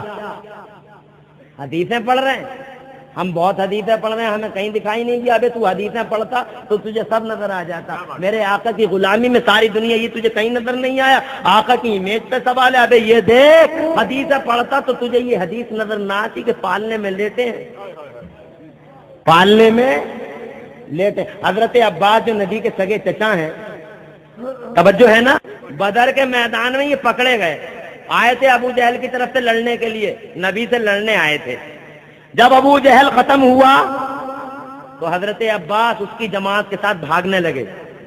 حدیثیں پڑھ رہے ہیں ہم، بہت حدیثیں پڑھ رہے ہیں، ہمیں کہیں دکھائی نہیں دیا۔ ابے تو حدیثیں پڑھتا تو تجھے سب نظر آ جاتا۔ میرے آقا کی غلامی میں ساری دنیا، یہ تجھے کہیں نظر نہیں آیا؟ آقا کی امیج پہ سوال ہے۔ ابے یہ دیکھ، حدیثیں پڑھتا تو تجھے یہ حدیث نظر نہ آتی کہ پالنے میں لیٹے ہیں، پالنے میں لیٹے۔ حضرت عباس جو نبی کے سگے چچا ہیں، توجہ ہے نا، بدر کے میدان میں یہ پکڑے گئے، آئے تھے ابو جہل کی طرف سے لڑنے کے لیے، نبی سے لڑنے آئے تھے۔ جب ابو جہل ختم ہوا تو حضرت عباس اس کی جماعت کے ساتھ بھاگنے لگے،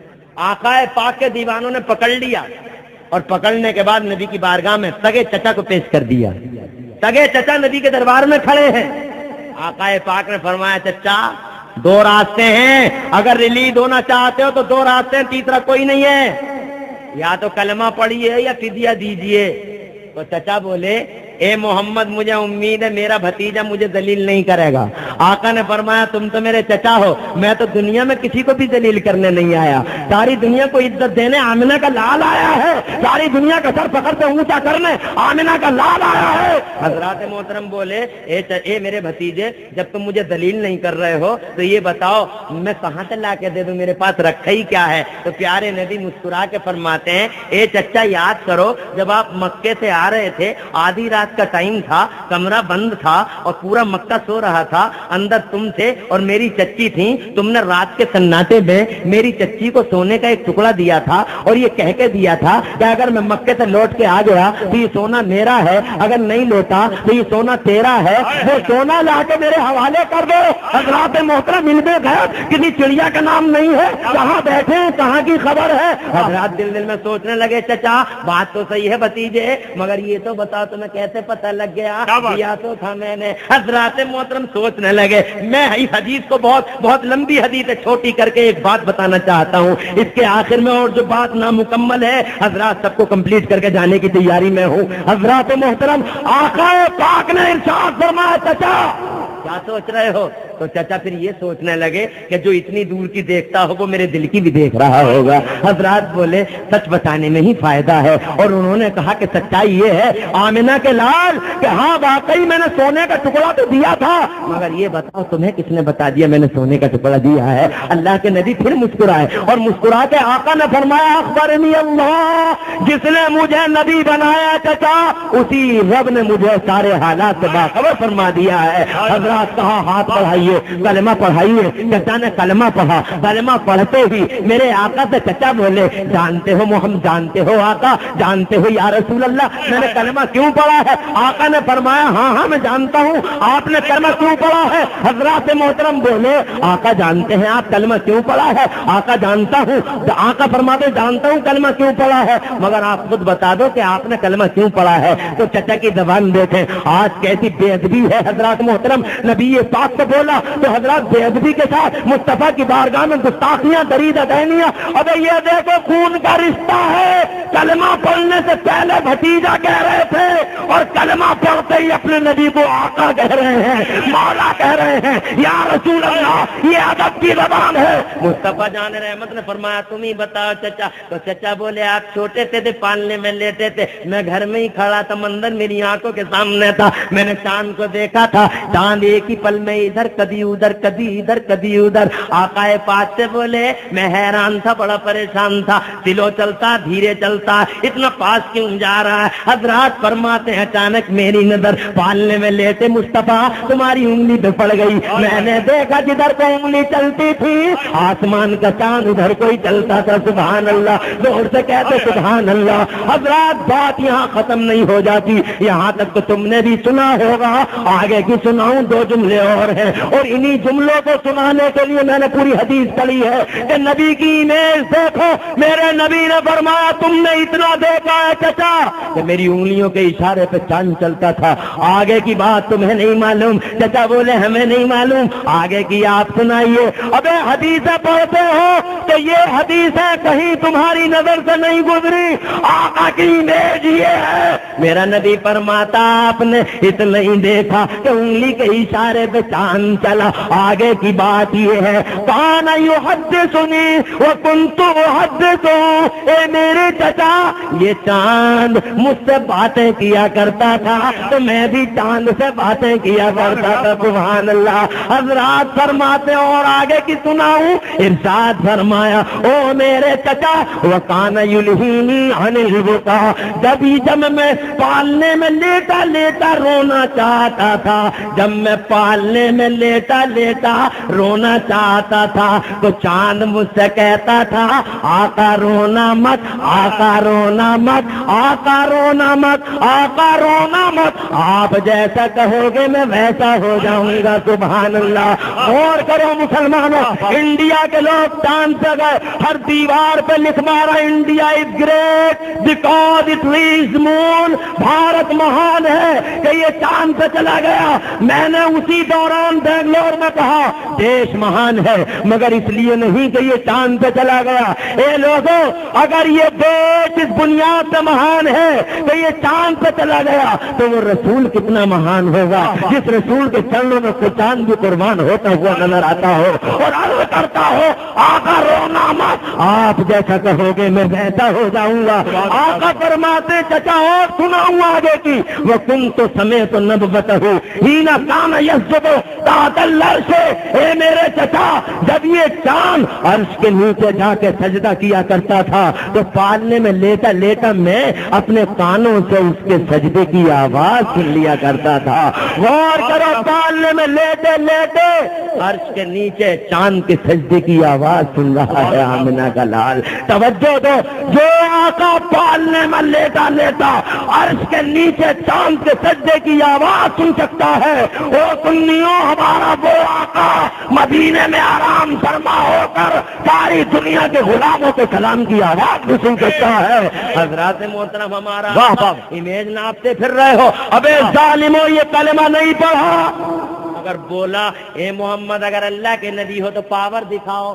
آقا پاک کے دیوانوں نے پکڑ لیا، اور پکڑنے کے بعد نبی کی بارگاہ میں سگے چچا کو پیش کر دیا۔ سگے چچا نبی کے دربار میں کھڑے ہیں۔ آقا پاک نے فرمایا چچا دو راستے ہیں، اگر ریلیز ہونا چاہتے ہو تو دو راستے ہیں، تیسرا کوئی نہیں ہے، یا تو کلمہ پڑھیے یا فدیہ دیجیے۔ تو چچا بولے اے محمد مجھے امید ہے میرا بھتیجا مجھے ذلیل نہیں کرے گا۔ آقا نے فرمایا تم تو میرے چچا ہو، میں تو دنیا میں کسی کو بھی ذلیل کرنے نہیں آیا، ساری دنیا کو عزت دینے آمنہ کا لال آیا ہے، ساری دنیا کا سر فخر سے اونچا کرنے آمنہ کا لال آیا ہے۔ حضرات محترم بولے اے, اے میرے بھتیجے جب تم مجھے ذلیل نہیں کر رہے ہو تو یہ بتاؤ میں کہاں سے لا کے دے دوں، میرے پاس رکھا ہی کیا ہے؟ تو پیارے نبی مسکرا کے فرماتے ہیں اے چچا یاد کرو جب آپ مکے سے آ رہے تھے، آدھی رات کا ٹائم تھا، کمرہ بند تھا اور پورا مکہ سو رہا تھا، اندر تم تھے اور میری چچی تھی، تم نے رات کے سناٹے میں میری چچی کو سونے کا ایک ٹکڑا دیا تھا اور یہ کہہ کے دیا تھا کہ اگر میں مکے سے لوٹ کے آ گیا تو یہ سونا میرا ہے، اگر نہیں لوٹا تو یہ سونا تیرا ہے، وہ سونا لا کے میرے حوالے کر دو۔ حضرات محترم علم غیب کسی چڑیا کا نام نہیں ہے، کہاں بیٹھے ہیں کہاں کی خبر ہے؟ حضرات دل دل میں سوچنے لگے چچا بات تو صحیح ہے بھتیجے، مگر یہ تو بتاؤ تمہیں کیسے پتہ لگ گیا؟ دیا تو تھا میں نے۔ حضرات محترم سوچنے لگے، میں اس حدیث کو بہت بہت لمبی حدیث ہے، چھوٹی کر کے ایک بات بتانا چاہتا ہوں، اس کے آخر میں اور جو بات نامکمل ہے حضرات سب کو کمپلیٹ کر کے جانے کی تیاری میں ہوں۔ حضرات محترم آقا پاک نے ارشاد فرمایا چچا کیا سوچ رہے ہو؟ تو چچا پھر یہ سوچنے لگے کہ جو اتنی دور کی دیکھتا ہو وہ میرے دل کی بھی دیکھ رہا ہوگا۔ حضرات بولے سچ بتانے میں ہی فائدہ ہے، اور انہوں نے کہا کہ سچائی یہ ہے آمنہ کے لال کہ ہاں واقعی میں نے سونے کا ٹکڑا تو دیا تھا، مگر یہ بتاؤ تمہیں کس نے بتا دیا میں نے سونے کا ٹکڑا دیا ہے؟ اللہ کے نبی پھر مسکرائے اور مسکرا کے آقا نے فرمایا اخبرنی اللہ، جس نے مجھے نبی بنایا چچا اسی رب نے مجھے سارے حالات سے باخبر فرما دیا ہے۔ حضرات کہا ہاتھ بڑھائیے کلمہ پڑھائیے۔ چچا نے کلمہ پڑھا، کلمہ پڑھتے ہی میرے آقا سے چچا بولے جانتے ہو محمد، جانتے ہو آقا، جانتے ہو یا رسول اللہ میں نے کلمہ کیوں پڑھا ہے؟ آقا نے فرمایا ہاں ہاں میں جانتا ہوں۔ آپ نے کلمہ کیوں پڑھا ہے؟ حضرات محترم بولے آقا جانتے ہیں آپ کلمہ کیوں پڑھا ہے؟ آقا جانتا ہوں۔ آقا فرماتے جانتا ہوں کلمہ کیوں پڑھا ہے، مگر آپ خود بتا دو کہ آپ نے کلمہ کیوں پڑھا ہے۔ تو چچا کی زبان دیکھیں آج کیسی بے ادبی ہے۔ حضرات محترم نبی پاک سے بولا تو حضرات بے ادبی کے ساتھ مصطفیٰ کی بارگاہ میں گستاخیاں درید دینیاں۔ ابے یہ دیکھو خون کا رشتہ ہے، کلمہ پڑھنے سے پہلے بھتیجا کہہ رہے تھے اور کلمہ پڑھتے ہی اپنے نبی کو آقا کہہ رہے ہیں، مولا کہہ رہے ہیں، یا رسول اللہ، یہ ادب کی زبان ہے۔ مصطفیٰ جان رحمت نے فرمایا تم ہی بتاؤ چچا۔ تو چچا بولے آپ چھوٹے سے تھے پالنے میں لیٹے تھے، میں گھر میں ہی کھڑا تھا، مندر میری آنکھوں کے سامنے تھا، میں نے چاند کو دیکھا تھا، چاند ایک ہی پل میں ادھر کبھی ادھر کبھی ادھر کبھی ادھر۔ آقا پاک سے بولے میں حیران تھا، بڑا پریشان تھا، سلو چلتا دھیرے چلتا، اتنا پاس کیوں جا رہا ہے؟ حضرات فرماتے ہیں اچانک میری نظر پالنے میں لیٹے مصطفیٰ تمہاری انگلی پہ پڑ گئی، میں نے دیکھا جدھر کو انگلی چلتی تھی آسمان کا چاند ادھر کوئی چلتا تھا۔ سبحان اللہ، زور سے کہتے سبحان اللہ۔ حضرات بات یہاں ختم نہیں ہو جاتی، یہاں تک تو تم نے بھی سنا ہوگا، آگے کی سناؤں دو جملے اور ہیں۔ اور انہی جملوں کو سنانے کے لیے میں نے پوری حدیث پڑھی ہے کہ نبی کی امیج دیکھو، میرے نبی نے فرمایا تم نے اتنا دیکھا ہے چچا کہ میری انگلیوں کے اشارے پہ چاند چلتا تھا، آگے کی بات تمہیں نہیں معلوم۔ چچا بولے ہمیں نہیں معلوم، آگے کی آپ سنائیے۔ ابے حدیثیں پڑھتے ہو کہ یہ حدیثیں کہیں تمہاری نظر سے نہیں گزری، آقا کی امیج یہ ہے۔ میرا نبی فرماتا آپ نے اتنا ہی دیکھا کہ انگلی کے اشارے پہ چاند چلا، آگے کی بات یہ ہے کان یحدثنی وکنت احدثہ، اے میرے چچا یہ چاند مجھ سے باتیں کیا کرتا تھا تو میں بھی چاند سے باتیں کیا کرتا تھا۔ سبحان اللہ۔ حضرات فرماتے اور آگے کی سناؤں، ارشاد فرمایا او میرے چچا وکان یلہینی عن البکا، جبھی جب میں پالنے میں لیٹا لیٹا رونا چاہتا تھا، جب میں پالنے میں لیٹا لیٹا رونا چاہتا تھا تو چاند مجھ سے کہتا تھا آقا رونا مت، آقا رونا مت، آقا رونا مت، آقا رونا مت، آپ جیسا کہو گے میں ویسا ہو جاؤں گا۔ سبحان اللہ۔ غور کرو مسلمانوں، انڈیا کے لوگ چاند سے گئے، ہر دیوار پہ لکھ مارا India is great because it reach moon, Bharat مہان ہے کہ یہ چاند سے چلا گیا۔ میں نے اسی دوران بنگلور میں کہا دیش مہان ہے مگر اس لیے نہیں کہ یہ چاند پہ چلا گیا۔ اے لوگوں اگر یہ دیش اس بنیاد سے مہان ہے کہ یہ چاند پہ چلا گیا تو وہ رسول کتنا مہان ہوگا جس رسول کے چرنوں میں کوئی چاند بھی قربان ہوتا ہوا نظر آتا ہو اور عرض کرتا ہو آقا رونا مت، آپ جیسا کہو گے میں ویسا ہو جاؤں گا۔ آقا فرماتے چچا اور سناؤں آگے کی وہ کن تو سمیت نبوتہ ہینا کان یسجد تحت العرش، اے میرے چچا جب یہ چاند عرش کے نیچے جا کے سجدہ کیا کرتا تھا تو پالنے میں لیٹا لیٹا میں اپنے کانوں سے اس کے سجدے کی آواز سن لیا کرتا تھا۔ غور کرو، پالنے میں لیٹے لیٹے عرش کے نیچے چاند کے سجدے کی آواز سن رہا ہے آمنہ کا لال۔ توجہ دو، جو آقا پالنے میں لیٹا لیٹا عرش کے نیچے چاند کے سجدے کی آواز سن سکتا ہے، وہ سنیوں ہمارا وہ آقا مدینے میں آرام فرما ہو کر ساری دنیا کے غلاموں کے کلام کی آواز بھی سن سکتا ہے۔ حضرات محترم ہمارا امیج ناپتے پھر رہے ہو، ابے ظالموں یہ کلمہ نہیں پڑھا، اگر بولا اے محمد اگر اللہ کے نبی ہو تو پاور دکھاؤ،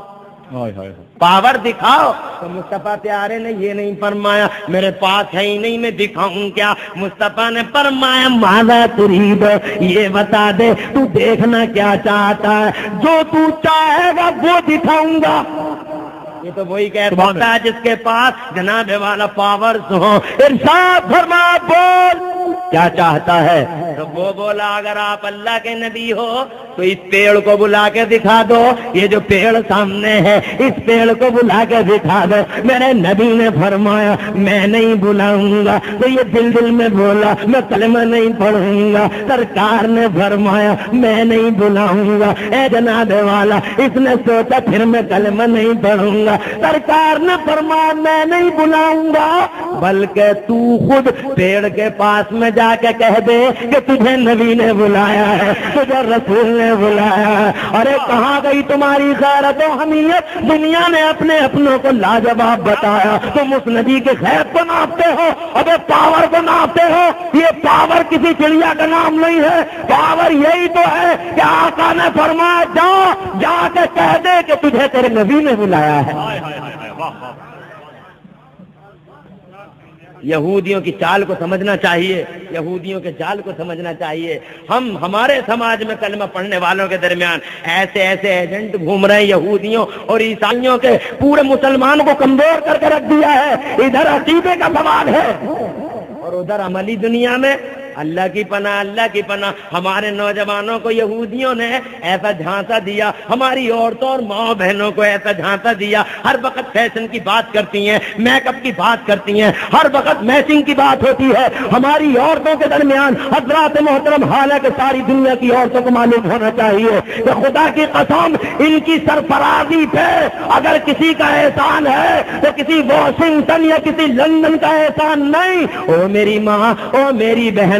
پاور دکھاؤ، تو مصطفیٰ پیارے نے یہ نہیں فرمایا میرے پاس ہے ہی نہیں میں دکھاؤں کیا، مصطفیٰ نے فرمایا ماذا ترید، یہ بتا دے تو دیکھنا کیا چاہتا ہے، جو تو چاہے گا وہ دکھاؤں گا۔ یہ تو وہی کہہ سکتا ہے جس کے پاس جناب والا پاور ہو۔ ارشاد فرما بول کیا چاہتا ہے، تو وہ بولا اگر آپ اللہ کے نبی ہو تو اس پیڑ کو بلا کے دکھا دو، یہ جو پیڑ سامنے ہے اس پیڑ کو بلا کے دکھا دو۔ میرے نبی نے فرمایا میں نہیں بلاؤں گا، تو یہ دل دل میں بولا میں کلمہ نہیں پڑھوں گا۔ سرکار نے فرمایا میں نہیں بلاؤں گا، اے جناب والا اس نے سوچا پھر میں کلمہ نہیں پڑھوں گا۔ سرکار نے فرمایا میں نہیں بلاؤں گا بلکہ تو خود پیڑ کے پاس میں جا کے کہہ دے کہ تجھے نبی نے بلایا ہے، تجھے رسول نے بلایا ہے۔ ارے کہاں گئی تمہاری غیرت و حمیت؟ دنیا نے اپنے اپنوں کو لاجواب بتایا، تم اس نبی کے غیب کو ناپتے ہو، ابے پاور کو ناپتے ہو۔ یہ پاور کسی چڑیا کا نام نہیں ہے، پاور یہی تو ہے کہ آقا نے فرمایا جا جا کے کہہ دے کہ تجھے تیرے نبی نے بلایا ہے۔ یہودیوں کی چال کو سمجھنا چاہیے، یہودیوں کے جال کو سمجھنا چاہیے۔ ہم ہمارے سماج میں کلمہ پڑھنے والوں کے درمیان ایسے ایسے ایجنٹ گھوم رہے ہیں یہودیوں اور عیسائیوں کے، پورے مسلمان کو کمزور کر کے رکھ دیا ہے۔ ادھر عقیدے کا سوال ہے اور ادھر عملی دنیا میں اللہ کی پناہ، اللہ کی پناہ۔ ہمارے نوجوانوں کو یہودیوں نے ایسا جھانسا دیا، ہماری عورتوں اور ماں بہنوں کو ایسا جھانسا دیا، ہر وقت فیشن کی بات کرتی ہیں، میک اپ کی بات کرتی ہیں، ہر وقت میچنگ کی بات ہوتی ہے ہماری عورتوں کے درمیان۔ حضرات محترم حالانکہ ساری دنیا کی عورتوں کو معلوم ہونا چاہیے کہ خدا کی قسم ان کی سرفرازی پہ اگر کسی کا احسان ہے تو کسی واشنگٹن یا کسی لندن کا احسان نہیں۔ او میری ماں، او میری بہن،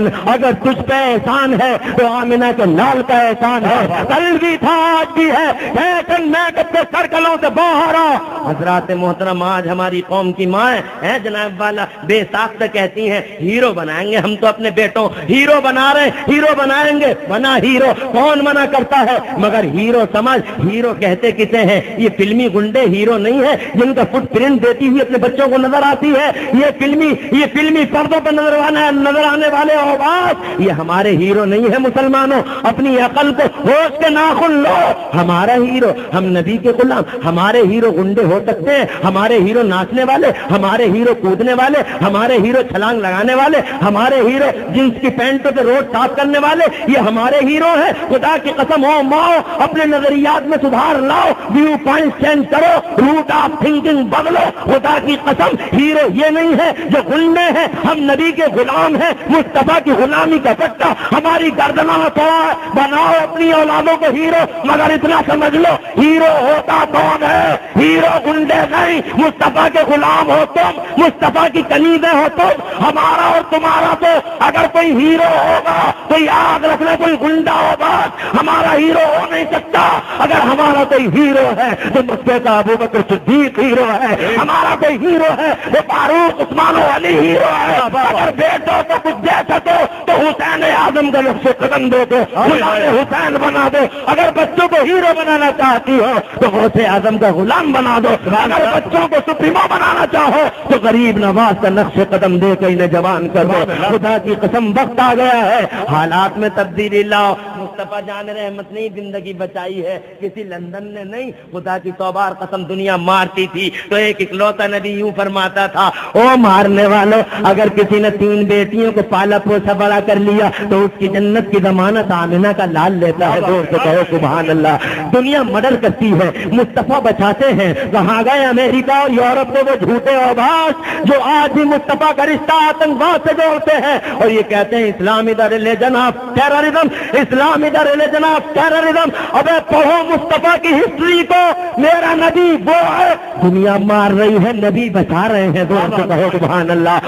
بہن اگر تجھ پہ احسان ہے تو آمنہ کے لال کا احسان ہے، کل بھی تھا آج بھی ہے، فیشن میک اپ کے سرکلوں سے باہر آ۔ حضرات محترم آج ہماری قوم کی ماں ہے جناب والا بے ساختہ کہتی ہیں ہیرو بنائیں گے ہم تو اپنے بیٹوں، ہیرو بنا رہے ہیرو بنائیں گے، بنا ہیرو، کون منع کرتا ہے؟ مگر ہیرو سمجھ، ہیرو کہتے کسے ہیں؟ یہ فلمی گنڈے ہیرو نہیں ہے جن کا فٹ پرنٹ دیتی ہوئی اپنے بچوں کو نظر آتی ہے، یہ فلمی یہ فلمی پردوں پر نظر آنا نظر آنے والے اوقات یہ ہمارے ہیرو نہیں ہے۔ مسلمانوں اپنی عقل کو ہوش کے ناخن لو، ہمارا ہیرو ہم نبی کے غلام، ہمارے ہیرو گنڈے ہو سکتے ہیں، ہمارے ہیرو ناچنے والے، ہمارے ہیرو کودنے والے، ہمارے ہیرو چھلانگ لگانے والے، ہمارے ہیرو جنس کی پینٹوں پہ روڈ صاف کرنے والے، یہ ہمارے ہیرو ہیں۔ خدا کی قسم ہو ماؤ اپنے نظریات میں سدھار لاؤ، ویو پوائنٹ چینج کرو، روٹ آف تھنکنگ بدلو۔ خدا کی قسم ہیرو یہ نہیں ہے جو گنڈے ہیں، ہم نبی کے غلام ہیں، مصطفیٰ کی غلامی کا پٹا ہماری گردنوں میں پڑا ہے۔ بناؤ اپنی اولادوں کو ہیرو، مگر اتنا سمجھ لو ہیرو ہوتا کون ہے؟ ہیرو گنڈے نہیں، مصطفیٰ کے غلام ہو تم، مصطفیٰ کی کنیزیں ہو تم۔ ہمارا اور تمہارا تو اگر کوئی ہیرو ہوگا تو یاد رکھنا کوئی گنڈا ہوگا، ہمارا ہیرو ہو نہیں سکتا۔ اگر ہمارا کوئی ہیرو ہے تو مصطفیٰ کا ابو بکر صدیق ہیرو ہے، ہمارا کوئی ہیرو ہے وہ فاروق عثمان و علی ہیرو ہے۔ اگر بیٹوں کو کچھ دے سکو تو حسین اعظم کا نقش قدم دے دو، غلام حسین بنا دو۔ اگر بچوں کو ہیرو بنانا چاہتی ہو تو غوث اعظم کا غلام بنا دو۔ اگر بچوں کو سپریمو بنانا چاہو تو غریب نواز کا نقش قدم دے کے انہیں جوان کر دو۔ خدا کی قسم وقت آ گیا ہے حالات میں تبدیلی لاؤ۔ مصطفیٰ جان رحمت نے زندگی بچائی ہے، کسی لندن نے نہیں۔ خدا کی توبہ اور قسم دنیا مارتی تھی تو ایک اکلوتا نبی یوں فرماتا تھا، او مارنے والوں اگر کسی نے تین بیٹیوں کو پالا پوسا بڑا کر لیا تو اس کی جنت کی ضمانت آمنہ کا لال لیتا ہے۔ زور سے کہو سبحان اللہ۔ دنیا مڈر کرتی ہے، مصطفیٰ بچاتے ہیں۔ کہاں گئے امریکہ اور یورپ کے وہ جھوٹے اوباش جو آج بھی مصطفیٰ کا رشتہ آتنکواد سے جوڑتے ہیں اور یہ کہتے ہیں Islam is the religion of terrorism, Islam is the religion of terrorism. ابے پڑھو مصطفیٰ کی ہسٹری کو، میرا نبی وہ ہے۔ دنیا مار رہی ہے، نبی بچا رہے ہیں۔ زور سے کہو سبحان اللہ۔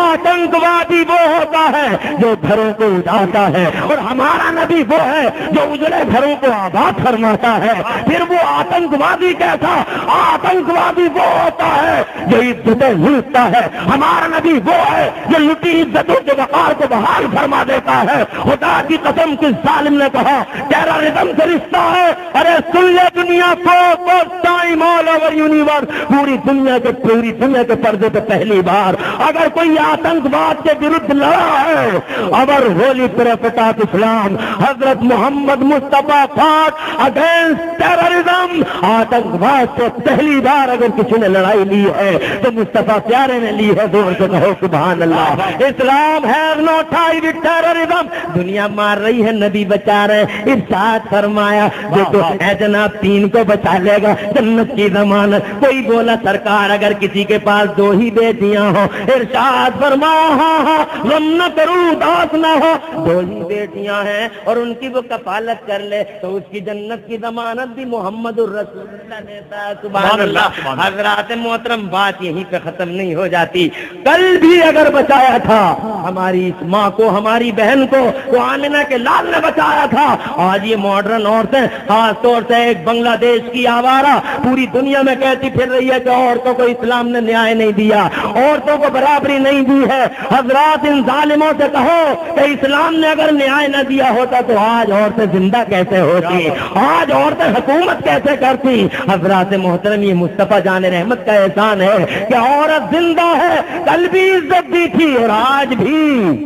آتنکوادی وہ ہوتا ہے جو گھروں کو اجاڑتا ہے اور ہمارا نبی وہ ہے جو اجڑے گھروں کو آباد فرماتا ہے۔ پھر وہ آتنکوادی کیسا؟ آتنکوادی وہ ہوتا ہے جو عزتیں لوٹتا ہے، ہمارا نبی وہ ہے جو لٹی عزتوں کے وقار کو بحال فرما دیتا ہے۔ خدا کی قسم کس ظالم نے کہا ٹیررزم سے رشتہ ہے؟ ارے سن لے دنیا کو، ٹائم آل اوور یونیورس، پوری دنیا کے پوری دنیا کے پردے پہ پہلی بار اگر کوئی آتنکواد کے ورودھ لڑا ہے، اگر ہولی پروفیٹ آف اسلام حضرت Muhammad Mustafa fought against terrorism, آتنکواد سے پہلی بار اگر کسی نے لڑائی لی ہے تو مصطفیٰ پیارے نے لی ہے۔ زور سے کہو سبحان اللہ۔ Islam has no tie with terrorism. دنیا مار رہی ہے، نبی بچا رہے ہیں۔ ارشاد فرمایا جو تو اے جناب تین کو بچا لے گا جنت کی ضمانت۔ کوئی بولا سرکار اگر کسی کے پاس دو ہی بیٹیاں ہوں، ارشاد فرمایا ہاں ہاں غم نہ کرو اداس نہ ہو، دو ہی بیٹیاں ہیں اور ان کی وہ کفالت کر لے تو اس کی جنت کی ضمانت بھی محمد الرسول اللہ دیتا ہے۔ سبحان اللہ۔ حضرات محترم بات یہیں پہ ختم نہیں ہو جاتی۔ کل بھی اگر بچایا تھا ہماری اس ماں کو، ہماری بہن کو، تو آمنہ کے لال نے بچایا تھا۔ آج یہ ماڈرن عورتیں، خاص طور سے ایک بنگلہ دیش کی آوارہ پوری دنیا میں کہتی پھر رہی ہے کہ عورتوں کو اسلام نے نیائے نہیں دیا، عورتوں کو برابری نہیں دی ہے۔ حضرات ان ظالموں سے کہو کہ اسلام نے اگر نیائے نہ دیا ہوتا تو آج عورتیں زندہ کیسے ہوتی، آج عورتیں حکومت کیسے کرتی؟ حضرات محترم یہ مصطفیٰ جان رحمت کا احسان ہے کہ عورت زندہ ہے، کل بھی عزت دی تھی اور آج بھی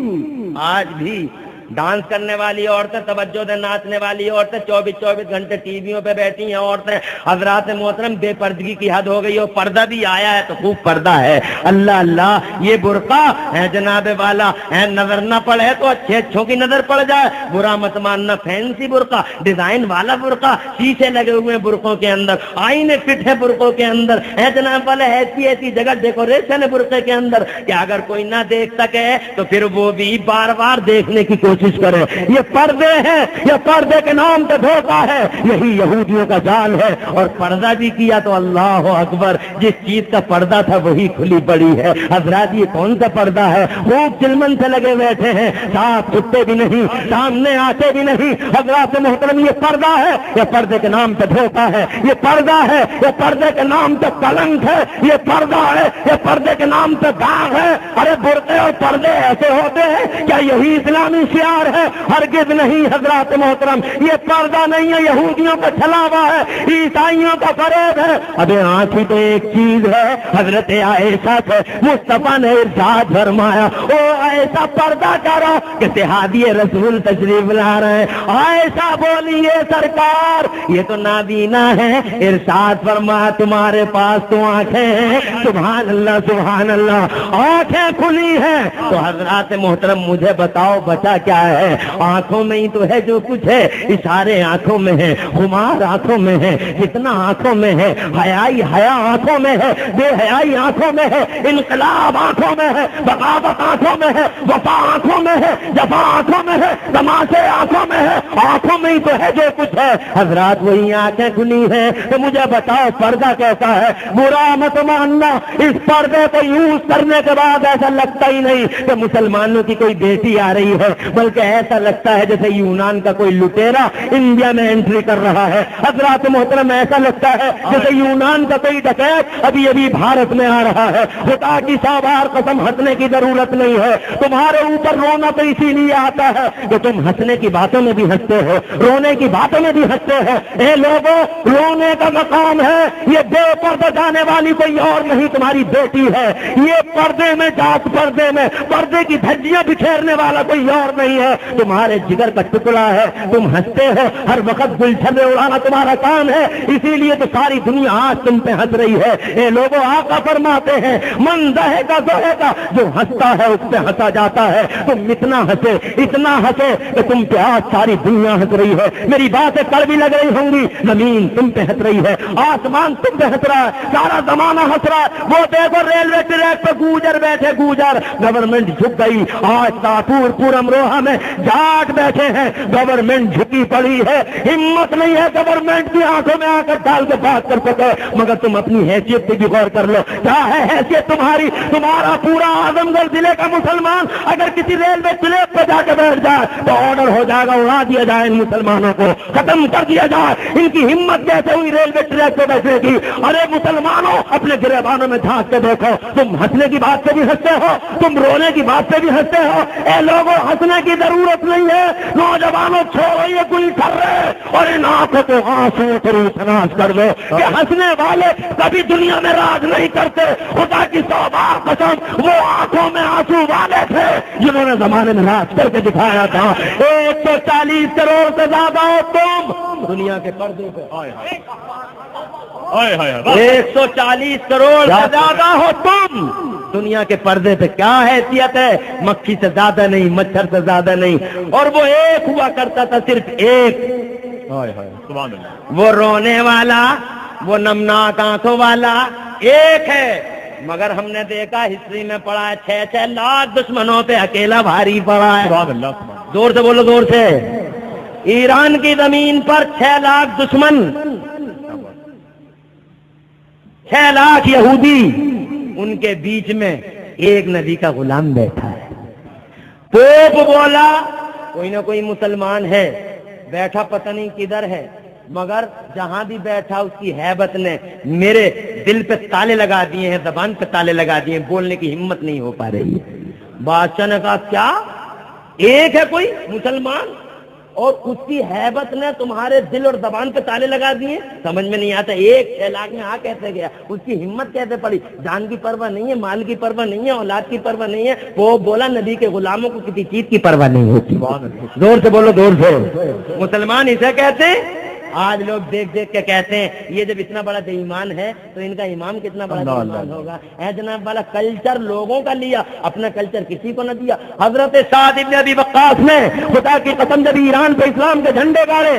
آج بھی ڈانس کرنے والی عورتیں، توجہ دے ناچنے والی عورتیں، چوبیس چوبیس گھنٹے ٹی ویوں پہ بیٹھی ہیں عورتیں۔ حضرات محترم بے پردگی کی حد ہو گئی، اور پردہ بھی آیا ہے تو خوب پردہ ہے۔ اللہ اللہ، یہ برقع ہے جناب والا ہے، نظر نہ پڑے تو اچھے اچھوں کی نظر پڑ جائے، برا مت ماننا۔ فینسی برقع، ڈیزائن والا برقع، شیشے لگے ہوئے برقعوں کے اندر، آئینے فٹ ہے برقعوں کے اندر ہے جناب والا، ایسی ایسی جگہ ڈیکوریشن ہے برقعے کے اندر کہ اگر کوئی نہ دیکھ سکے تو پھر وہ بھی بار بار دیکھنے کی کوشش कोशिश करें। ये पर्दे हैं, ये पर्दे के नाम पे धोखा है, यही यहूदियों का जाल है। और पर्दा भी किया तो अल्लाह अकबर, जिस चीज का पर्दा था वही खुली पड़ी है। हजरात ये कौन सा पर्दा है? खूब चिलमन से लगे बैठे हैं, साथ छुपते भी नहीं, सामने आते भी नहीं। हजरात मोहतरम ये पर्दा है, ये पर्दे के नाम पे धोखा है, ये पर्दा है, ये पर्दे के नाम पे कलंक है, ये पर्दा है, ये पर्दे के नाम पे दाग है। अरे बुर्के और पर्दे ऐसे होते हैं क्या? यही इस्लामी शियार है? हरगिज नहीं हजरात मोहतरम, ये पर्दा नहीं है, यहूदियों का छलावा है, ईसाइयों का फरेब है। अबे आंखी तो एक चीज है। हजरत आयशा से मुस्तफा ने इरशाद फरमाया, ओ ऐसा पर्दा करो कि सिहादी रसूल तशरीफ ला रहे हैं। आयशा बोली, ये सरकार ये तो नाबीना है। इरशाद फरमाया, तुम्हारे पास तो आंखें हैं। सुभान अल्लाह, सुभान अल्लाह, आंखें खुली हैं। तो हजरात मोहतरम मुझे बताओ बचा क्या है? आंखों में ही तो है जो कुछ है। इशारे आंखों में है, खुमार आंखों में है, जितना आंखों में है, हयाई हया आंखों में है, बेहयाई आंखों में है, इनकलाब आंखों में है, बगावत आंखों में है, वफा आंखों में है, जफा आंखों में है, तमाशे आंखों में है। आंखों में ही तो है जो कुछ है। हजरात वही आंखें खुली हैं। तो मुझे बताओ पर्दा कैसा है? बुरा मत मानना, इस पर्दे को यूज करने के बाद ऐसा लगता ही नहीं कि मुसलमानों की कोई बेटी आ रही है, बल्कि ऐसा लगता है जैसे यूनान का कोई लुटेरा इंडिया में एंट्री कर रहा है। हजरात मोहतरम ऐसा लगता है जैसे यूनान का कोई डकैत अभी अभी भारत में आ रहा है। खुदा की सौ बार कसम, हंसने की जरूरत नहीं है। तुम्हारे ऊपर रोना तो इसीलिए आता है कि तुम हंसने की बातों में भी हंसते हो, रोने की बातों में भी हंसते हो। ए लोगों, रोने का मकाम है, ये बेपर्दा जाने वाली कोई और नहीं, तुम्हारी बेटी है। ये पर्दे में जात, पर्दे में पर्दे की धज्जियां बिखेरने वाला कोई और नहीं है, तुम्हारे जिगर का टुकड़ा है। तुम हंसते हो, हर वक्त गुलछर्रे उड़ाना तुम्हारा काम है, इसीलिए तो सारी दुनिया आज तुम पे हंस रही है। ए लोगों, आका फरमाते हैं, मन दहेगा दहेगा, जो हंसता है उस पे हंसा जाता है। तुम इतना हंसे, इतना हंसे कि तुम पे आज सारी दुनिया हंस रही है। मेरी बातें कड़वी लग रही होंगी, जमीन तुम पे हंस रही है, आसमान तुम पे हंस रहा है, सारा जमाना हंस रहा है। वो देखो रेलवे ट्रैक पे गूजर बैठे, गूजर, गवर्नमेंट झुक गई। आज तापुर पूरम रोहा में जाट बैठे हैं, गवर्नमेंट झुकी पड़ी है। हिम्मत नहीं है गवर्नमेंट की आंखों में आकर डाल के बात कर सके, मगर तुम अपनी हैसियत पे भी गौर कर लो। क्या है हैसियत तुम्हारी? तुम्हारा पूरा आजमगढ़ जिले का मुसलमान अगर किसी रेलवे स्लेब पे जाकर बैठ जाए तो ऑर्डर हो जाएगा, उड़ा दिया जाए, इन मुसलमानों को खत्म कर दिया जाए। इनकी हिम्मत कैसे हुई रेलवे ट्रैक पे बैठने की? अरे मुसलमानों, अपने गिरेबानों में झांक के देखो, तुम हंसने की बात पे भी हंसते हो, तुम रोने की बात पे भी हंसते हो। ए लोगों, हंसने की जरूरत नहीं है। नौजवानों, छोड़ो ये गुल ठर्रे और इन आंखों को आंसू से रूसनास कर दो कि हंसने वाले कभी दुनिया में राज नहीं करते। खुदा की सौ बार कसम, वो आंखों में आंसू वाले थे जिन्होंने जमाने में राज करके दिखाया था। एक सौ चालीस करोड़ से ज्यादा हो तुम दुनिया के पर्दे पे, एक सौ चालीस करोड़ से ज्यादा हो तुम दुनिया के पर्दे पे। क्या हैसियत है? मक्खी से ज्यादा नहीं, मच्छर से ज्यादा नहीं। और वो एक हुआ करता था, सिर्फ एक, वो रोने वाला, वो नमनाक आंखों वाला एक है। मगर हमने देखा, हिस्ट्री में पढ़ा है, छह छह लाख दुश्मनों पे अकेला भारी पड़ा है। जोर से बोलो, जोर से। ईरान की जमीन पर छह लाख दुश्मन, छह लाख यहूदी, उनके बीच में एक नबी का गुलाम बैठा है। पोप बोला कोई ना कोई मुसलमान है, बैठा पता नहीं किधर है, मगर जहां भी बैठा उसकी हैबत ने मेरे दिल पे ताले लगा दिए हैं, जबान पे ताले लगा दिए हैं, बोलने की हिम्मत नहीं हो पा रही है। बादशाह ने कहा, क्या एक है कोई मुसलमान और उसकी हैबत ने तुम्हारे दिल और जबान पे ताले लगा दिए? समझ में नहीं आता, एक छह लाख में आ कैसे गया? उसकी हिम्मत कैसे पड़ी? जान की परवाह नहीं है, माल की परवाह नहीं है, औलाद की परवाह नहीं है। वो बोला, नबी के गुलामों को किसी चीज की परवाह नहीं होती। जोर से बोलो, जोर से। मुसलमान इसे कहते हैं। आज लोग देख देख के कहते हैं, ये जब इतना बड़ा बेईमान है तो इनका इमाम कितना बड़ा बेईमान होगा। ऐ जनाब वाला कल्चर लोगों का लिया, अपना कल्चर किसी को न दिया। हजरत साद इब्न अबी वक्कास ने खुदा की कसम जब ईरान पे इस्लाम के झंडे गाड़े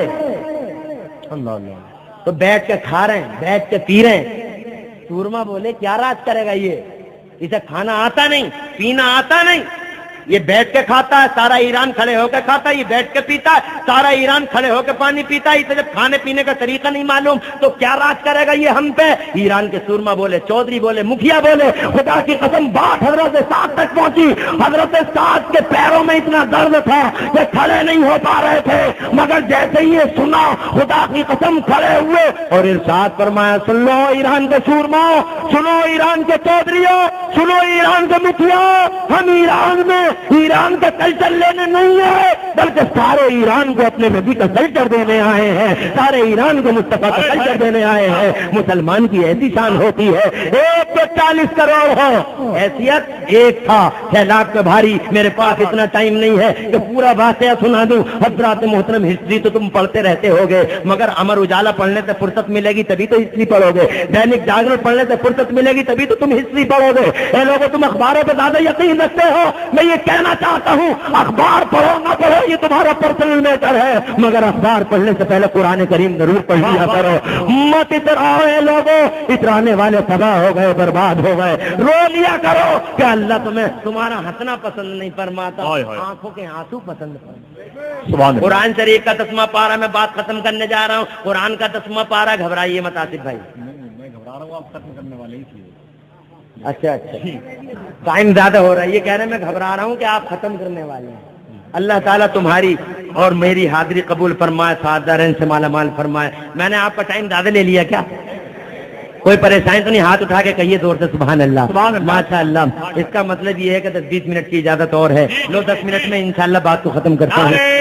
तो बैठ के खा रहे हैं, बैठ के पी रहे हैं। सूरमा बोले, क्या राज करेगा ये? इसे खाना आता नहीं, पीना आता नहीं, یہ بیٹھ کے کھاتا ہے، سارا ایران کھڑے ہو کے کھاتا ہے، یہ بیٹھ کے پیتا ہے، سارا ایران کھڑے ہو کے پانی پیتا ہے. اسے جب کھانے پینے کا طریقہ نہیں معلوم تو کیا راج کرے گا یہ ہم پہ؟ ایران کے سورما بولے، چودھری بولے، مکھیا بولے، خدا کی قسم بات حضرت سعد تک پہنچی. حضرت سعد کے پیروں میں اتنا درد تھا کہ کھڑے نہیں ہو پا رہے تھے، مگر جیسے ہی یہ سنا خدا کی قسم کھڑے ہوئے اور ارشاد فرمایا، سن لو ایران کے سورما، سنو ایران کے چودھریوں، سنو ایران کے مکھیا، ہم ایران میں ایران کا کلچر لینے نہیں آئے بلکہ سارے ایران کو اپنے نبی کا کلچر دینے آئے ہیں، سارے ایران کو مصطفیٰ کا کلچر دینے آئے ہیں. مسلمان کی ایسی شان ہوتی ہے، ایک تو چالیس کروڑ ہو، حیثیت ایک تھا چھ لاکھ کا بھاری. میرے پاس اتنا ٹائم نہیں ہے کہ پورا واقعہ سنا دوں. حضرات محترم ہسٹری تو تم پڑھتے رہتے ہوگے، مگر امر اجالا پڑھنے سے فرصت ملے گی تبھی تو ہسٹری پڑھو گے، دینک جاگرن پڑھنے سے فرصت ملے گی تبھی تو تم ہسٹری پڑھو گے. اے لوگوں تم اخباروں پہ زیادہ یقین رکھتے ہو، میں یہ کہنا چاہتا ہوں اخبار پڑھو نہ پڑھو یہ تمہارا پرسنل میٹر ہے، مگر اخبار پڑھنے سے پہلے قرآن کریم ضرور پڑھ لیا کرو. مت اتراؤ اے لوگوں، اترانے والے تباہ ہو گئے، برباد ہو گئے. رو لیا کرو کہ اللہ تمہیں تمہارا ہنسنا پسند نہیں فرماتا، آنکھوں کے آنسو پسند فرماتا. قرآن شریف کا دسواں پارہ میں بات ختم کرنے جا رہا ہوں. قرآن کا دسواں پارہ، گھبرائیے مت آصف بھائی. میں گھبرا رہا ہوں، آپ ختم کرنے والے ہی تھے. اچھا اچھا ٹائم زیادہ ہو رہا ہے، یہ کہہ رہے ہیں میں گھبرا رہا ہوں کہ آپ ختم کرنے والے ہیں. اللہ تعالیٰ تمہاری اور میری حاضری قبول فرمائے، سعادت سے مالا مال فرمائے. میں نے آپ کا ٹائم زیادہ لے لیا کیا؟ کوئی پریشانی تو نہیں؟ ہاتھ اٹھا کے کہیے زور سے سبحان اللہ. ماشاء اللہ. اس کا مطلب یہ ہے کہ دس بیس منٹ کی اجازت اور ہے. لو دس منٹ میں انشاءاللہ بات کو ختم کرتے ہیں.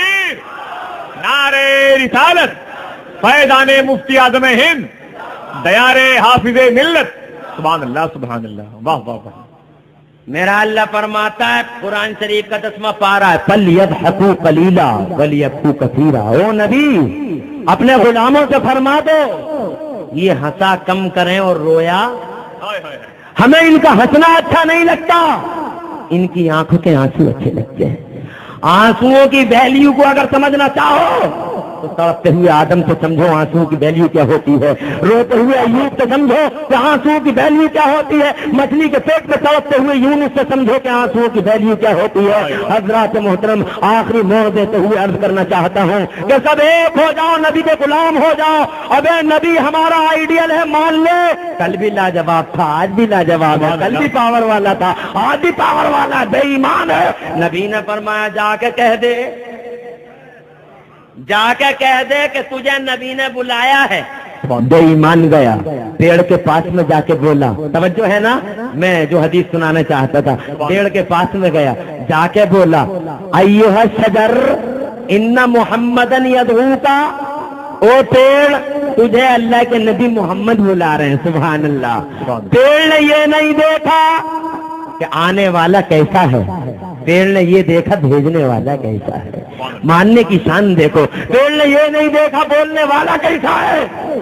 نعرے رسالت، فیضان مفتی اعظم ہند، دیار حافظ ملت. سبحان اللہ سبحان اللہ، واہ واہ واہ. میرا اللہ فرماتا ہے قرآن شریف کا دسواں پارہ ہے، فَلْيَضْحَكُوا قَلِيلًا وَلْيَبْكُوا كَثِيرًا. او نبی اپنے غلاموں سے فرما دو یہ ہنسا کم کریں اور رویا. ہمیں ان کا ہنسنا اچھا نہیں لگتا، ان کی آنکھوں کے آنسو اچھے لگتے ہیں. آنسوؤں کی ویلیو کو اگر سمجھنا چاہو تو تڑپتے ہوئے آدم کو سمجھو آنسو کی ویلیو کیا ہوتی ہے، روتے ہوئے ایوب سے سمجھو کہ آنسو کی ویلیو کیا ہوتی ہے، مچھلی کے پیٹ میں تڑپتے ہوئے یونس سے سمجھو کہ آنسو کی ویلیو کیا ہوتی ہے. حضرات محترم آخری موڑ دیتے ہوئے عرض کرنا چاہتا ہوں کہ سب ایک ہو جاؤ، نبی کے غلام ہو جاؤ. ابے نبی ہمارا آئیڈیل ہے، مان لے. کل بھی لاجواب تھا، آج بھی لاجواب ہے، کل بھی پاور والا تھا، آج بھی پاور والا. بے ایمان ہے. نبی نے فرمایا جا کے کہہ دے، جا کے کہہ دے کہ تجھے نبی نے بلایا ہے. بے ایمان گیا پیڑ کے پاس میں جا کے بولا. توجہ ہے نا، میں جو حدیث سنانا چاہتا تھا. پیڑ کے پاس میں گیا، جا کے بولا ایھا الشجر ان محمدن یدعوکا. او پیڑ تجھے اللہ کے نبی محمد بلا رہے ہیں. سبحان اللہ. پیڑ نے یہ نہیں دیکھا کہ آنے والا کیسا ہے، پیڑ نے یہ دیکھا بھیجنے والا کیسا ہے. ماننے کی شان دیکھو. پیڑ نے یہ نہیں دیکھا بولنے والا کیسا ہے،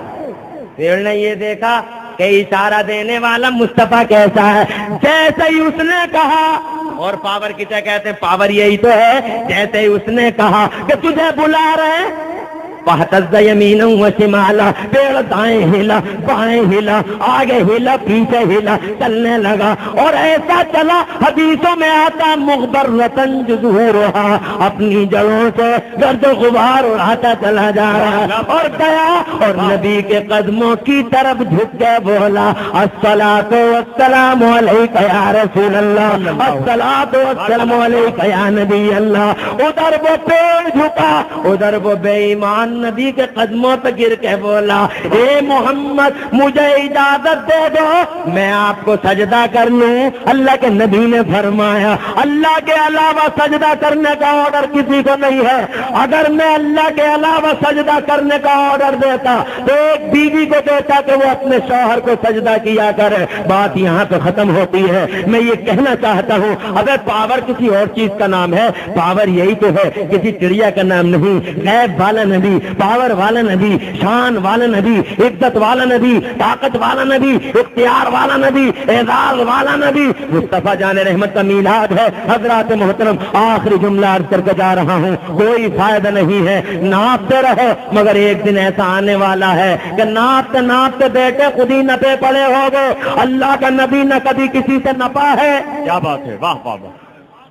پیڑ نے یہ دیکھا کہ اشارہ دینے والا مصطفیٰ کیسا ہے. جیسے ہی اس نے کہا، اور پاور کسے کہتے ہیں؟ پاور یہی تو ہے. جیسے ہی اس نے کہا کہ تجھے بلا رہے ہیں، فاہتز یمینا و شمالا، پیڑ دائیں ہلا، بائیں ہلا، آگے ہلا، پیچھے ہلا، چلنے لگا. اور ایسا چلا حدیثوں میں آتا مغبرۃ جذورھا، اپنی جڑوں سے گرد و غبار اڑاتا چلا جا رہا. اور گیا اور نبی کے قدموں کی طرف جھک کے بولا الصلاۃ والسلام علیک یا رسول اللہ، الصلاۃ والسلام علیک یا نبی اللہ. ادھر وہ پیڑ جھکا، ادھر وہ بے ایمان نبی کے قدموں پہ گر کے بولا اے محمد مجھے اجازت دے دو میں آپ کو سجدہ کر لوں. اللہ کے نبی نے فرمایا اللہ کے علاوہ سجدہ کرنے کا آرڈر کسی کو نہیں ہے. اگر میں اللہ کے علاوہ سجدہ کرنے کا آرڈر دیتا تو ایک بیوی کو دیتا کہ وہ اپنے شوہر کو سجدہ کیا کرے. بات یہاں پہ ختم ہوتی ہے. میں یہ کہنا چاہتا ہوں اگر پاور کسی اور چیز کا نام ہے، پاور یہی تو ہے، کسی چڑیا کا نام نہیں. غیب والا نبی، پاور والا نبی، شان والا نبی، عزت والا نبی، طاقت والا نبی، اختیار والا نبی، اعزاز والا نبی مصطفیٰ جان رحمت کا میلاد ہے. حضرات محترم آخری جملہ عرض کر کے جا رہا ہوں، کوئی فائدہ نہیں ہے ناپتے رہو، مگر ایک دن ایسا آنے والا ہے کہ ناپتے ناپتے بیٹے خود ہی نپے پڑے ہو گئے. اللہ کا نبی نہ کبھی کسی سے نپا ہے. کیا بات ہے، واہ واہ واہ.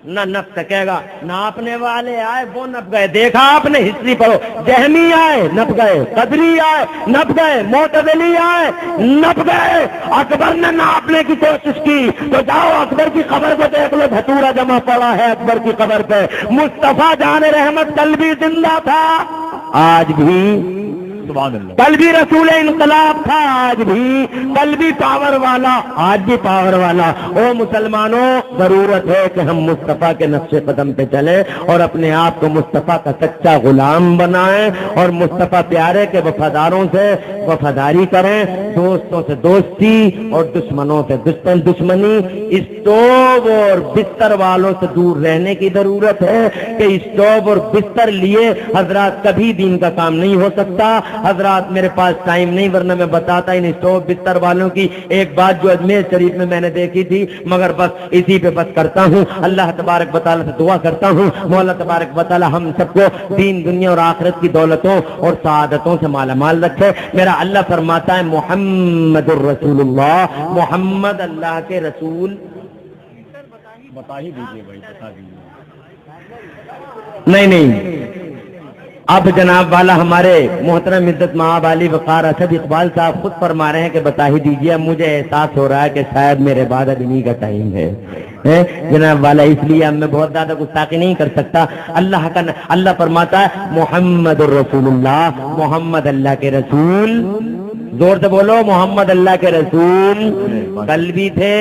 نہ نپ سکے گا. ناپنے والے آئے وہ نپ گئے. دیکھا آپ نے ہسٹری پڑھو, جہمی آئے نپ گئے, قدری آئے نپ گئے, معتزلی آئے نپ گئے. اکبر نے ناپنے کی کوشش کی تو جاؤ اکبر کی قبر کو دیکھ لو, دھتورا جمع پڑا ہے اکبر کی قبر پہ. مصطفیٰ جان رحمت کل بھی زندہ تھا, آج بھی سبحان اللہ, کل بھی رسول انقلاب تھا, آج بھی, کل بھی پاور والا, آج بھی پاور والا. او مسلمانوں, ضرورت ہے کہ ہم مصطفیٰ کے نقش قدم پہ چلیں اور اپنے آپ کو مصطفیٰ کا سچا غلام بنائیں اور مصطفیٰ پیارے کے وفاداروں سے وفاداری کریں, دوستوں سے دوستی اور دشمنوں سے دشمنی. اسٹوو اور بستر والوں سے دور رہنے کی ضرورت ہے کہ اسٹوو اور بستر لیے حضرات کبھی دین کا کام نہیں ہو سکتا. حضرات میرے پاس ٹائم نہیں ورنہ میں بتاتا ان اسٹوو بستر والوں کی ایک بات جو اجمیر شریف میں میں نے دیکھی تھی, مگر بس اسی پہ بس کرتا ہوں. اللہ تبارک و تعالیٰ سے دعا کرتا ہوں مولا تبارک و تعالیٰ ہم سب کو دین دنیا اور آخرت کی دولتوں اور سعادتوں سے مالا مال رکھے. میرا اللہ فرماتا ہے محمد الرسول اللہ, محمد اللہ کے رسول. بتا ہی دیجیے بھائی, بتا دیجیے. نہیں نہیں اب جناب والا ہمارے محترم عزت مآب علی وقار اسد اقبال صاحب خود فرما رہے ہیں کہ بتا ہی دیجیے. مجھے احساس ہو رہا ہے کہ شاید میرے بعد اب انہی کا ٹائم ہے جناب والا, اس لیے اب میں بہت زیادہ گستاخی نہیں کر سکتا. اللہ کا اللہ فرماتا ہے محمد الرسول اللہ, محمد اللہ کے رسول. زور سے بولو, محمد اللہ کے رسول. کل بھی تھے,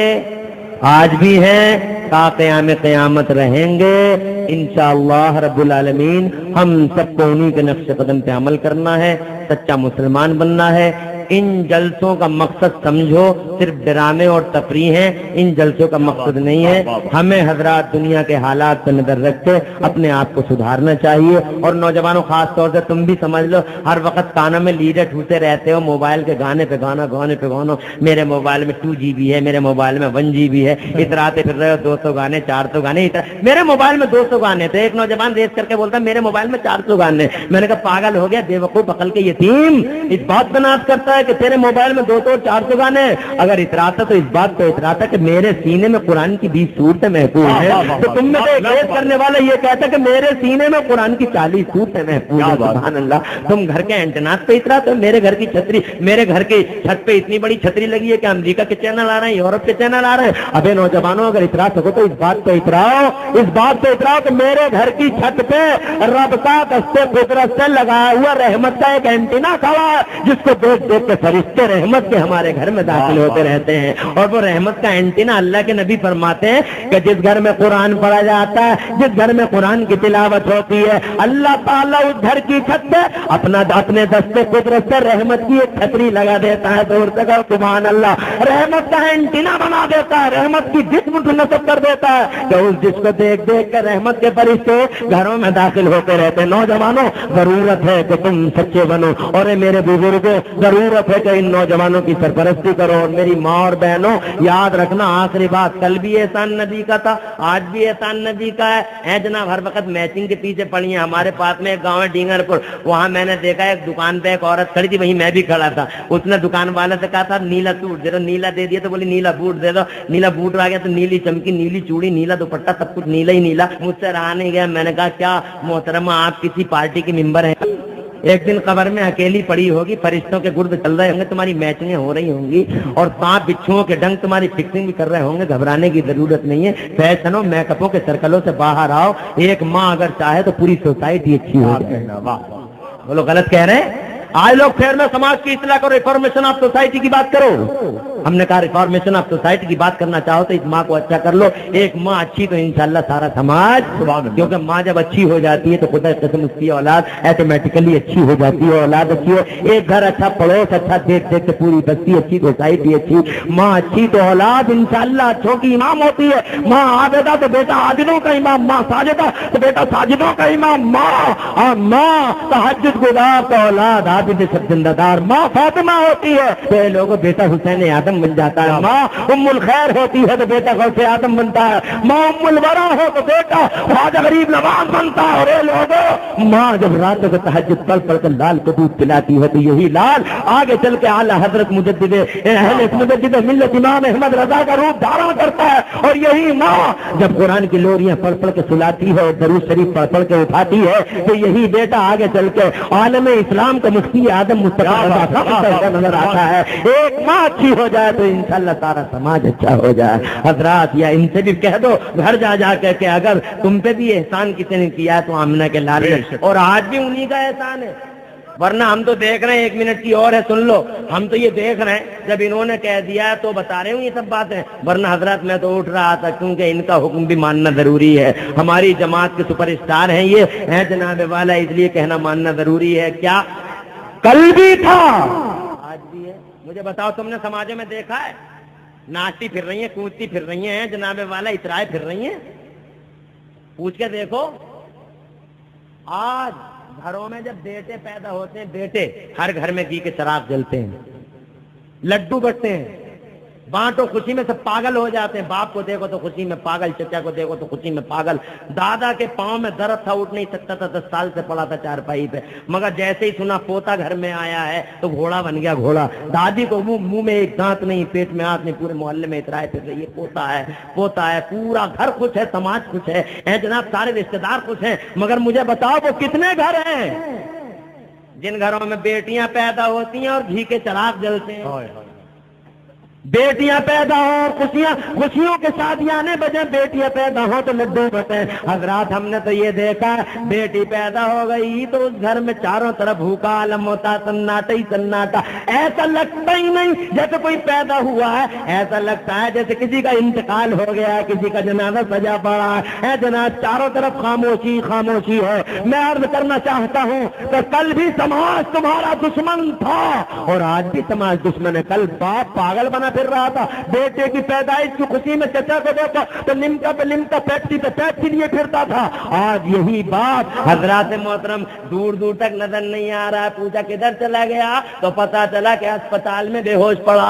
آج بھی ہیں, تا قیام قیامت رہیں گے انشاءاللہ رب العالمین. ہم سب کو انہی کے نقش قدم پہ عمل کرنا ہے, سچا مسلمان بننا ہے. ان جلسوں کا مقصد سمجھو صرف ڈرامے اور تفریح ہیں, ان جلسوں کا مقصد نہیں ہے. ہمیں حضرات دنیا کے حالات پر نظر رکھ کے اپنے آپ کو سدھارنا چاہیے. اور نوجوانوں خاص طور سے تم بھی سمجھ لو, ہر وقت کانوں میں لیڈر ٹھوتے رہتے ہو, موبائل کے گانے پہ گانا, گانے پہ گانا. میرے موبائل میں ٹو جی بی ہے, میرے موبائل میں ون جی بی ہے, اتراتے پھر رہے ہو دو سو گانے, چار سو گانے. میرے موبائل میں دو سو گانے تھے. ایک نوجوان ریس کر کے بولتا میرے موبائل میں چار سو گانے. میں نے کہا پاگل ہو گیا بے وقوف عقل کے یتیم, اس بات پہ ناز کرتا ہے کہ تیرے موبائل میں دو سو چار سو گانے. اگر اتراتا تو اس بات کو اتراتا کہ میرے سینے میں قرآن کی بیس صورتیں محفوظ ہیں. تو تم میں سے ریس کرنے والا یہ کہتا کہ میرے سینے میں قرآن کی چالیس صورتیں محفوظ ہیں. سبحان اللہ. تم گھر کے اینٹناس پہ اتراتے ہو, میرے گھر کی چھتری, میرے گھر کی چھت پہ اتنی بڑی چھتری لگی ہے کہ امریکہ کے چینل آ رہے ہیں, یورپ کے چینل آ رہے ہیں. ابے نوجوانوں اگر اترا سکو تو اس بات پہ اتراؤ, اس بات پہ اتراؤ کہ میرے گھر کی چھت پہ رب کا دستے قدرت سے لگایا ہوا رحمت کا ایک اینٹینا کھڑا ہے, جس کو دیکھ دیکھ کے فرشتے رحمت کے ہمارے گھر میں داخل ہوتے رہتے ہیں. اور وہ رحمت کا اینٹینا اللہ کے نبی فرماتے ہیں کہ جس گھر میں قرآن پڑھا جاتا ہے, جس گھر میں قرآن کی تلاوت ہوتی ہے, اللہ تعالیٰ اس گھر کی چھت پہ اپنا اپنے دستے قدرت سے رحمت کی ایک چھتری لگا دیتا ہے. دور سے کہو سبحان اللہ. رحمت کا اینٹینا بنا دیتا ہے, رحمت کی جسم نصب کر دیتا ہے کہ اس جس کو دیکھ دیکھ کر رحمت کے فرشتے گھروں میں داخل ہوتے رہتے ہیں. نوجوانوں ضرورت ہے کہ تم سچے بنو, اور میرے بزرگوں ضرورت ہے کہ ان نوجوانوں کی سرپرستی کرو. اور میری ماں اور بہنوں یاد رکھنا آخری بات, کل بھی احسان نبی کا تھا, آج بھی احسان نبی کا ہے. اے جناب ہر وقت میچنگ کے پیچھے پڑی ہیں. ہمارے پاس میں ایک گاؤں ہے ڈینگر پور, وہاں میں نے دیکھا ایک دکان پہ ایک عورت کھڑی تھی, وہیں میں بھی کھڑا تھا. اس نے دکان والے سے کہا تھا نیلا سوٹ دے دو, نیلا دے دیا تو بولی نیلا بوٹ دے دو. نیلا بوٹ آ گیا تو نیلی چمکی, نیلی چوڑی, نیلا دوپٹہ, سب کچھ نیلا ہی نیلا. مجھ سے رہا نہیں گیا. میں نے کہا کیا محترمہ آپ کسی پارٹی کے ممبر ہیں؟ ایک دن قبر میں اکیلی پڑی ہوگی, فرشتوں کے گرد چل رہے ہوں گے, تمہاری میچنگیں ہو رہی ہوں گی, اور سانپ بچھوؤں کے ڈنگ تمہاری فکسنگ بھی کر رہے ہوں گے. گھبرانے کی ضرورت نہیں ہے. فیشنوں میک اپوں کے سرکلوں سے باہر آؤ. ایک ماں اگر چاہے تو پوری سوسائٹی اچھی ہو جائے. بولو غلط کہہ رہے ہیں؟ آج لوگ خیر میں سماج کی اصلاح کرو, ریفارمیشن آف سوسائٹی کی بات کرو. ہم نے کہا ریفارمیشن آف سوسائٹی کی بات کرنا چاہو تو اس ماں کو اچھا کر لو. ایک ماں اچھی تو انشاءاللہ سارا سماج, کیونکہ ماں جب اچھی ہو جاتی ہے تو خدا قسم اس کی اولاد ایٹومیٹیکلی اچھی ہو جاتی ہے. اولاد اچھی ہو, ایک گھر اچھا, پڑوس اچھا, دیکھ دیکھ کے پوری بستی اچھی, سوسائٹی اچھی. ماں اچھی تو اولاد انشاءاللہ اچھوں کی امام ہوتی ہے. ماں عابدہ تو بیٹا عابدوں کا امام, ماں ساجدہ تو بیٹا ساجدوں کا امام. ماں ماں تہجد گزار تو اولاد عابد سب زندہ دار. ماں فاطمہ ہوتی ہے تو لوگوں بیٹا حسین آدم اعظم بن جاتا ہے. ماں ام الخیر ہوتی ہے تو بیٹا غوث اعظم بنتا ہے. ماں ام الورا ہو تو بیٹا خواجہ غریب نواز بنتا ہے. اور اے لوگوں، ماں جب راتوں کو تہجد پڑھ پڑھ کر لال کو دودھ پلاتی ہے تو یہی لال آگے چل کے اعلیٰ حضرت مجدد اہل مجدد ملت امام احمد رضا کا روپ دھارن کرتا ہے. اور یہی ماں جب قرآن کی لوریاں پڑھ پڑھ کے سلاتی ہے اور درود شریف پڑھ پڑھ کے اٹھاتی ہے تو یہی بیٹا آگے چل کے عالم اسلام کا مفتی اعظم مصطفیٰ نظر آتا ہے. ایک ماں اچھی ہو جائے تو انشاءاللہ سارا سماج اچھا ہو جائے. حضرات یا ان سے بھی کہہ دو گھر جا جا کے کہ اگر تم پہ بھی احسان کسی نے کیا ہے تو آمنہ کے لال نے، اور آج بھی انہی کا احسان ہے. ورنہ ہم تو دیکھ رہے ہیں، ایک منٹ کی اور ہے سن لو، ہم تو یہ دیکھ رہے ہیں جب انہوں نے کہہ دیا ہے تو بتا رہے ہوں یہ سب باتیں. ورنہ حضرات میں تو اٹھ رہا تھا کیونکہ ان کا حکم بھی ماننا ضروری ہے. ہماری جماعت کے سپر اسٹار ہیں یہ ہیں جناب والا، اس لیے کہنا ماننا ضروری ہے. کیا کل بھی تھا آج بھی ہے؟ مجھے بتاؤ تم نے سماجوں میں دیکھا ہے ناچتی پھر رہی ہیں، کودتی پھر رہی ہیں جناب والا، اترائے پھر رہی ہیں؟ پوچھ کے دیکھو. آج گھروں میں جب بیٹے پیدا ہوتے ہیں، بیٹے ہر گھر میں گھی کے چراغ جلتے ہیں، لڈو بٹتے ہیں، بانٹو خوشی میں سب پاگل ہو جاتے ہیں. باپ کو دیکھو تو خوشی میں پاگل، چچا کو دیکھو تو خوشی میں پاگل. دادا کے پاؤں میں درد تھا، اٹھ نہیں سکتا تھا، دس سال سے پڑا تھا چارپائی پہ، مگر جیسے ہی سنا پوتا گھر میں آیا ہے تو گھوڑا بن گیا گھوڑا. دادی کو منہ منہ میں ایک دانت نہیں، پیٹ میں ہاتھ نہیں، پورے محلے میں اترائے پھر رہی ہے پوتا ہے پوتا ہے. پورا گھر خوش ہے، سماج خوش ہے، اے جناب سارے رشتے دار خوش ہیں. مگر مجھے بتاؤ وہ کتنے گھر ہیں جن گھروں میں بیٹیاں پیدا ہوتی ہیں اور گھی کے چراغ جلتے ہیں؟ بیٹیاں پیدا ہوں خوشیاں خوشیوں کے ساتھ آنے بجے، بیٹیاں پیدا ہوں تو لڈو بٹے. حضرات ہم نے تو یہ دیکھا بیٹی پیدا ہو گئی تو اس گھر میں چاروں طرف بھوکا عالم ہوتا، سناٹا ہی سناٹا. ایسا لگتا ہی نہیں جیسے کوئی پیدا ہوا ہے، ایسا لگتا ہے جیسے کسی کا انتقال ہو گیا ہے، کسی کا جنازہ سجا پڑا ہے. جناب چاروں طرف خاموشی خاموشی ہے. میں عرض کرنا چاہتا ہوں کہ کل بھی سماج تمہارا دشمن تھا اور آج بھی سماج دشمن ہے. کل باپ پاگل بنا پھر رہا تھا بیٹے کی پیدائش کی خوشی میں، چچا کو دیکھا تو لمکا پہ لمکا، پیپسی پہ پیپسی لیے پھرتا تھا. آج یہی بات حضرات محترم دور دور تک نظر نہیں آ رہا ہے. پوچھا کدھر چلا گیا تو پتا چلا کہ اسپتال میں بے ہوش پڑا.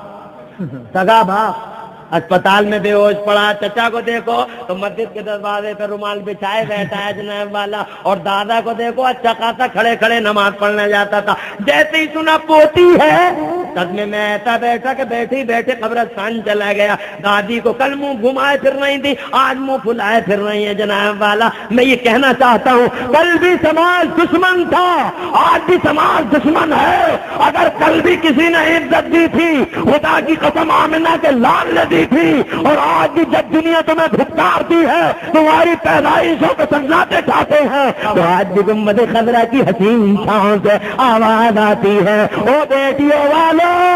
سگا باپ اسپتال میں بے ہوش پڑا. چچا کو دیکھو تو مسجد کے دروازے پہ رومال بچھائے بیٹھا ہے جناب والا، اور دادا کو دیکھو اچھا خاصا کھڑے کھڑے نماز پڑھنے جاتا تھا. جیسے ہی سنا پوتی ہے صدمے میں ایسا بیٹھا کہ بیٹھی بیٹھے قبرستان چلا گیا. دادی کو کل منہ گھمائے پھر رہی تھی، آج منہ پھلائے پھر رہی ہے. جناب والا میں یہ کہنا چاہتا ہوں کل بھی سماج دشمن تھا، آج بھی سماج دشمن ہے. اگر کل بھی کسی نے عزت دی تھی خدا کی قسم آمنہ کے لال نے دی تھی، اور آج بھی جب دنیا تمہیں دھتکارتی ہے تمہاری پیدائشوں کو سنجاتے چاہتے ہیں تو آج بھی گنبد خضرا کی حسین چھاؤں سے آواز آتی ہے او بیٹیوں والو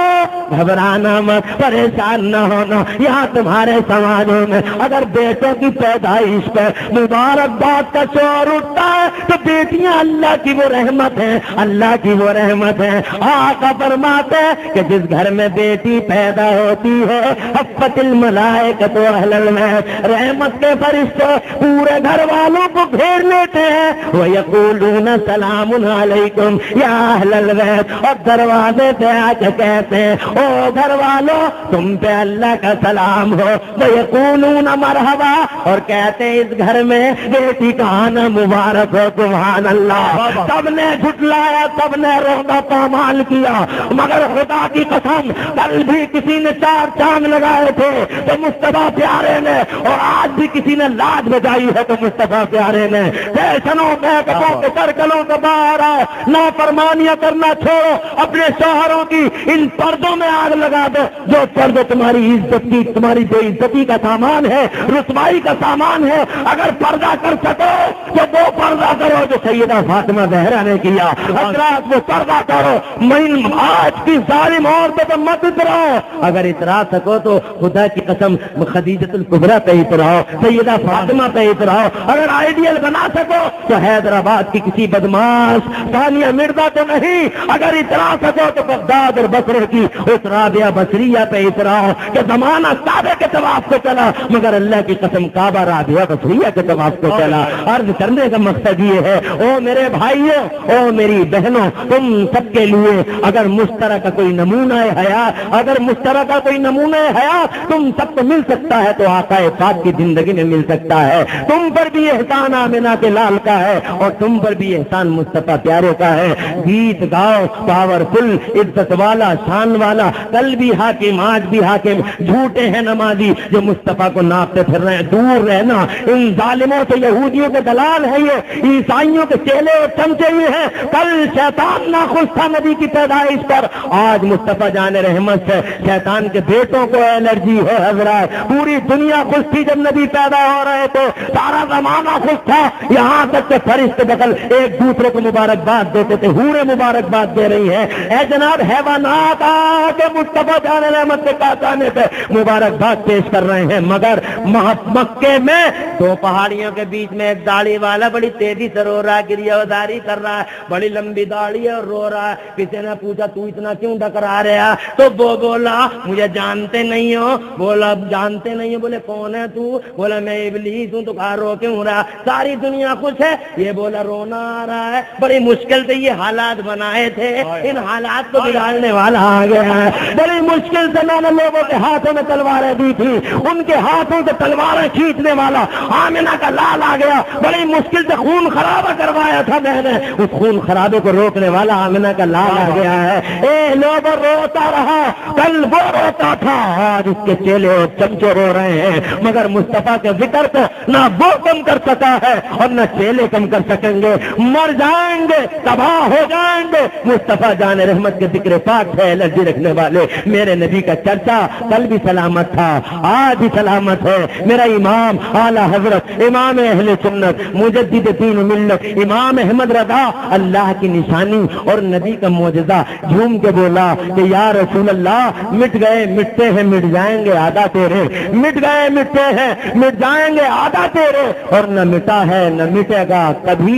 گھبرانا مت، پریشان نہ ہونا. یہاں تمہارے سماجوں میں اگر بیٹوں کی پیدائش پہ مبارکباد کا شور اٹھتا ہے تو بیٹیاں اللہ کی وہ رحمت ہیں، اللہ کی وہ رحمت ہیں. آقا فرماتے ہیں کہ جس گھر میں بیٹی پیدا ہوتی ہے حفت الملائکۃ اہل البیت، رحمت کے فرشتے پورے گھر والوں کو گھیر لیتے ہیں. وَيَقُولُونَ سَلَامٌ عَلَيْكُمْ يَا أَهْلَ الْبَيْتِ، اور دروازے پہ آ کے کہتے ہیں او گھر والوں تم پہ اللہ کا سلام ہو. وَيَقُولُونَ مَرْحَبًا، اور کہتے ہیں اس گھر میں بیٹی کا آنا مبارک ہو. سبحان اللہ. سب نے جھٹلایا، سب نے رونا پامال کیا، مگر خدا کی قسم کل بھی کسی نے چار چاند لگائے تھے تو مصطفیٰ پیارے نے، اور آج بھی کسی نے لاج بجائی ہے تو مصطفیٰ پیارے نے. فیشنوں محکموں کے سرکلوں کے باہر آؤ، نافرمانیاں کرنا چھوڑو، اپنے شوہروں کی ان پردوں میں آگ لگا دو جو پردے تمہاری عزت کی، تمہاری بے عزتی کا سامان ہے، رسوائی کا سامان ہے. اگر پردہ کر سکو تو وہ پردہ کرو جو سیدہ فاطمہ زہرا نے کیا. حضرات وہ پردہ کرو. میں آج کی ظالم عورتوں پہ مت اتراؤ، اگر اترا سکو تو خدا کی قسم خدیجۃ الکبریٰ پہ اتراؤ، سیدہ فاطمہ پہ اتراؤ. اگر آئیڈیل بنا سکو تو حیدرآباد کی کسی بدماش ثانیہ مرزا تو نہیں، اگر اترا سکو تو بغداد اور بصرے کی اس رابعہ بصریہ پہ اتراؤ کہ زمانہ کعبے کے طواف کو چلا مگر اللہ کی قسم کعبہ رابعہ بصریہ کے طواف کو چلا. عرض کرنے کا مقصد شائستگی ہے۔ او میرے بھائیوں، او میری بہنوں، تم سب کے لیے اگر مشترکہ کوئی نمونہ حیات اگر مشترکہ کوئی نمونہ حیات تم سب کو مل سکتا ہے تو آقا پاک کی زندگی میں مل سکتا ہے۔ تم پر بھی احسان آمنہ کے لال کا ہے اور تم پر بھی احسان مصطفیٰ پیارے کا ہے۔ گیت گاؤ، پاورفل، عزت والا، شان والا، کل بھی حاکم آج بھی حاکم، جھوٹے ہیں نمازی جو مصطفیٰ کو ناپتے پھر رہے ہیں، دور رہنا ان ظالموں سے، یہودیوں کے دلال ہے یہ، عیسائیوں کے چیلے اور چمچے ہوئے ہیں۔ کل شیطان ناخوش تھا نبی کی پیدائش پر، آج مصطفیٰ جان رحمت سے شیطان کے بیٹوں کو الرجی ہے حضرات۔ پوری دنیا خوش تھی جب نبی پیدا ہو رہے تھے، سارا زمانہ خوش تھا، یہاں تک کہ فرشتے بغل ایک دوسرے کو مبارکباد دیتے تھے، حوریں مبارکباد دے رہی ہیں۔ اے جناب حیوانات آ کے مصطفیٰ جان رحمت کے کانے پہ مبارکباد پیش کر رہے ہیں، مگر مکے میں دو پہاڑیوں کے بیچ میں ایک داڑھی والا بڑی تیزی سے رو رہا ہے، گریہوداری کر رہا ہے، بڑی لمبی داڑھی ہے اور رو رہا ہے۔ کسی نے پوچھا تو اتنا کیوں ڈکرا رہا؟ تو وہ بولا مجھے جانتے نہیں ہو؟ بولا جانتے نہیں ہو؟ بولے کون ہے تو؟ بولا میں ابلیس ہوں۔ تو کہا رو کیوں رہا؟ ساری دنیا خوش ہے، یہ بولا رونا آ رہا ہے، بڑی مشکل سے یہ حالات بنائے تھے، ان حالات کو بگاڑنے والا آ گیا ہے۔ بڑی مشکل سے میں نے لوگوں کے ہاتھوں میں تلواریں دی تھی، ان کے ہاتھوں سے تلواریں کھینچنے والا آمنہ کا لال آ گیا، بڑی مشکل سے خون خرابہ کروایا تھا میں نے، اس خون خرابے کو روکنے والا آمنہ کا لال آ گیا ہے۔ اے لوگ روتا رہا، کل وہ روتا تھا، آج اس کے چیلے اور چمچے رو رہے ہیں، مگر مصطفیٰ کے ذکر کو نہ وہ کم کر سکا ہے اور نہ چیلے کم کر سکیں گے، مر جائیں گے، تباہ ہو جائیں گے۔ مصطفیٰ جان رحمت کے ذکر پاک ہے، الرجی رکھنے والے میرے نبی کا چرچا کل بھی سلامت تھا، آج بھی سلامت ہے۔ میرا امام اعلیٰ حضرت امام اہل سنت مجدد دین و ملت امام احمد رضا اللہ کی نشانی اور نبی کا معجزہ جھوم کے بولا کہ یا رسول اللہ مٹ گئے مٹتے ہیں مٹ جائیں گے آدھا تیرے، مٹ گئے مٹتے ہیں مٹ جائیں گے آدھا تیرے، اور نہ مٹا ہے نہ مٹے گا کبھی۔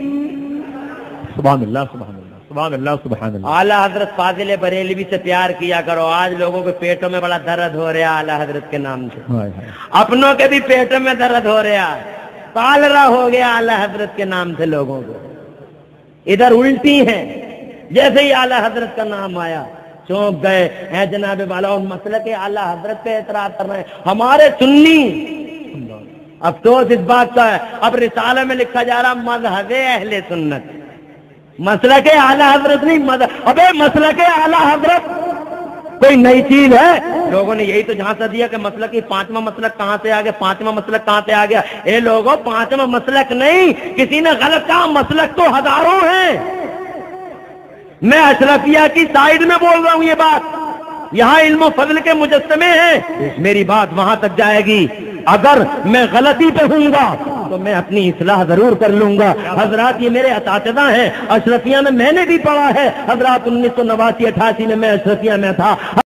سبحان اللہ سبحان اللہ سبحان اللہ سبحان اللہ۔ اعلیٰ حضرت فاضل بریلوی سے پیار کیا کرو، آج لوگوں کے پیٹوں میں بڑا درد ہو رہا ہے اعلیٰ حضرت کے نام سے، اپنوں کے بھی پیٹوں میں درد ہو رہا ہے، کالرا ہو گیا اعلیٰ حضرت کے نام سے لوگوں کو، ادھر الٹی ہیں، جیسے ہی اعلیٰ حضرت کا نام آیا چونک گئے ہیں جناب والا، اور مسلک اعلیٰ حضرت پہ اعتراض کر رہے ہیں ہمارے سنی۔ افسوس اس بات کا ہے، اب رسالہ میں لکھا جا رہا مذہب اہل سنت، مسلک اعلیٰ حضرت نہیں، مذہب۔ ابے مسلک اعلیٰ حضرت کوئی نئی چیز ہے؟ لوگوں نے یہی تو جھانسا دیا کہ مسلک کی پانچواں مسلک کہاں سے آ گیا، پانچواں مسلک کہاں سے آ گیا؟ اے لوگوں پانچواں مسلک نہیں، کسی نے غلط کہا، مسلک تو ہزاروں ہیں۔ میں اشرفیہ کی سائیڈ میں بول رہا ہوں یہ بات، یہاں علم و فضل کے مجسمے ہیں، میری بات وہاں تک جائے گی۔ اگر میں غلطی پہ ہوں گا تو میں اپنی اصلاح ضرور کر لوں گا۔ حضرات یہ میرے اساتذہ ہیں، اشرفیہ میں میں نے بھی پڑھا ہے، حضرات انیس سو نواسی اٹھاسی میں میں اشرفیہ میں تھا۔